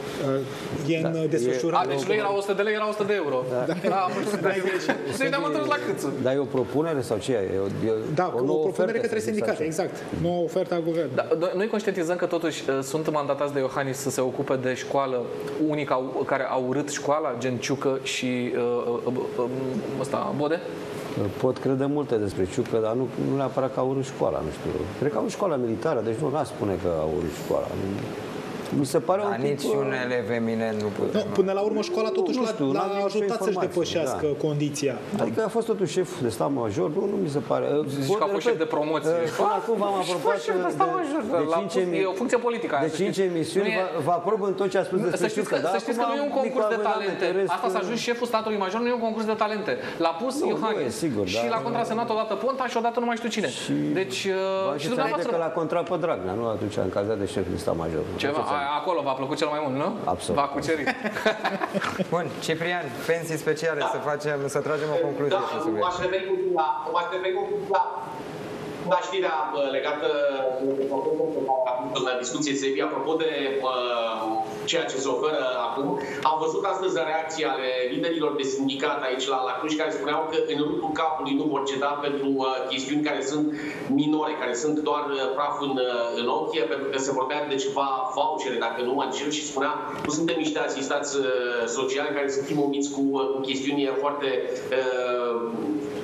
E în da, desfășurare. A, deci nu era o sută de lei, era o sută de euro. Da. Da. Da, să-i dăm întâlnit la câțul. Dar e o propunere sau ce e? O, e da, o, o propunere către sindicate, exact. Nouă ofertă a guvernului. Da, noi conștientizăm că totuși sunt mandatați de Iohannis să se ocupe de școală, unii care au urât școala, gen Ciucă și uh, uh, uh, ăsta, Bode? Pot crede multe despre Ciucă, dar nu, nu neapărat că au urât școala, nu știu. Cred că au școala militară, deci nu n-a spune că au urât școala. Mi se pare da, un nici pic... un elev eminent nu putem. No, până la urmă școala totuși l-a ajutat să-și depășească da. condiția. Adică a fost totuși șef de stat major, nu, nu mi se pare. Zici că a fost șef de promoție. Până acum v-am aprobat de, de, cinci emisiuni. E o funcție politică. De cinci emisiuni vă aprob în tot ce a spus despre Ciucă. Să știți că nu e un concurs de talente. Asta s-a ajuns șeful statului major, nu e un concurs de talente. L-a pus Iohannis. Și l-a contrasenat odată Ponta și odată nu mai știu cine. Deci și dumneavoastră că l-a contrat pe Dragnea, nu atunci în calitate de șef de stat major. Ceva acolo v-a plăcut cel mai mult, nu? Absolut. V-a cucerit. Bun, Ciprian, pensii speciale, da. să facem, să tragem o concluzie. Da, m-aș reveni cu la una știrea legată de discuție Sebi, apropo de uh, ceea ce se oferă acum. Am văzut astăzi reacții ale liderilor de sindicat aici la, la Cluj, care spuneau că în rândul capului nu vor ceda pentru uh, chestiuni care sunt minore, care sunt doar uh, praf în, uh, în ochi, pentru că se vorbea de ceva vouchere, dacă nu mă înșel, și spunea, nu suntem niște asistați uh, sociali care să fim omiți cu, uh, cu chestiuni foarte uh,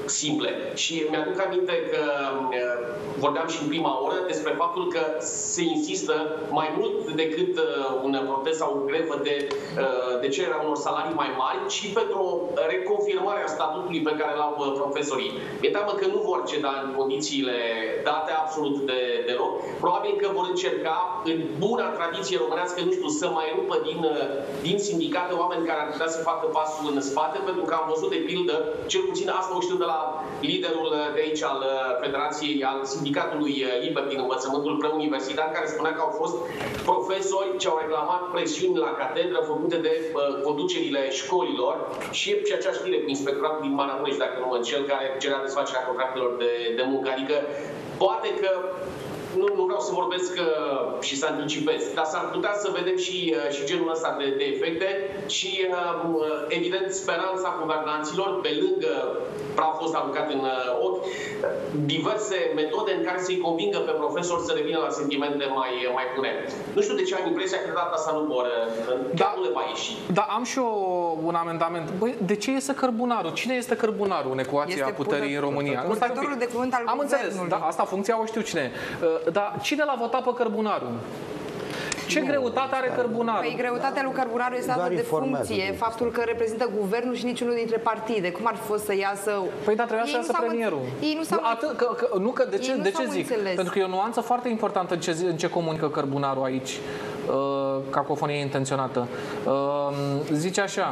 simple. Și mi-aduc aminte că vorbeam și în prima oră despre faptul că se insistă mai mult decât un protest sau o grevă de, de cererea unor salarii mai mari, ci pentru o reconfirmare a statutului pe care l-au profesorii. Mi-e teamă că nu vor ceda în condițiile date absolut de, de loc. Probabil că vor încerca, în buna tradiție românească, nu știu, să mai rupă din, din sindicate oameni care ar putea să facă pasul în spate, pentru că am văzut, de pildă, cel puțin asta o știu de la liderul de aici al Federației, al Sindicatului Liber din învățământul preuniversitar, care spunea că au fost profesori ce au reclamat presiuni la catedră făcute de uh, conducerile școlilor și, și acea știre cu inspectoratul din Maramureș, dacă nu mă înșel, care cerea desfacerea contractelor de, de muncă. Adică poate că Nu, nu vreau să vorbesc uh, și să anticipez, dar s-ar putea să vedem și, uh, și genul ăsta de, de efecte și, uh, evident, speranța guvernanților, pe lângă praf fost aruncat în uh, ochi, diverse metode în care să-i convingă pe profesori să revină la sentimente mai, mai bune. Nu știu de ce am impresia că data asta nu vor, chiar nu le va ieși. Da, am și eu un amendament. Băi, de ce este cărbunarul? Cine este cărbunarul în ecuația Este puterii în România? Purtătorul de cuvânt al Am înțeles, da, asta funcția o știu cine. Dar cine l-a votat pe cărbunarul? Ce nu, greutate are cărbunarul? Păi greutatea lui cărbunarul este dată de funcție, faptul că reprezintă guvernul și niciunul dintre partide. Cum ar fi fost să iasă... Păi da, trebuia să iasă premierul. Ei nu s-au Atât, că, că, nu, că de ce, de ce zic? Înțeles. Pentru că e o nuanță foarte importantă în ce, în ce comunică cărbunarul aici. Uh, cacofonie intenționată. Uh, zice așa...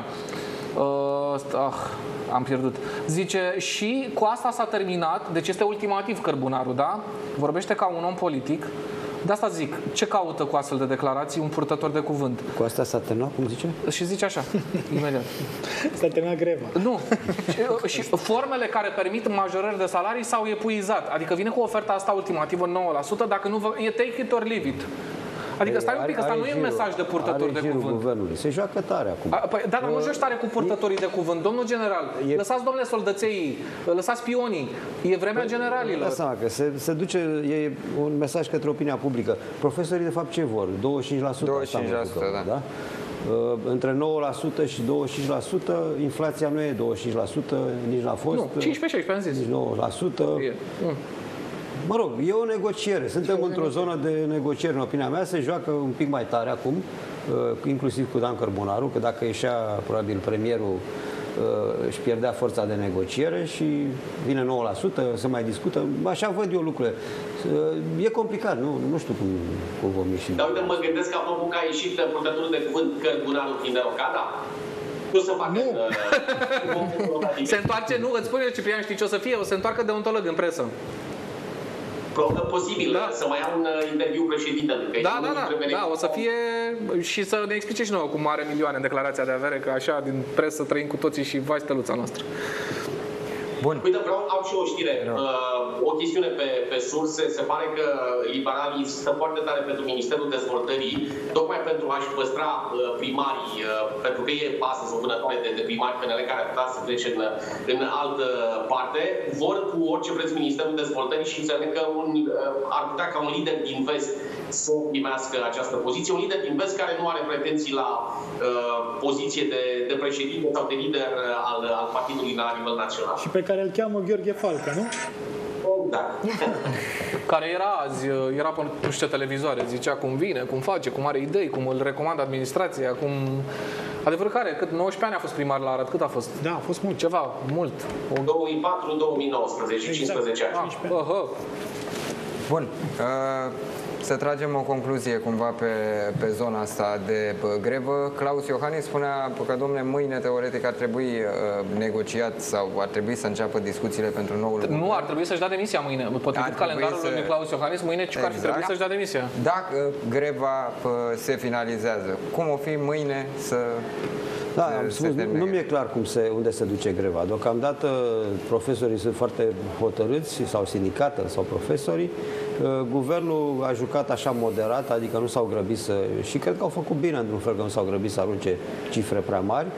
Uh, ah, am pierdut. Zice, și cu asta s-a terminat, deci este ultimativ cărbunarul, da? Vorbește ca un om politic. De asta zic, ce caută cu astfel de declarații un purtător de cuvânt? Cu asta s-a terminat, cum zice? Și zice așa, imediat. S-a terminat greva. Nu. Și, și formele care permit majorări de salarii s-au epuizat. Adică vine cu oferta asta ultimativă nouă la sută, dacă nu vă... E take it or leave it. Adică stai un pic, ăsta nu e un mesaj de purtător de cuvânt. Guvernului. Se joacă tare acum. A, păi, dar nu joci tare cu purtătorii de cuvânt. Domnul general, e... lăsați, domnule, soldăței, lăsați spionii. E vremea păi, generalilor. Seama că se, se duce, e un mesaj către opinia publică. Profesorii, de fapt, ce vor? douăzeci și cinci la sută? douăzeci și cinci la sută, da. da? Uh, între nouă la sută și douăzeci și cinci la sută, inflația nu e douăzeci și cinci la sută, nici n-a fost. Nu, cincisprezece șaisprezece am zis. Nici nouă la sută. E. Mm. Mă rog, e o negociere. Suntem într-o zonă de negociere, în opinia mea. Se joacă un pic mai tare acum, inclusiv cu Dan Cărbunaru, că dacă ieșea probabil premierul își pierdea forța de negociere și vine nouă la sută, se mai discută. Așa văd eu lucrurile. E complicat, nu, nu știu cum, cum vom ieși. Dar uite, mă gândesc că apropo că a ieșit purtătorul de cuvânt Cărbunaru prin derocada. Nu se facă. Nu. În... se întoarce, nu, îți spune Ciprian, știi ce o să fie? O să întoarcă deontolog în presă. Posibil, da. Să mai ia un interviu președintelui. Da, da, da, da, o să fie și să ne explice și nouă cum are milioane în declarația de avere, că așa din presă trăim cu toții și vai steluța noastră. Bun. Uite, vreau, am și o știre, uh, o chestiune pe, pe surse. Se pare că liberalii insistă foarte tare pentru Ministerul Dezvoltării, tocmai pentru a-și păstra uh, primarii, uh, pentru că e astăzi o vânătoare de, de primari P N L care ar putea să plece în, în altă parte. Vor cu orice preț Ministerul Dezvoltării și înțeleg că un, uh, ar putea ca un lider din vest să primească această poziție. Un lider din vest care nu are pretenții la uh, poziție de, de președinte sau de lider al, al partidului la nivel național. Și pe care îl cheamă Gheorghe Falcă, nu? Da. Care era azi, era pe nu știu ce televizoare, zicea cum vine, cum face, cum are idei, cum îl recomandă administrația, cum... Adevărul care, cât nouăsprezece ani a fost primar la Arad, cât a fost? Da, a fost mult. Ceva, mult. două mii patru două mii nouăsprezece, cincisprezece ani. Ah, uh, uh. Bun. Uh... Să tragem o concluzie cumva pe, pe zona asta de pe, grevă. Claus Iohannis spunea că, domnule, mâine teoretic ar trebui uh, negociat sau ar trebui să înceapă discuțiile pentru noul Nu, guvern. Ar trebui să-și dea demisia mâine. Potrivit calendarul să... lui Claus Iohannis, mâine exact. Ar fi trebuit să-și dea demisia. Dacă greva uh, se finalizează, cum o fi mâine să... Da, am spus, nu mi-e clar cum se, unde se duce greva. Deocamdată profesorii sunt foarte hotărâți, sau sindicată, sau profesorii. Guvernul a jucat așa moderat, adică nu s-au grăbit să... Și cred că au făcut bine, într-un fel, că nu s-au grăbit să arunce cifre prea mari.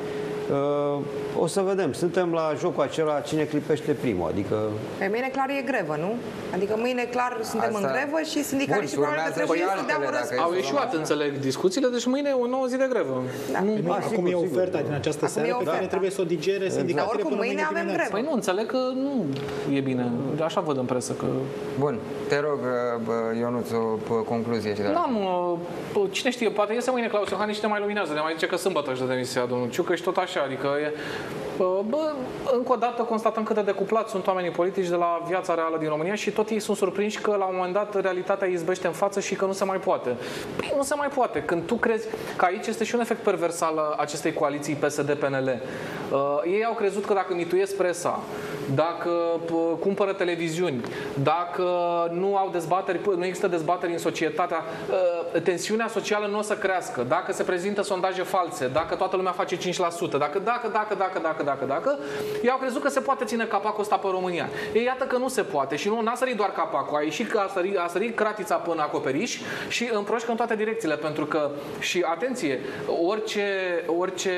o să vedem. Suntem la jocul acela cine clipește primul, adică... Pe mine clar e grevă, nu? Adică mâine clar suntem Asta... în grevă și sindicaliștii probabil că trebuie să dea un răspuns. Au ieșuat, înțeleg, discuțiile, deci mâine e o nouă zi de grevă. Da. Nu, A, acum sigur, e sigur. oferta din această Acum seară e pe oferta. care trebuie să o digere sindicatele Dar oricum până mâine avem dimineață. grevă. Păi nu, înțeleg că nu e bine. Așa văd în presă că... Bun, te rog, Ionuț, o concluzie. N-am, cine știe, poate iese mâine Claus Iohannis și te mai luminează, ne mai zice că sâmbătă își dă demisia domnul Ciucă și tot așa, adică e... Bă, încă o dată constatăm cât de decuplați sunt oamenii politici de la viața reală din România și tot ei sunt surprinși că la un moment dat realitatea îi izbește în față și că nu se mai poate. Păi nu se mai poate. Când tu crezi că aici este și un efect pervers al acestei coaliții P S D P N L. Uh, ei au crezut că dacă mituiesc presa, dacă uh, cumpără televiziuni, dacă nu au dezbateri, nu există dezbateri în societatea, uh, tensiunea socială nu o să crească, dacă se prezintă sondaje false, dacă toată lumea face cinci la sută, dacă, dacă, dacă, dacă, dacă, dacă, dacă, ei au crezut că se poate ține capacul ăsta pe România. Ei iată că nu se poate și nu a sărit doar capacul, a ieșit că a sărit, a sărit cratița până acoperiș și împroșcă în toate direcțiile, pentru că, și atenție, orice, orice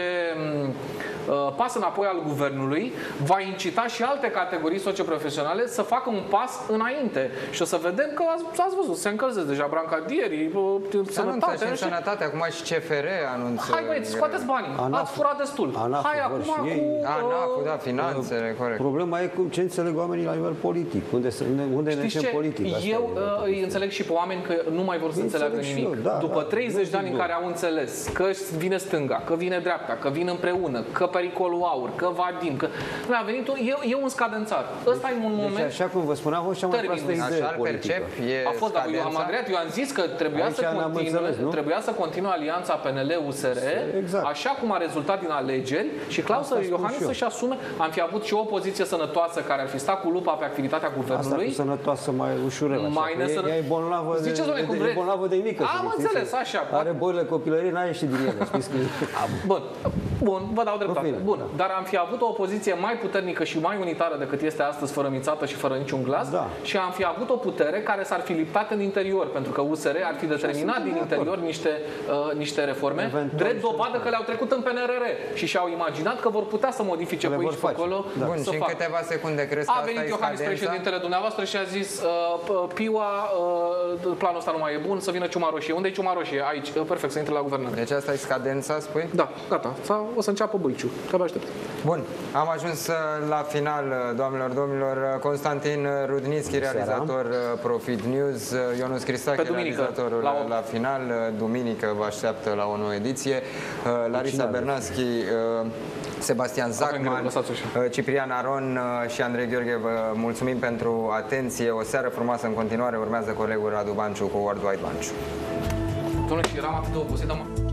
uh, pas înapoi al guvernului va incita și alte categorii socioprofesionale să facă un pas înainte. Și o să vedem că ați, ați văzut, se încălzesc deja brancadierii, sănătate. Și sănătate, acum și C F R anunță. Hai băieți, scoateți banii, ANAF, ați furat destul. ANAF, Hai acum cu... ANAF, da, finanțele, corect. Problema e cum, ce înțeleg oamenii la nivel politic, unde, unde ne ducem politic. Eu uh, îi înțeleg și pe oameni că nu mai vor să înțeleagă nimic. Eu, da, După da, treizeci de ani în care au înțeles că vine stânga, că vine dreapta, că vin împreună, că pericolul aur, că Vadim, că... Nu, a venit un, e, e un scadențat. Ăsta deci, e un moment... Deci așa cum vă spuneam, a fost cea mai proastă idee așa politică. percep, e a fost, dar eu am agreat, eu am zis că trebuia Aici să continue, înțeles, trebuia să continue alianța P N L-U S R, exact. așa cum a rezultat din alegeri și Claus Iohannis să-și asume. Am fi avut și o opoziție sănătoasă care ar fi stat cu lupa pe activitatea guvernului. Asta cu sănătoasă mai ușurel, așa, mai nesănă... e, e bolnavă de, Ziceți, doamne, cum de, de, bolnavă de mică. Am înțeles, așa. Are bolile copilării, n-a ieșit din ele, știți că... Bun, bun, vă dau dreptate. Bine, bun, da. dar am fi avut o opoziție mai puternică și mai unitară decât este astăzi, fără mițată și fără niciun glas, da. Și am fi avut o putere care s-ar fi liptat în interior, pentru că U S R ar fi determinat din interior niște, uh, niște reforme, eventual, drept dovadă că le-au trecut în P N R R și și-au imaginat că vor putea să modifice pe aici, pe acolo. Da. Bun, și în fac. câteva secunde crezi că a asta venit e Iohannis, scadența? președintele dumneavoastră, și a zis uh, Piua, uh, planul ăsta nu mai e bun, să vină ciuma roșie. Unde e ciuma roșie? Aici. Uh, perfect, să intre la guvernare. Deci asta e scadența, spui? Da, gata. Sau o să înceapă Bâlciu. Te-abia aștept. Bun, am ajuns la final, doamnelor, domnilor. Constantin Rudnițchi, realizator Profit News, Ionuț Cristache, realizatorul la, la final. Duminică vă așteaptă la o nouă ediție. Larisa Bernaschi, Sebastian Zacman, Ciprian Aron și Andrei Gheorghe, vă mulțumim pentru atenție. O seară frumoasă în continuare. Urmează colegul Radu Banciu cu Worldwide Banciu. Dom'le, și eram atât de obosit, dar